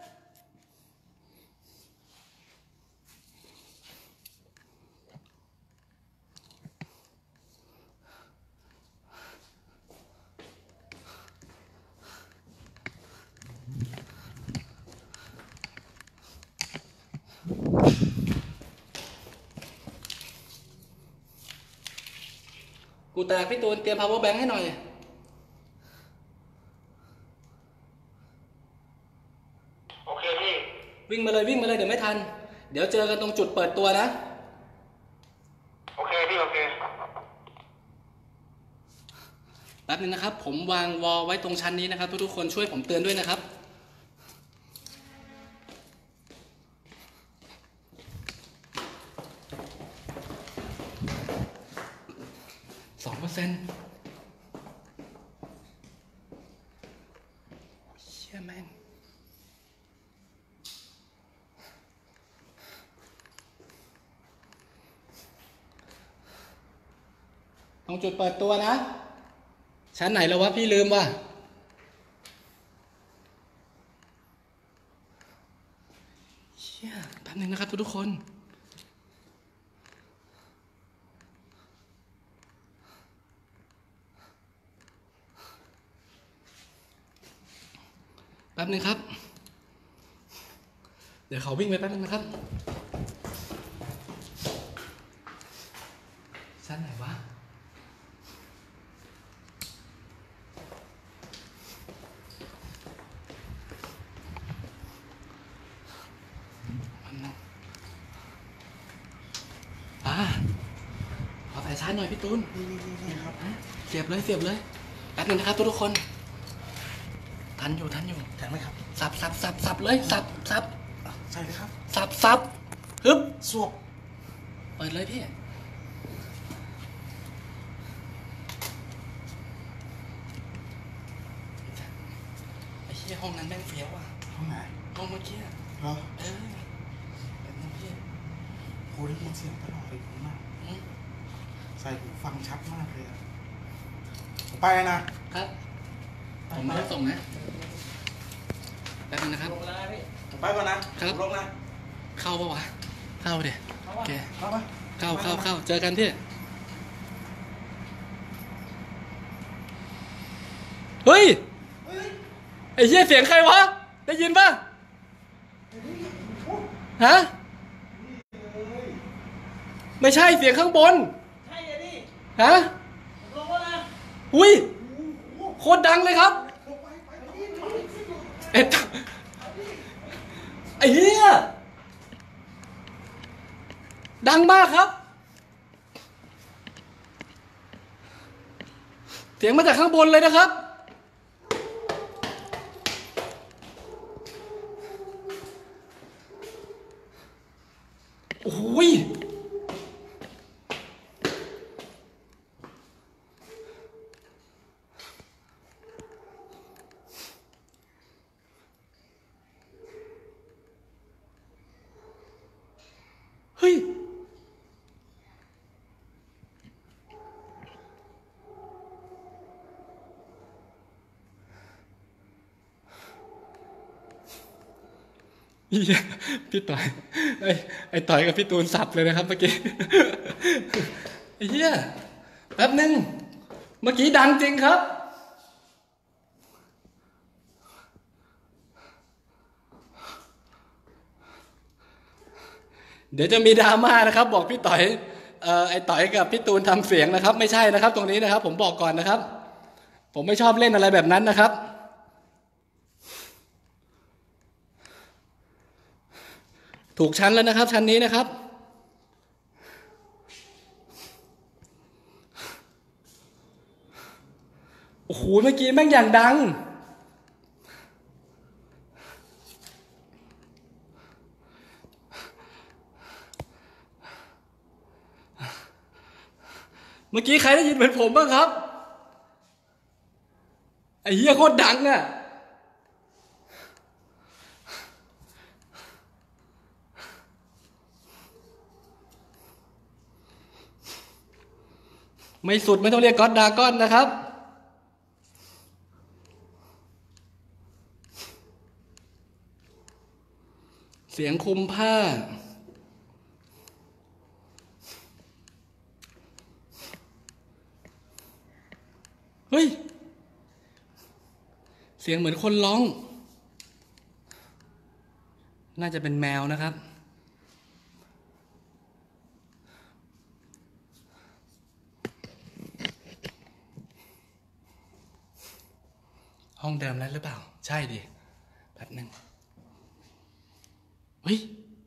Speaker 1: กูแตกพี่ตูนเตรียม power bank ให้หน่อย
Speaker 6: โอเคพี่
Speaker 1: วิ่งมาเลยเดี๋ยวไม่ทันเดี๋ยวเจอกันตรงจุดเปิดตัวนะ
Speaker 6: โอเคพี่โอเค
Speaker 1: แป๊บนึงนะครับผมวางวอลไว้ตรงชั้นนี้นะครับทุกๆคนช่วยผมเตือนด้วยนะครับ2%เชี่ยแม่งตรงจุดเปิดตัวนะชั้นไหนแล้ววะพี่ลืมว่ะเชี่ยแป๊บนึงนะครับทุกๆคนแป๊บนึงครับเดี๋ยวเขาวิ่งไปแป๊บนึงนะครับชั้นไหนวะช้าๆหน่อยพี่ตูน
Speaker 3: นี่ครับ
Speaker 1: เสียบเลยแป๊บนึงนะครับทุกคนทันอยู่
Speaker 3: แข็งไหมครับ
Speaker 1: สับเลยสับ
Speaker 3: ใช่เลยครับ
Speaker 1: สับฮึบ
Speaker 3: สวบ
Speaker 1: เปิดเลยพี่ไอ้เหี้ยห้องนั้นแม่งเฟี้ยวอ่ะ
Speaker 3: ห้องไหน
Speaker 1: ห้องเมื่อกี้
Speaker 3: เหรอ
Speaker 1: แบบนั้นพี่
Speaker 3: โหได้ยินเสียงตลอดเลยผมมากใส่หูฟังชัดมากเลยอะผมไปแล้วนะครับ
Speaker 1: ผมไม่ได้ส่งนะแป๊บนึงนะครับ
Speaker 3: ผมไปก่อนนะครับ ผมลงนะ
Speaker 1: เข้าปะวะเข้าเดี๋ยโอเค
Speaker 3: เข้าปะ
Speaker 1: เข้าเจอกันพี่เฮ้ยไอ้เหี้ยเสียงใครวะได้ยินปะฮะไม่ใช่เสียงข้างบนใช่ดิฮะลงแล้วนะอุ้ยโคตรดังเลยครับไอ้เหี้ยดังมากครับเสียงมาจากข้างบนเลยนะครับโอ้ยเฮ้ยพี่ต่อยไอ้ต่อยกับพี่ตูนสับเลยนะครับเมื่อกี้ไอ้เหี้ยแป๊บนึงเมื่อกี้ดังจริงครับเดี๋ยวจะมีดราม่านะครับบอกพี่ต่อยไอ้ต่อยกับพี่ตูนทำเสียงนะครับไม่ใช่นะครับตรงนี้นะครับผมบอกก่อนนะครับผมไม่ชอบเล่นอะไรแบบนั้นนะครับถูกชั้นแล้วนะครับชั้นนี้นะครับโอ้โหเมื่อกี้แม่งอย่างดังเมื่อกี้ใครได้ยินเหมือนผมบ้างครับไอ้เหี้ยโคตรดังอ่ะไม่สุดไม่ต้องเรียกก็อดดราก้อนนะครับเสียงคุมผ้าเฮ้ยเสียงเหมือนคนร้องน่าจะเป็นแมวนะครับห้องเดิมแล้วหรือเปล่าใช่ดิแป๊บนึงเฮ้ย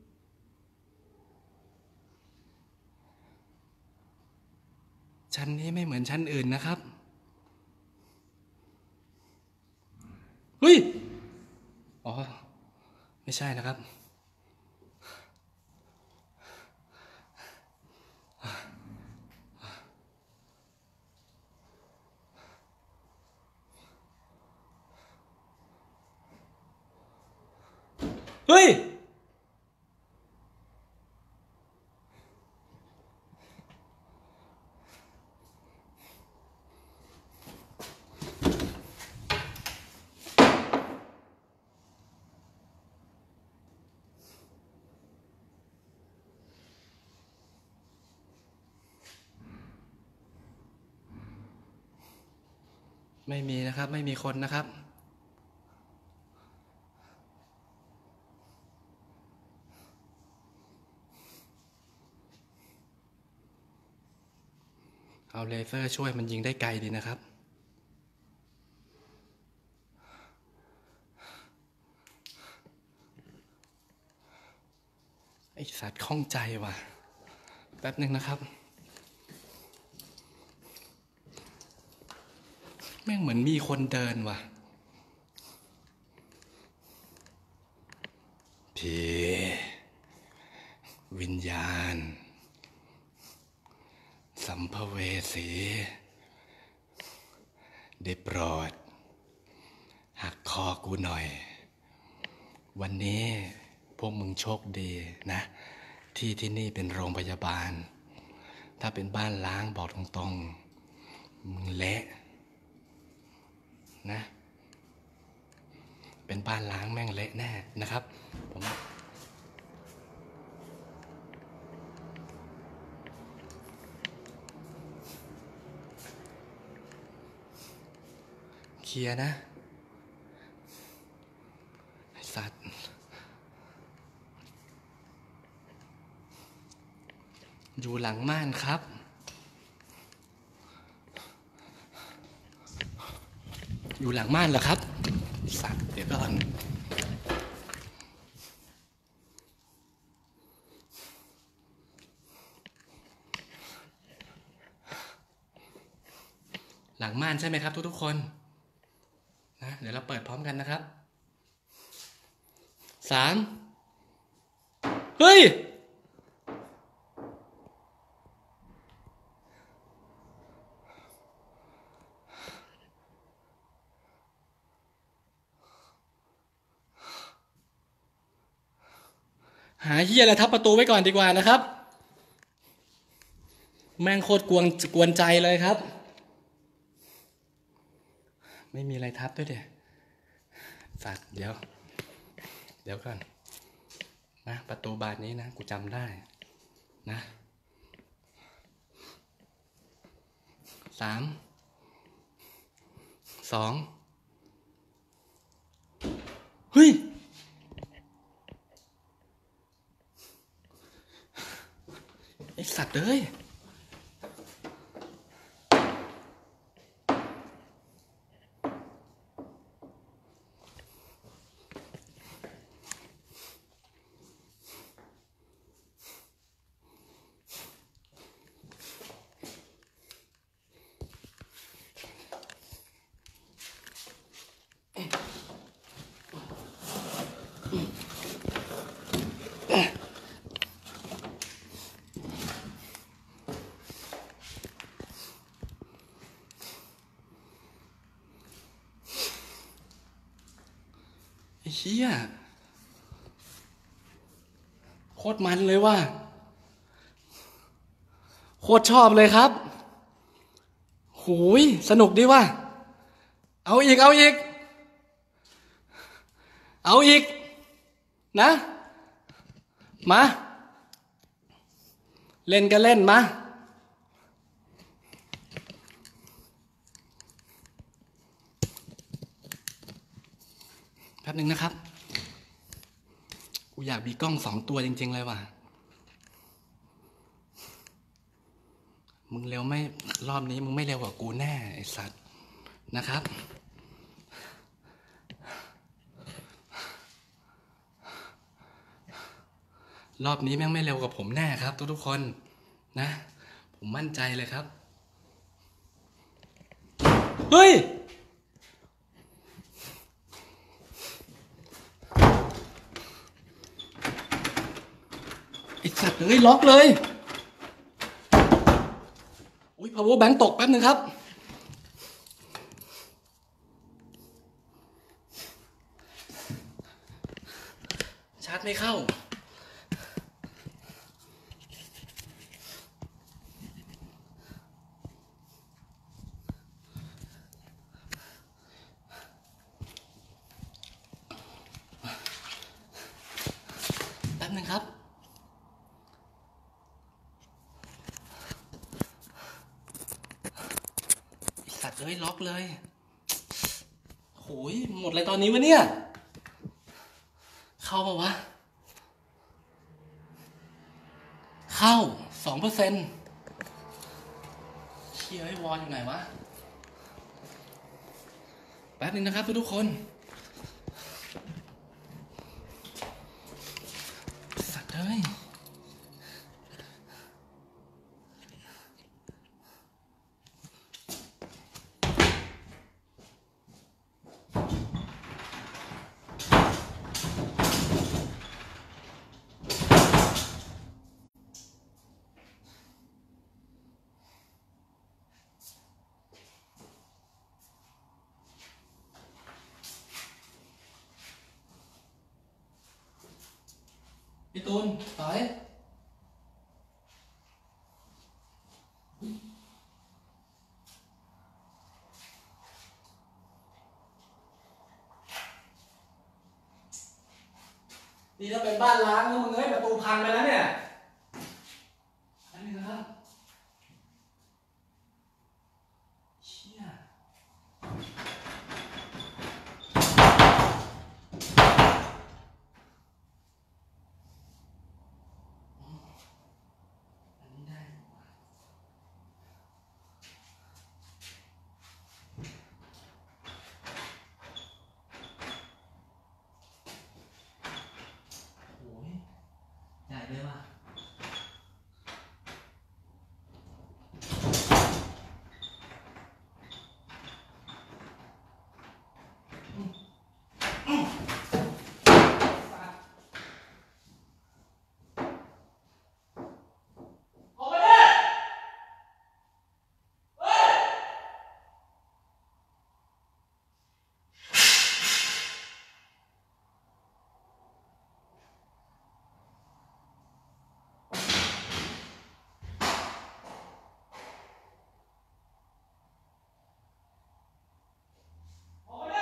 Speaker 1: ชั้นนี้ไม่เหมือนชั้นอื่นนะครับเฮ้ยอ๋อไม่ใช่นะครับเฮ้ยไม่มีนะครับไม่มีคนนะครับเอาเลเซอร์ช่วยมันยิงได้ไกลดีนะครับไอสัตว์ข้องใจว่ะแป๊บนึงนะครับแม่งเหมือนมีคนเดินว่ะผีวิญญาณสัมภเวสีได้โปรดหักคอกูหน่อยวันนี้พวกมึงโชคดีนะที่นี่เป็นโรงพยาบาลถ้าเป็นบ้านล้างบอกตรงๆมึงเละนะเป็นบ้านล้างแม่งเละแน่นะครับผมเคลียร์นะไอ้สัตว์อยู่หลังม่านครับอยู่หลังม่านเหรอครับสัตว์เดี๋ยวก่อนหลังม่านใช่ไหมครับทุกคนนะเดี๋ยวเราเปิดพร้อมกันนะครับ3เฮ้ยหาเหี้ยอะไรทับประตูไว้ก่อนดีกว่านะครับแม่งโคตรกวนใจเลยครับไม่มีอะไรทับด้วยเดี๋ยวสัตว์เดี๋ยวก่อนนะประตูบานนี้นะกูจำได้นะ3 2เฮ้ยไอ้สัตว์เอ้ยเฮียโคตรมันเลยว่ะโคตรชอบเลยครับหูยสนุกดีว่ะเอาอีกนะมาเล่นก็เล่นมาแป๊บนึงนะครับกูอยากมีกล้อง2 ตัวจริงๆเลยว่ะมึงเร็วไม่รอบนี้มึงไม่เร็วกว่ากูแน่ไอ้สัตว์นะครับรอบนี้แม่งไม่เร็วกว่าผมแน่ครับทุกคนนะผมมั่นใจเลยครับเฮ้ยไอ้สัตว์ล็อกเลยอุ้ย power bank ตกแป๊บนึงครับชาร์จไม่เข้าแป๊บนึงครับสัตว์ล็อกเลยโหยหมดเลยตอนนี้วะเนี่ยเข้าปะวะเข้า 2% เชี่ยไอ้วอลอยู่ไหนวะแป๊บนึงนะครับทุกคนสัตว์ตูนต่อยนี่ถ้าเป็นบ้านล้างแล้วมึงเอ้ยประตูพังไปแล้วเนี่ยอันนี้นะครับเชี่ยอันนี้ได้โอ้ยใหญ่เลยว่ะออกไปดิเฮ้ยออกไปดิ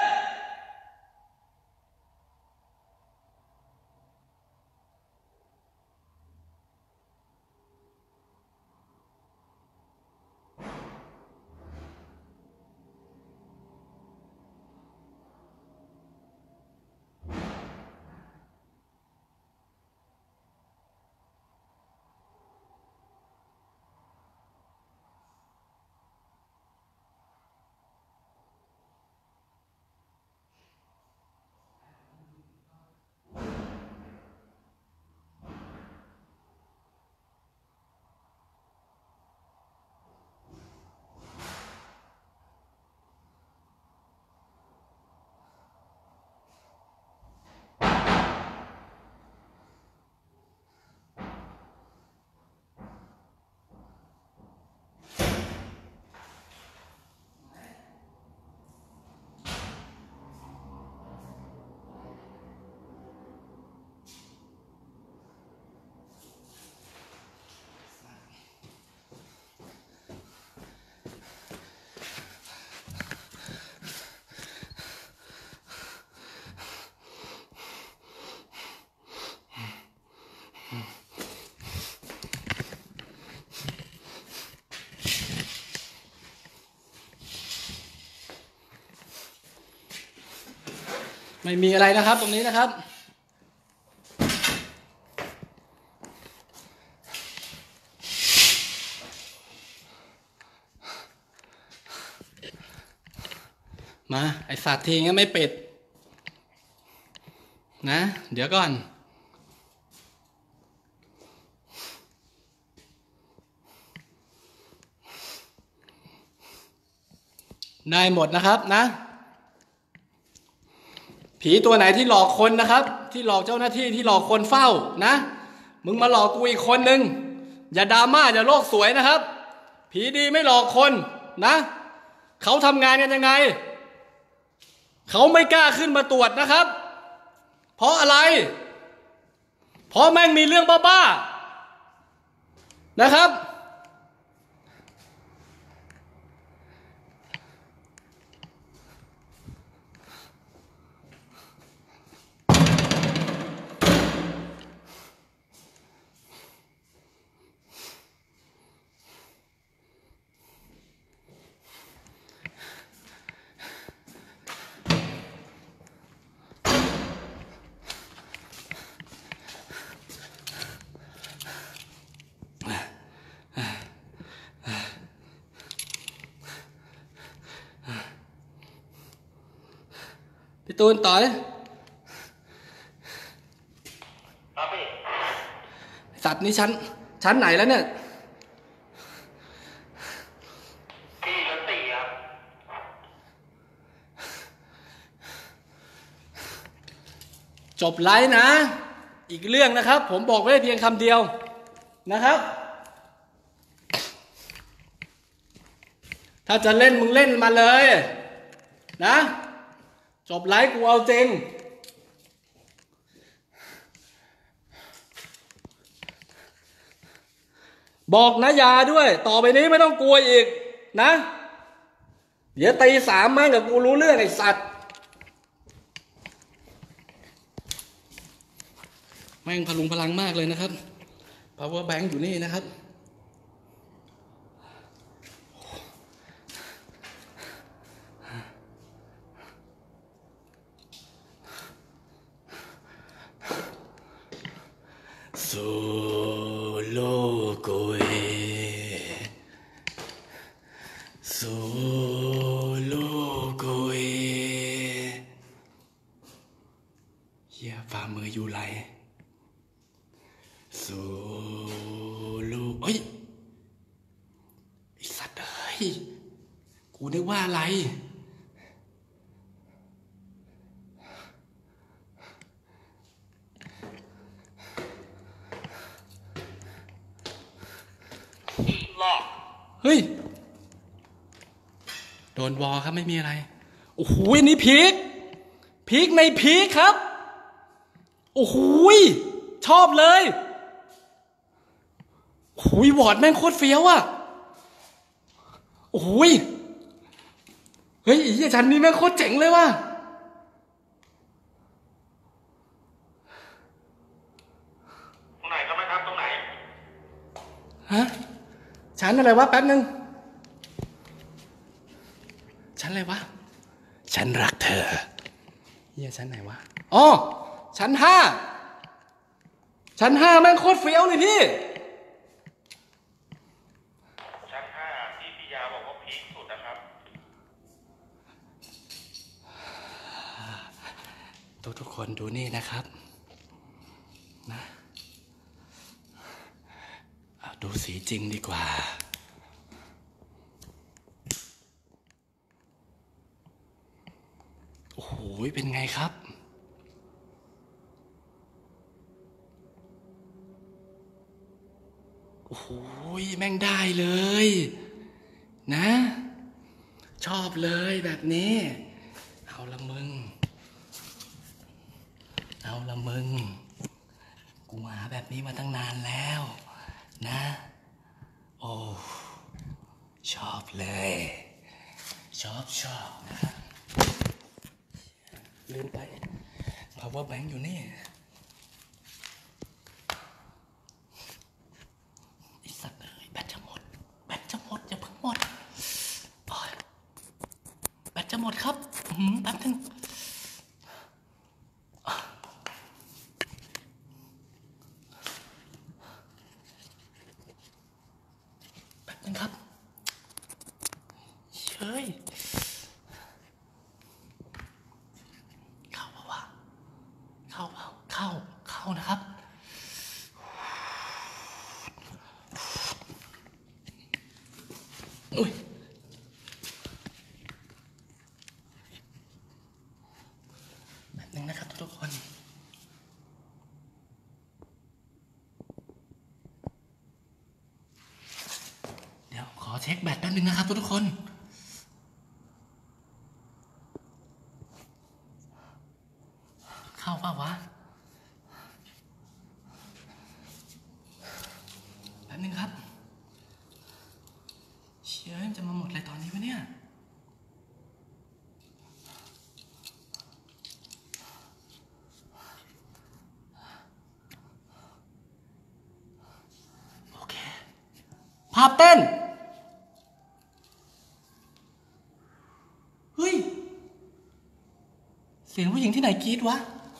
Speaker 1: ไม่มีอะไรนะครับตรงนี้นะครับมาไอสัตว์ทีงั้นไม่ปิดนะเดี๋ยวก่อนได้หมดนะครับนะผีตัวไหนที่หลอกคนนะครับที่หลอกเจ้าหน้าที่ที่หลอกคนเฝ้านะมึงมาหลอกกูอีกคนนึงอย่าดราม่าอย่าโลกสวยนะครับผีดีไม่หลอกคนนะเขาทำงานกันยังไงเขาไม่กล้าขึ้นมาตรวจนะครับเพราะอะไรเพราะแม่งมีเรื่องบ้าๆนะครับพี่ตูนต่อย
Speaker 6: ครับพี่
Speaker 1: สัตว์นี้ชั้นไหนแล้วเนี่ย
Speaker 6: พี่ชั้น4ครับ
Speaker 1: จบไลฟ์นะอีกเรื่องนะครับผมบอกไว้เพียงคำเดียวนะครับถ้าจะเล่นมึงเล่นมาเลยนะจบไลฟ์กูเอาจริงบอกนะยาด้วยต่อไปนี้ไม่ต้องกลัวอีกนะเดี๋ยวตี3มั่งกับกูรู้เรื่องไอ้สัตว์แม่งพลุงพลังมากเลยนะครับ power bank อยู่นี่นะครับโซโลโกเอโซโลโกเอเฮียฝ่ามืออยู่ไหลโซโลเอ้ยไอสัตว์เอ้ยกูนึกว่าอะไรเฮ้ยโดนวอครับไม่มีอะไรโอ้โหอันนี้พีคในพีคครับโอ้โหชอบเลยโอ้โหวอร์ดแม่งโคตรเฟี้ยวอ่ะโอ้โหเฮ้ยไอ้เหี้ยชั้นนี้แม่งโคตรเจ๋งเลยว่ะ
Speaker 6: ตรงไหนครับแม่ครับตรงไหน
Speaker 1: ฮะชั้นอะไรวะแป๊บนึงชั้นอะไรวะฉันรักเธอเหี้ยชั้นไหนวะอ๋อชั้น5แม่งโคตรเฟี้ยวเลยพี่
Speaker 6: ชั้น5ที่พี่ยาบอกว่าพีคสุดนะครับ
Speaker 1: ทุกคนดูนี่นะครับนะดูสีจริงดีกว่าโอ้โหเป็นไงครับโอ้โหแม่งได้เลยนะชอบเลยแบบนี้เอาละมึงกูหาแบบนี้มาตั้งนานแล้วนะโอ้ชอบเลยชอบนะครับลืมไป power bank อยู่นี่ไอ้สัตว์เอ้ยแบตจะหมดอย่าเพิ่งหมดแบตจะหมดครับแป๊บนึงครับเฮ้ยเข้าปะวะเข้านะครับอุ้ยแบบนึงนะครับทุกคนขอเช็คแบตแป๊บนึงนะครับทุกคนเข้าป่าววะแป๊บนึงครับเชื่อจะมาหมดอะไรตอนนี้วะเนี่ยโอเคภาพเต้นเฮ้ยเสียงผู้หญิงที่ไหนกรี๊ดวะ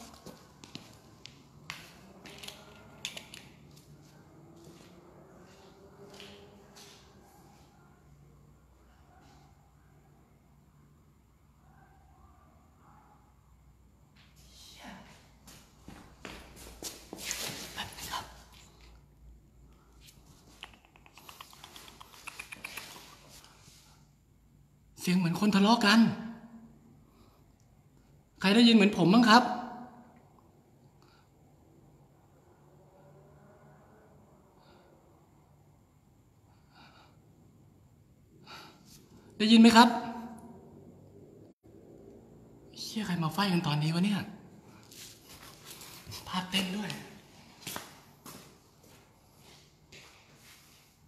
Speaker 1: เสียงเหมือนคนทะเลาะกันใครได้ยินเหมือนผมบ้างครับได้ยินไหมครับเฮียใครมาไฟกันตอนนี้วะเนี่ยภาพเต้นด้วย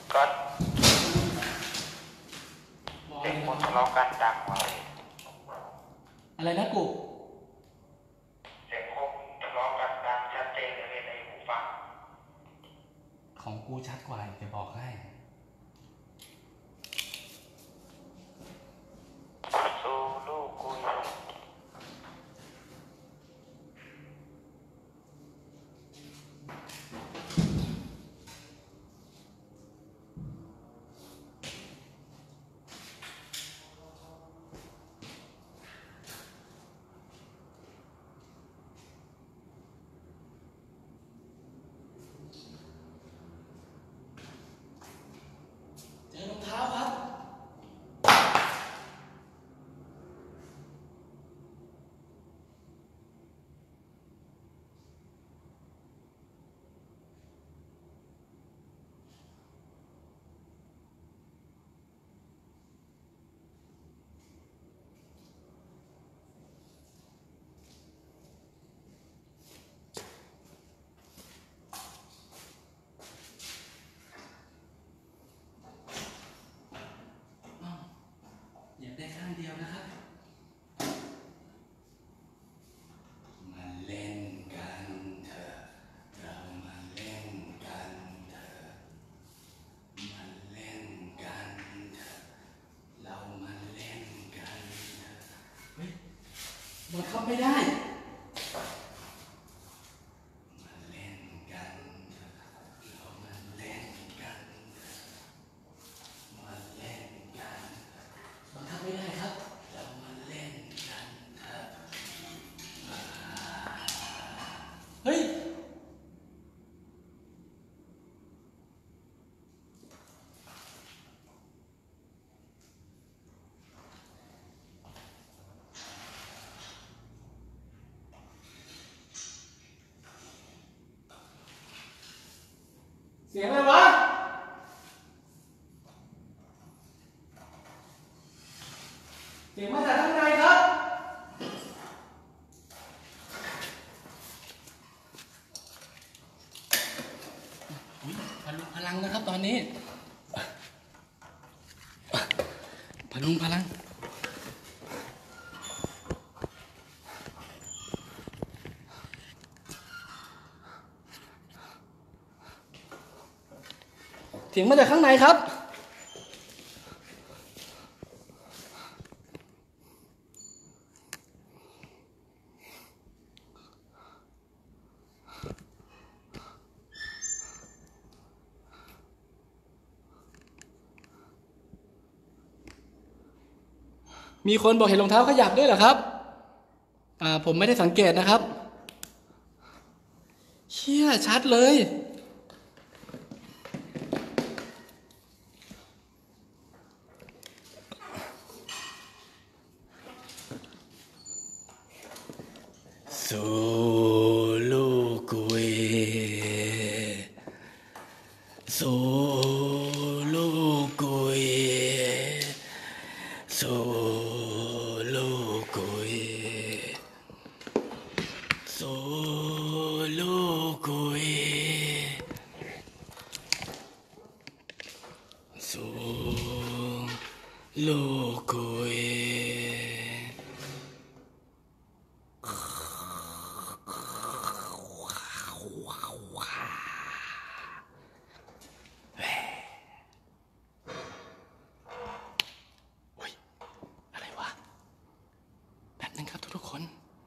Speaker 6: ก็เด็กคนทะเลาะกันดังมาเลย
Speaker 1: อะไรนะกู
Speaker 6: เสียงคบทะเลาะกันดังชัดเจนเลยในหูฟัง
Speaker 1: ของกูชัดกว่าจะบอกให้
Speaker 6: สู้ลูกกูอยู่
Speaker 1: เจอรองเท้าครับ อยากได้ข้างเดียวนะครับ มาเล่นกันเถอะ เรามาเล่นกันเถอะ มาเล่นกันเถอะ เรามาเล่นกันเถอะ เฮ้ยบอลเข้าไม่ได้ มาเล่นกันเถอะ เรามาเล่นกันเถอะ มาเล่นกันบังคับไม่ได้ครับ เรามาเล่นกันเถอะเฮ้ย เสียงอะไรวะ เสียงมาจากข้างในครับอุ๊ยพลังนะครับตอนนี้ พลัง เสียงมาจากข้างในครับ มีคนบอกเห็นรองเท้าขยับด้วยเหรอครับ ผมไม่ได้สังเกตนะครับเชี่ยชัดเลยสูลูกุยสูลูกุยสูลูกุยสูลูกุยสูลูกุยอะไรวะแป๊บนึงครับทุกคน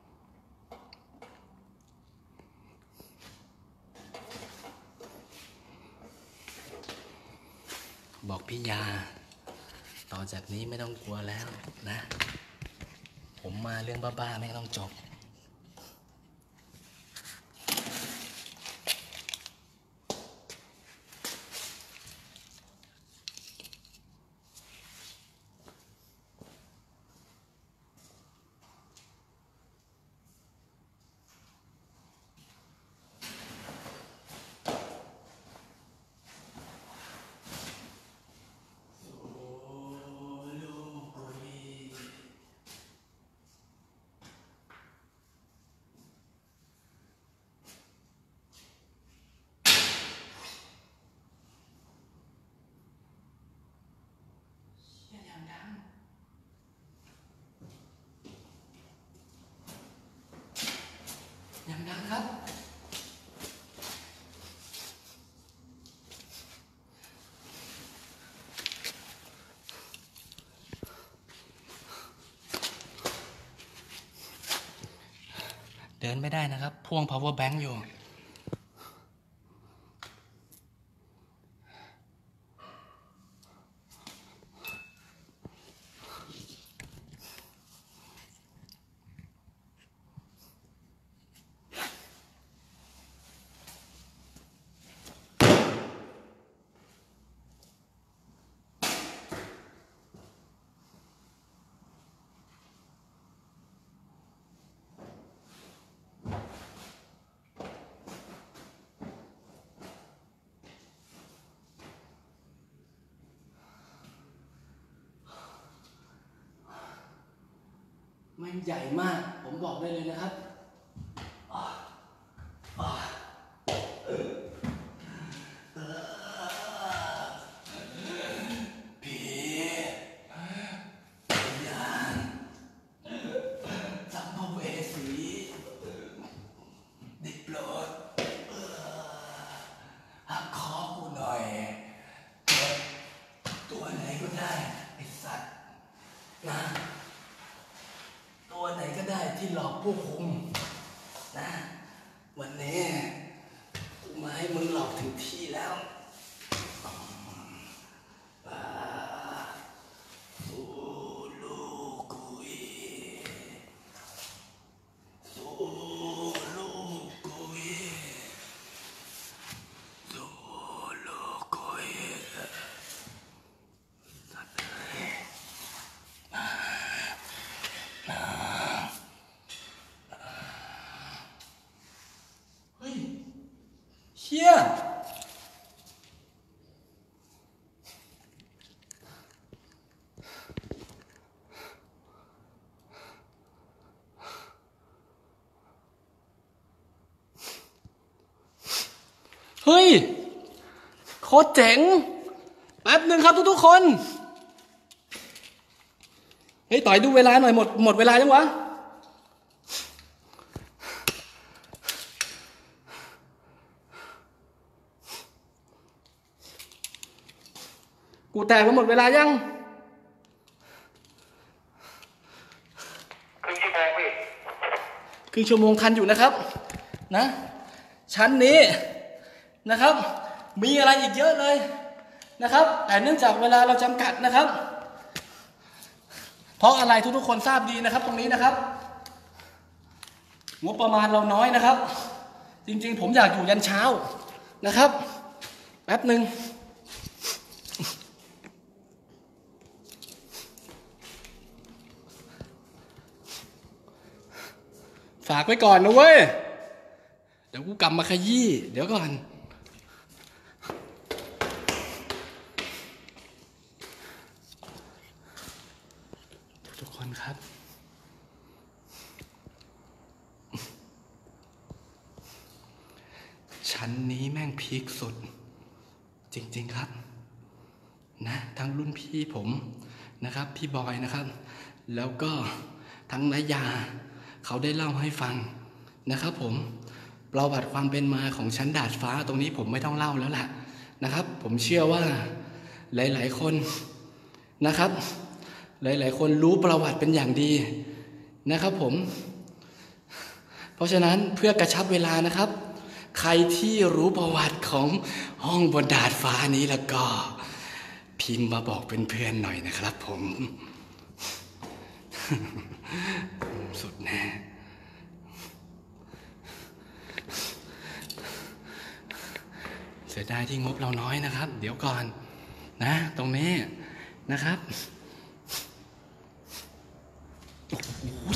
Speaker 1: บอกพี่ยาต่อจากนี้ไม่ต้องกลัวแล้วนะผมมาเรื่องบ้าๆไม่ต้องจบดินไม่ได้นะครับพ่วง power bank อยู่มันใหญ่มากผมบอกได้เลยนะครับผีวิญญาณสัมภเวสีได้โปรดหักคอกูหน่อยตัวไหนก็ได้ไอ้สัตว์นะตัวไหนก็ได้ที่หลอกพวกคุมนะวันนี้กูมาให้มึงหลอกถึงที่แล้วสู้ลูกกุยสู้ลูกกุยสู้ลูกกุยสัตว์เฮ้ยเชี่ยเฮ้ยโคตรเจ๋งแป๊บหนึ่งครับทุกๆคนเฮ้ยต่อยดูเวลาหน่อยหมดเวลายังวะกูแตกมาหมดเวลายัง
Speaker 6: ครึ่งชั่วโมงพี่
Speaker 1: ครึ่งชั่วโมงทันอยู่นะครับนะชั้นนี้นะครับมีอะไรอีกเยอะเลยนะครับแต่เนื่องจากเวลาเราจำกัดนะครับเพราะอะไรทุกๆคนทราบดีนะครับตรงนี้นะครับงบประมาณเราน้อยนะครับจริงๆผมอยากอยู่ยันเช้านะครับแป๊บหนึ่งฝากไว้ก่อนนะเว้ยเดี๋ยวกูกลับมาขยี้เดี๋ยวก่อนทุกคนครับชั้นนี้แม่งพีคสุดจริงๆครับนะทั้งรุ่นพี่ผมนะครับพี่บอยนะครับแล้วก็ทั้งนายาเขาได้เล่าให้ฟังนะครับผมประวัติความเป็นมาของชั้นดาดฟ้าตรงนี้ผมไม่ต้องเล่าแล้วล่ะนะครับผมเชื่อว่าหลายๆคนนะครับหลายๆคนรู้ประวัติเป็นอย่างดีนะครับผมเพราะฉะนั้นเพื่อกระชับเวลานะครับใครที่รู้ประวัติของห้องบนดาดฟ้านี้แล้วก็พิมพ์มาบอกเป็นเพื่อนหน่อยนะครับผมสุดแน่เสียดายที่งบเราน้อยนะครับเดี๋ยวก่อนนะตรงนี้นะครับโอ้โห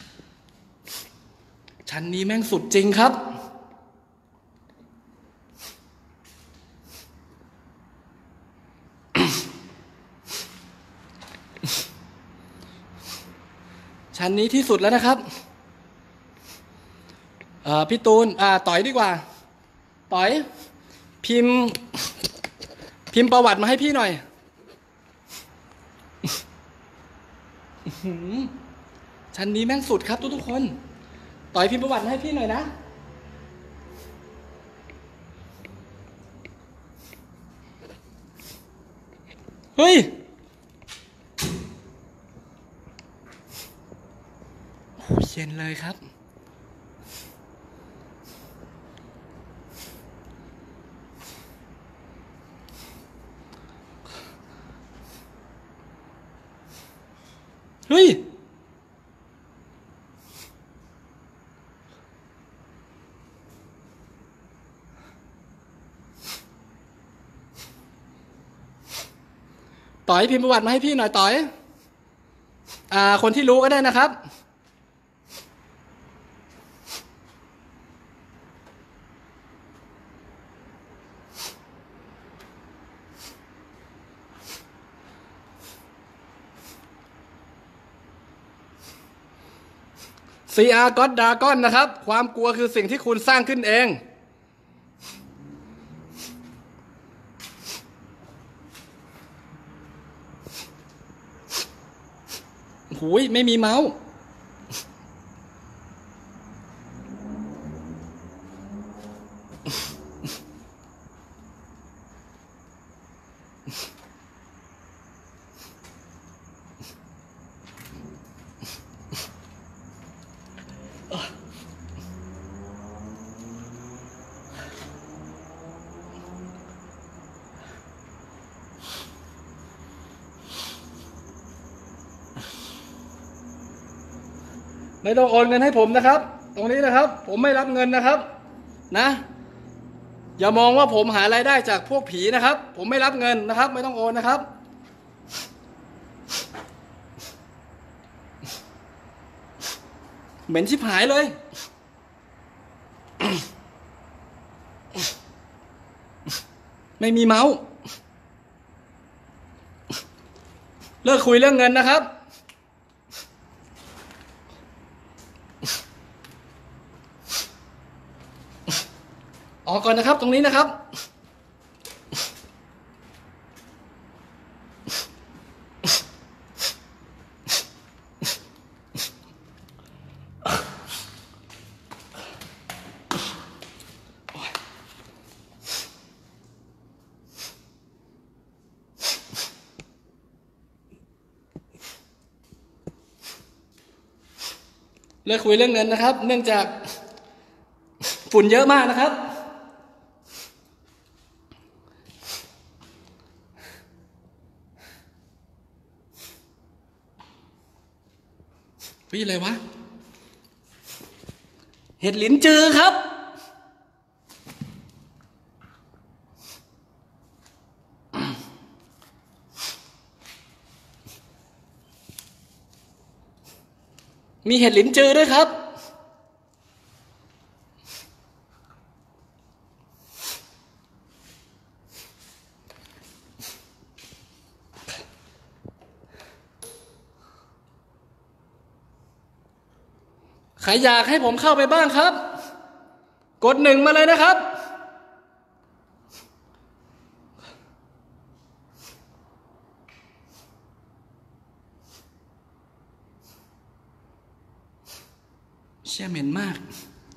Speaker 1: ชั้นนี้แม่งสุดจริงครับชั้นนี้ที่สุดแล้วนะครับพี่ตูนต่อยดีกว่าต่อยพิมพ์ประวัติมาให้พี่หน่อยชั้นนี้แม่งสุดครับทุกคนต่อยพิมพ์ประวัติมาให้พี่หน่อยนะเฮ้ยเย็นเลยครับเฮ้ยต่อยพิมพ์ประวัติมาให้พี่หน่อยต่อยคนที่รู้ก็ได้นะครับCR God Dragon นะครับความกลัวคือสิ่งที่คุณสร้างขึ้นเองหูยไม่มีเมาส์ไม่ต้องโอนเงินให้ผมนะครับตรงนี้นะครับผมไม่รับเงินนะครับนะอย่ามองว่าผมหารายได้จากพวกผีนะครับผมไม่รับเงินนะครับไม่ต้องโอนนะครับเหม็นชิบหายเลยไม่มีเมาส์เลิกคุยเรื่องเงินนะครับออกก่อนนะครับตรงนี้นะครับเลิกคุยเรื่องเงินนะครับเนื่องจากฝุ่นเยอะมากนะครับพี่อะไรวะเห็ดหลินจือครับมีเห็ดหลินจือด้วยครับใครอยากให้ผมเข้าไปบ้างครับกด1มาเลยนะครับเชี่ยเหม็นมาก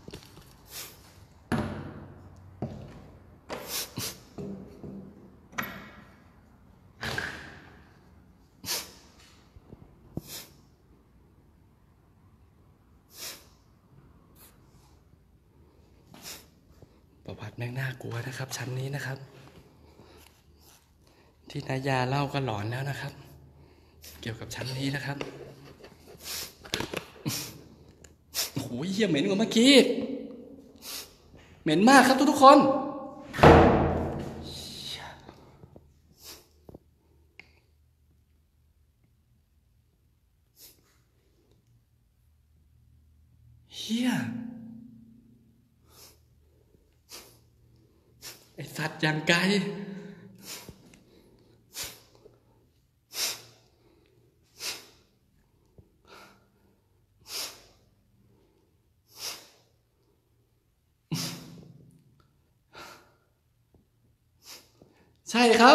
Speaker 1: ประวัติแม่งน่ากลัวนะครับชั้นนี้นะครับที่นายาเล่าก็หลอนแล้วนะครับเกี่ยวกับชั้นนี้นะครับโอ้โหเหี้ยเหม็นกว่าเมื่อกี้เหม็นมากครับทุกคนเหี้ยไอสัตว์อย่างไกลใช่ครับ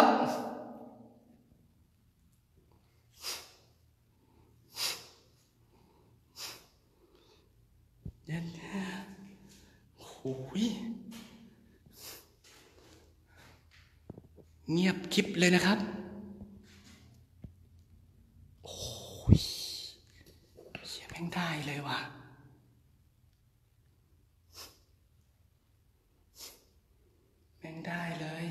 Speaker 1: ยันโอ้ยเงียบคลิปเลยนะครับโอ้ยเชี่ยแม่งได้เลยว่ะแม่งได้เลย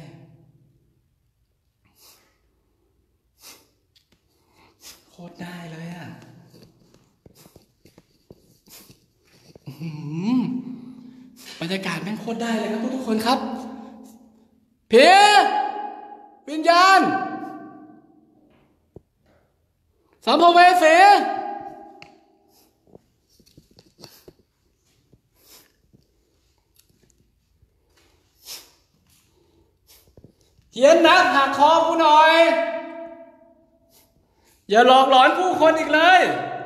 Speaker 1: โคตรได้เลยอ่ะบรรยากาศแม่งโคตรได้เลยครับทุกคนครับผีวิญญาณสัมภเวสีเทียนนักหักคอกูหน่อยอย่าหลอกหลอนผู้คนอีกเลย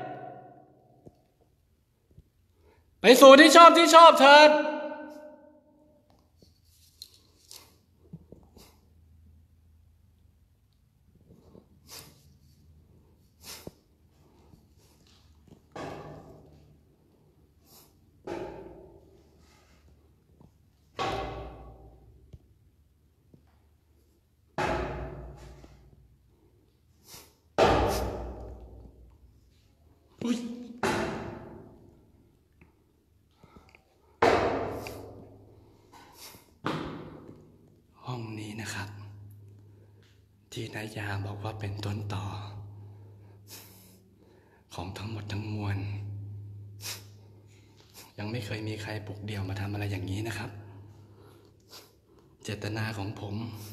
Speaker 1: ไปสู่ที่ชอบเถิดห้องนี้นะครับที่นายาบอกว่าเป็นต้นต่อของทั้งหมดทั้งมวลยังไม่เคยมีใครปลุกเดี่ยวมาทำอะไรอย่างนี้นะครับเจตนาของผม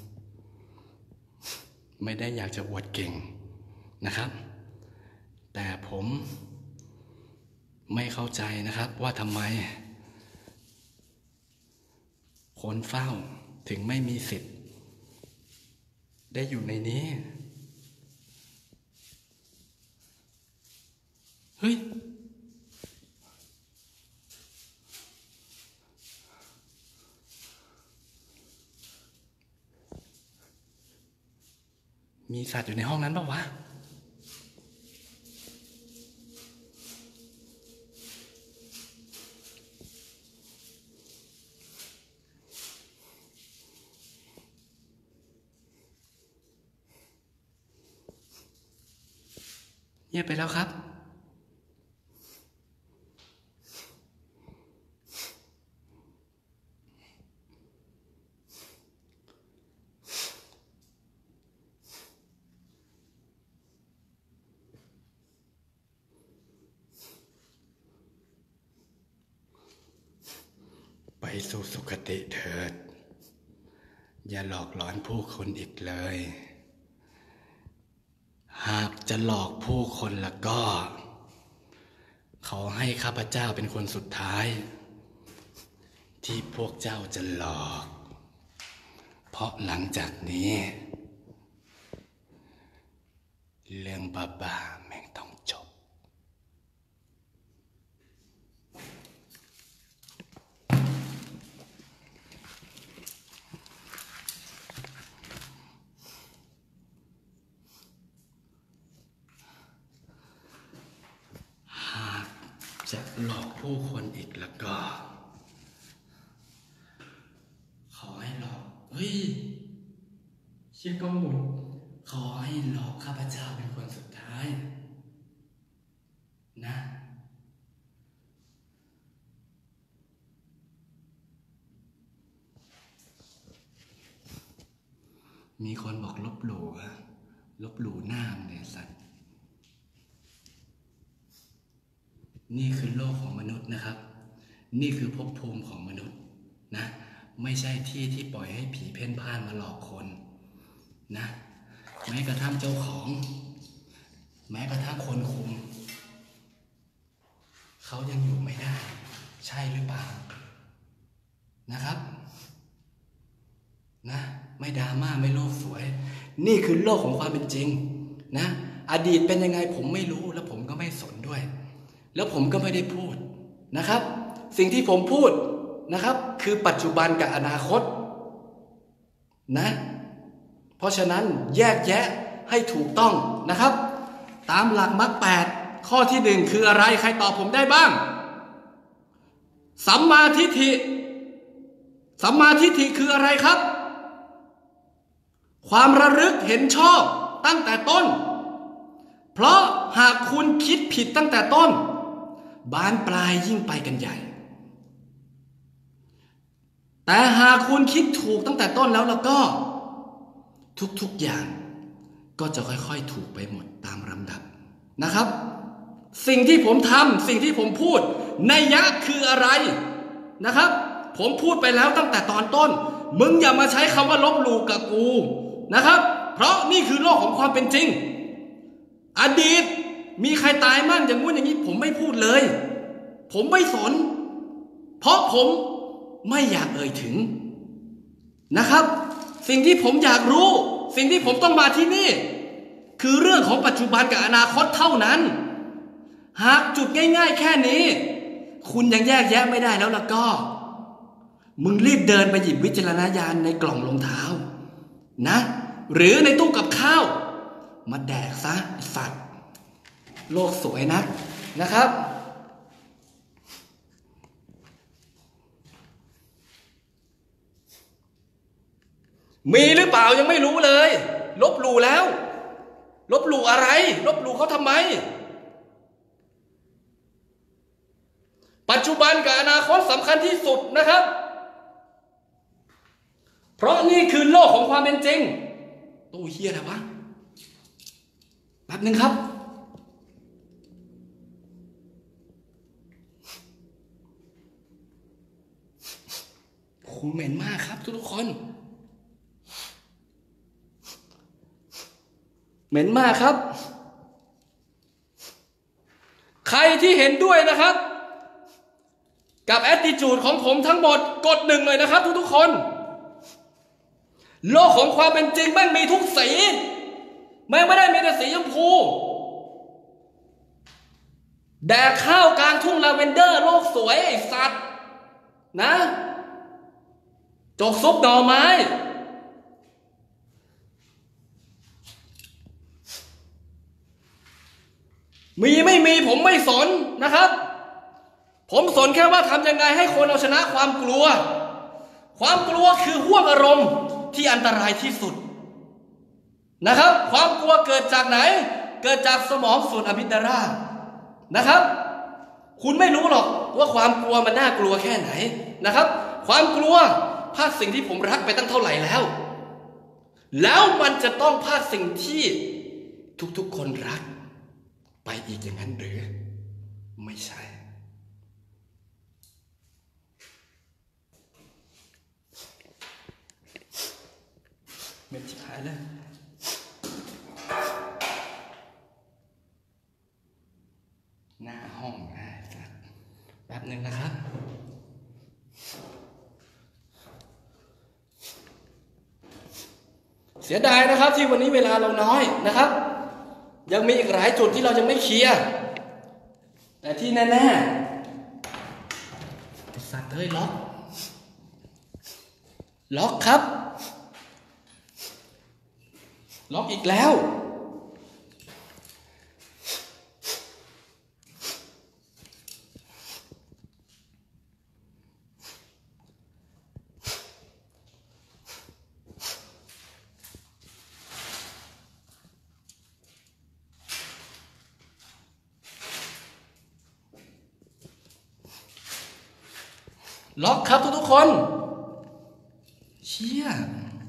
Speaker 1: ไม่ได้อยากจะอวดเก่งนะครับแต่ผมไม่เข้าใจนะครับว่าทำไมคนเฝ้าถึงไม่มีสิทธิ์ได้อยู่ในนี้เฮ้ยมีสัตว์อยู่ในห้องนั้นเปล่าวะเงียบไปแล้วครับไปสู่สุคติเถิดอย่าหลอกหลอนผู้คนอีกเลยหากจะหลอกผู้คนแล้วก็ขอให้ข้าพเจ้าเป็นคนสุดท้ายที่พวกเจ้าจะหลอกเพราะหลังจากนี้เรื่องบ้าๆแม่งต้องจบจะหลอกผู้คนอีกแล้วก็ขอให้หลอกเชี่ยก็หมุนขอให้หลอกข้าพเจ้าเป็นคนสุดท้ายนะมีคนบอกลบหลู่หน้าเนี่ยสัตว์นี่คือโลกของมนุษย์นะครับนี่คือภพภูมิของมนุษย์นะไม่ใช่ที่ที่ปล่อยให้ผีเพ่นพ่านมาหลอกคนนะแม้กระทั่งเจ้าของแม้กระทั่งคนคุมเขายังอยู่ไม่ได้ใช่หรือเปล่านะครับนะไม่ดราม่าไม่โลกสวยนี่คือโลกของความเป็นจริงนะอดีตเป็นยังไงผมไม่รู้แล้วผมก็ไม่สนด้วยแล้วผมก็ไม่ได้พูดนะครับสิ่งที่ผมพูดนะครับคือปัจจุบันกับอนาคตนะเพราะฉะนั้นแยกแยะให้ถูกต้องนะครับตามหลักมรรค8ข้อที่1คืออะไรใครตอบผมได้บ้างสัมมาทิฏฐิสัมมาทิฏฐิคืออะไรครับความระลึกเห็นชอบตั้งแต่ต้นเพราะหากคุณคิดผิดตั้งแต่ต้นบานปลายยิ่งไปกันใหญ่แต่หากคุณคิดถูกตั้งแต่ต้นแล้วก็ทุกอย่างก็จะค่อยๆถูกไปหมดตามลำดับนะครับสิ่งที่ผมทำสิ่งที่ผมพูดนัยยะคืออะไรนะครับผมพูดไปแล้วตั้งแต่ตอนต้นมึงอย่ามาใช้คำว่าลบหลู่กับกูนะครับเพราะนี่คือโลกของความเป็นจริงอดีตมีใครตายมั่งอย่างงู้นอย่างนี้ผมไม่พูดเลยผมไม่สนเพราะผมไม่อยากเอ่ยถึงนะครับสิ่งที่ผมอยากรู้สิ่งที่ผมต้องมาที่นี่คือเรื่องของปัจจุบันกับอนาคตเท่านั้นหากจุดง่ายๆแค่นี้คุณยังแยกแยะไม่ได้แล้วก็มึงรีบเดินไปหยิบวิจารณญาณในกล่องรองเท้านะหรือในตู้กับข้าวมาแดกซะสัตว์โลกสวยนักนะครับมีหรือเปล่ายังไม่รู้เลยลบหลู่แล้วลบหลู่อะไรลบหลู่เขาทำไมปัจจุบันกับอนาคตสำคัญที่สุดนะครับเพราะนี่คือโลกของความเป็นจริงตู้เฮียอะไรวะแป๊บนึงครับโหเหม็นมากครับทุกคนเหม็นมากครับใครที่เห็นด้วยนะครับกับแอตติจูดของผมทั้งหมดกด1เลยนะครับทุกคนโลกของความเป็นจริงแม่งมีทุกสีแม่งไม่ได้มีแต่สีชมพูแดกข้าวกลางทุ่งลาเวนเดอร์โลกสวยไอ้สัตว์นะจกซุปหน่อไม้มีไม่มีผมไม่สนนะครับผมสนแค่ว่าทำยังไงให้คนเอาชนะความกลัวความกลัวคือห้วงอารมณ์ที่อันตรายที่สุดนะครับความกลัวเกิดจากไหนเกิดจากสมองส่วนอะมิกดาลานะครับคุณไม่รู้หรอกว่าความกลัวมันน่ากลัวแค่ไหนนะครับความกลัวพากสิ่งที่ผมรักไปตั้งเท่าไหร่แล้วมันจะต้องพากสิ่งที่ทุกๆคนรักไปอีกอย่างนั้นหรือไม่ใช่เม็ดชิบหายเลยหน้าห้องแป๊บหนึ่งนะครับเสียดายนะครับที่วันนี้เวลาเราน้อยนะครับยังมีอีกหลายจุดที่เรายังไม่เคลียร์แต่ที่แน่ๆสัตว์เฮ้ยล็อกครับล็อกอีกแล้วล็อกครับทุกคนเชี่ย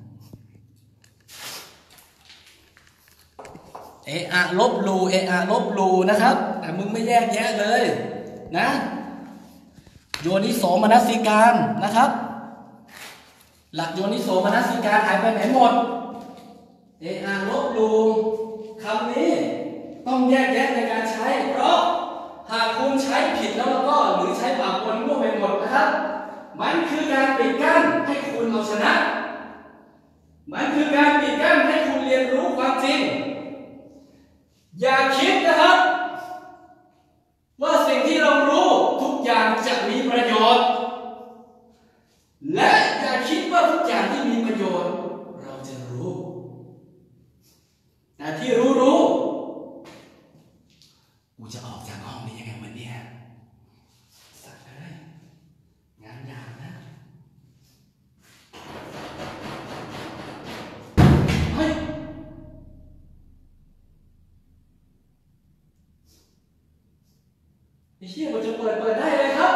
Speaker 1: ลบหลู่นะครับแต่มึงไม่แยกแยะเลยนะโยนิโสมนสิการนะครับหลักโยนิโสมนสิการหายไปไหนหมดลบหลู่คำนี้ต้องแยกแยะในการใช้เพราะหากคุณใช้ผิดแล้วก็หรือใช้ปากปนมั่วไปหมดนะครับมันคือการปิดกั้นให้คุณเอาชนะมันคือการปิดกั้นให้คุณเรียนรู้ความจริงอย่าคิดนะครับว่าสิ่งที่เรารู้ทุกอย่างจะมีประโยชน์และอย่าคิดว่าทุกอย่างที่มีประโยชน์เราจะรู้แต่ที่รู้กูจะออกจากห้องนี้ยังไงวันนี้สัตว์เลยงานยากนะเฮ้ยไอ้เหี้ยมันจะเปิดได้เลยครับ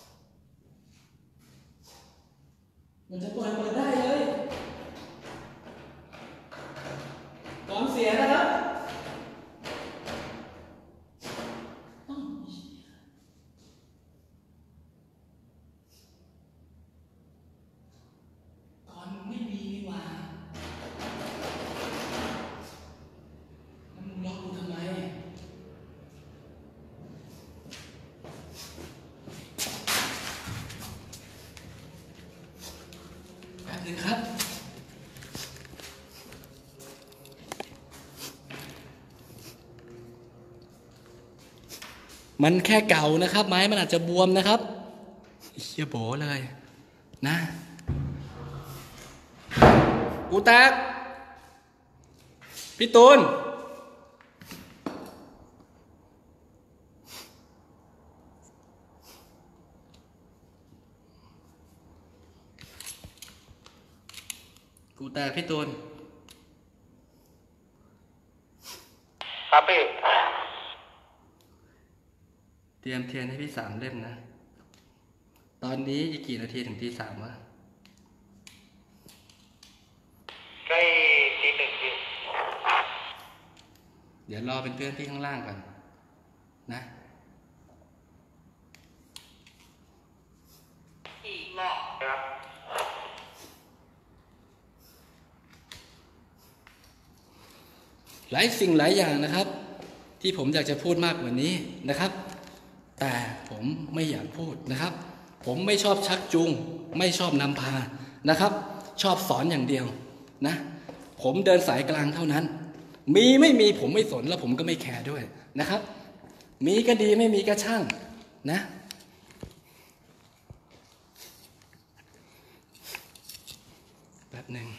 Speaker 1: มันจะเปิดได้เลยมันแค่เก่านะครับไม้มันอาจจะบวมนะครับเฮียโบเลยนะกูแตกพี่ตูนกูแตกพี่ตูน
Speaker 6: ครับพี่
Speaker 1: เตรียมเทียนให้พี่3 เล่มนะตอนนี้อีกกี่นาทีถึงตี 3วะ
Speaker 6: ใกล้ตี 1พี่
Speaker 1: เดี๋ยวรอเป็นเพื่อนพี่ข้างล่างก่อนนะ
Speaker 6: ครับ
Speaker 1: หลายสิ่งหลายอย่างนะครับที่ผมอยากจะพูดมากกว่านี้นะครับแต่ผมไม่อยากพูดนะครับผมไม่ชอบชักจูงไม่ชอบนำพานะครับชอบสอนอย่างเดียวนะผมเดินสายกลางเท่านั้นมีไม่มีผมไม่สนแล้วผมก็ไม่แคร์ด้วยนะครับมีก็ดีไม่มีก็ช่างนะแป๊บหนึ่ง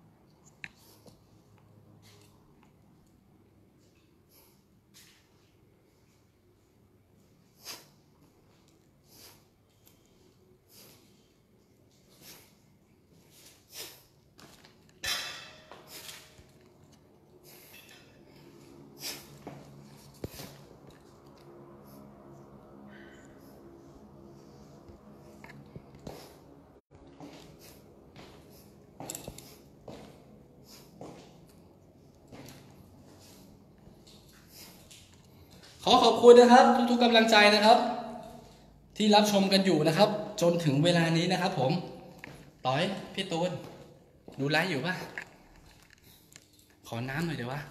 Speaker 1: ขอขอบคุณนะครับทุกๆกำลังใจนะครับที่รับชมกันอยู่นะครับจนถึงเวลานี้นะครับผมต่อยพี่ตูนดูไลฟ์อยู่ป่ะขอน้ำหน่อยเดี๋ยววะ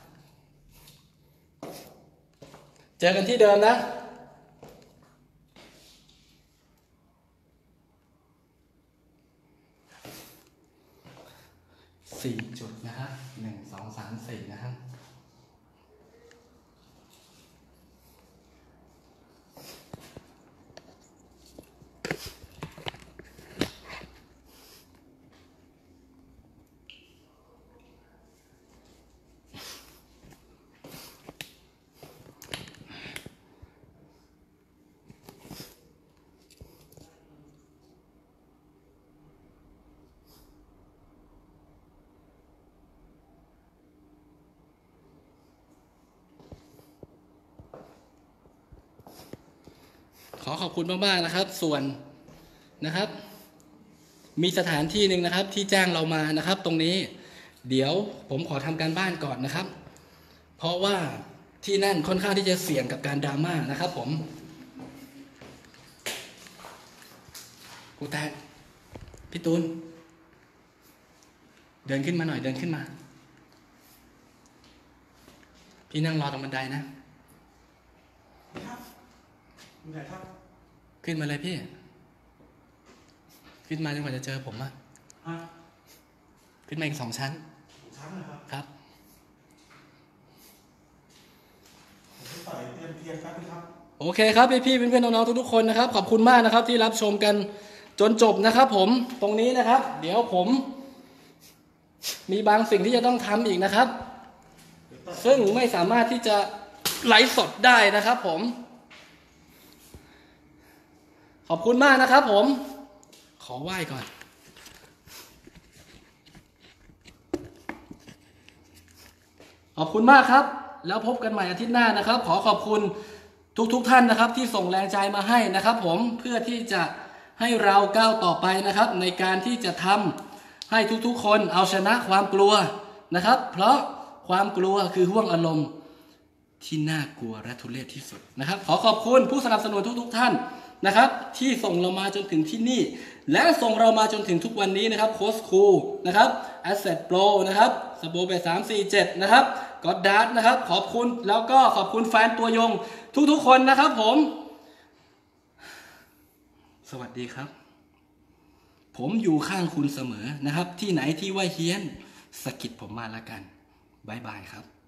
Speaker 1: เจอกันที่เดิมนะ4 จุดนะครับ1 2 3 4นะครับขอขอบคุณมากๆนะครับส่วนนะครับมีสถานที่หนึ่งนะครับที่จ้างเรามานะครับตรงนี้เดี๋ยวผมขอทำการบ้านก่อนนะครับเพราะว่าที่นั่นค่อนข้างที่จะเสี่ยงกับการดราม่านะครับผมกูแตกพี่ตูนเดินขึ้นมาหน่อยเดินขึ้นมาพี่นั่งรอตรงบันไดนะขึ้นมาเลยพี่ขึ้นมาจนกว่าจะเจอผมอะขึ้นมาอีก2 ชั้นครับโอเคครับพี่ๆเพื่อนๆน้องๆทุกๆคนนะครับขอบคุณมากนะครับที่รับชมกันจนจบนะครับผมตรงนี้นะครับเดี๋ยวผมมีบางสิ่งที่จะต้องทำอีกนะครับซึ่งไม่สามารถที่จะไลฟ์สดได้นะครับผมขอบคุณมากนะครับผมขอไหว้ก่อนขอบคุณมากครับแล้วพบกันใหม่อาทิตย์หน้านะครับขอขอบคุณทุกท่านนะครับที่ส่งแรงใจมาให้นะครับผมเพื่อที่จะให้เราก้าวต่อไปนะครับในการที่จะทำให้ทุกๆคนเอาชนะความกลัวนะครับเพราะความกลัวคือห้วงอารมณ์ที่น่ากลัวและทุเรศที่สุดนะครับขอขอบคุณผู้สนับสนุนทุกท่านนะครับที่ส่งเรามาจนถึงที่นี่และส่งเรามาจนถึงทุกวันนี้นะครับโค้ชคูนะครับ Asset Pro นะครับสโบเบ347นะครับก็อดดาร์ดนะครับขอบคุณแล้วก็ขอบคุณแฟนตัวยงทุกคนนะครับผมสวัสดีครับผมอยู่ข้างคุณเสมอนะครับที่ไหนที่ว่าเฮี้ยนสะกิดผมมาแล้วกันบ๊ายบายครับ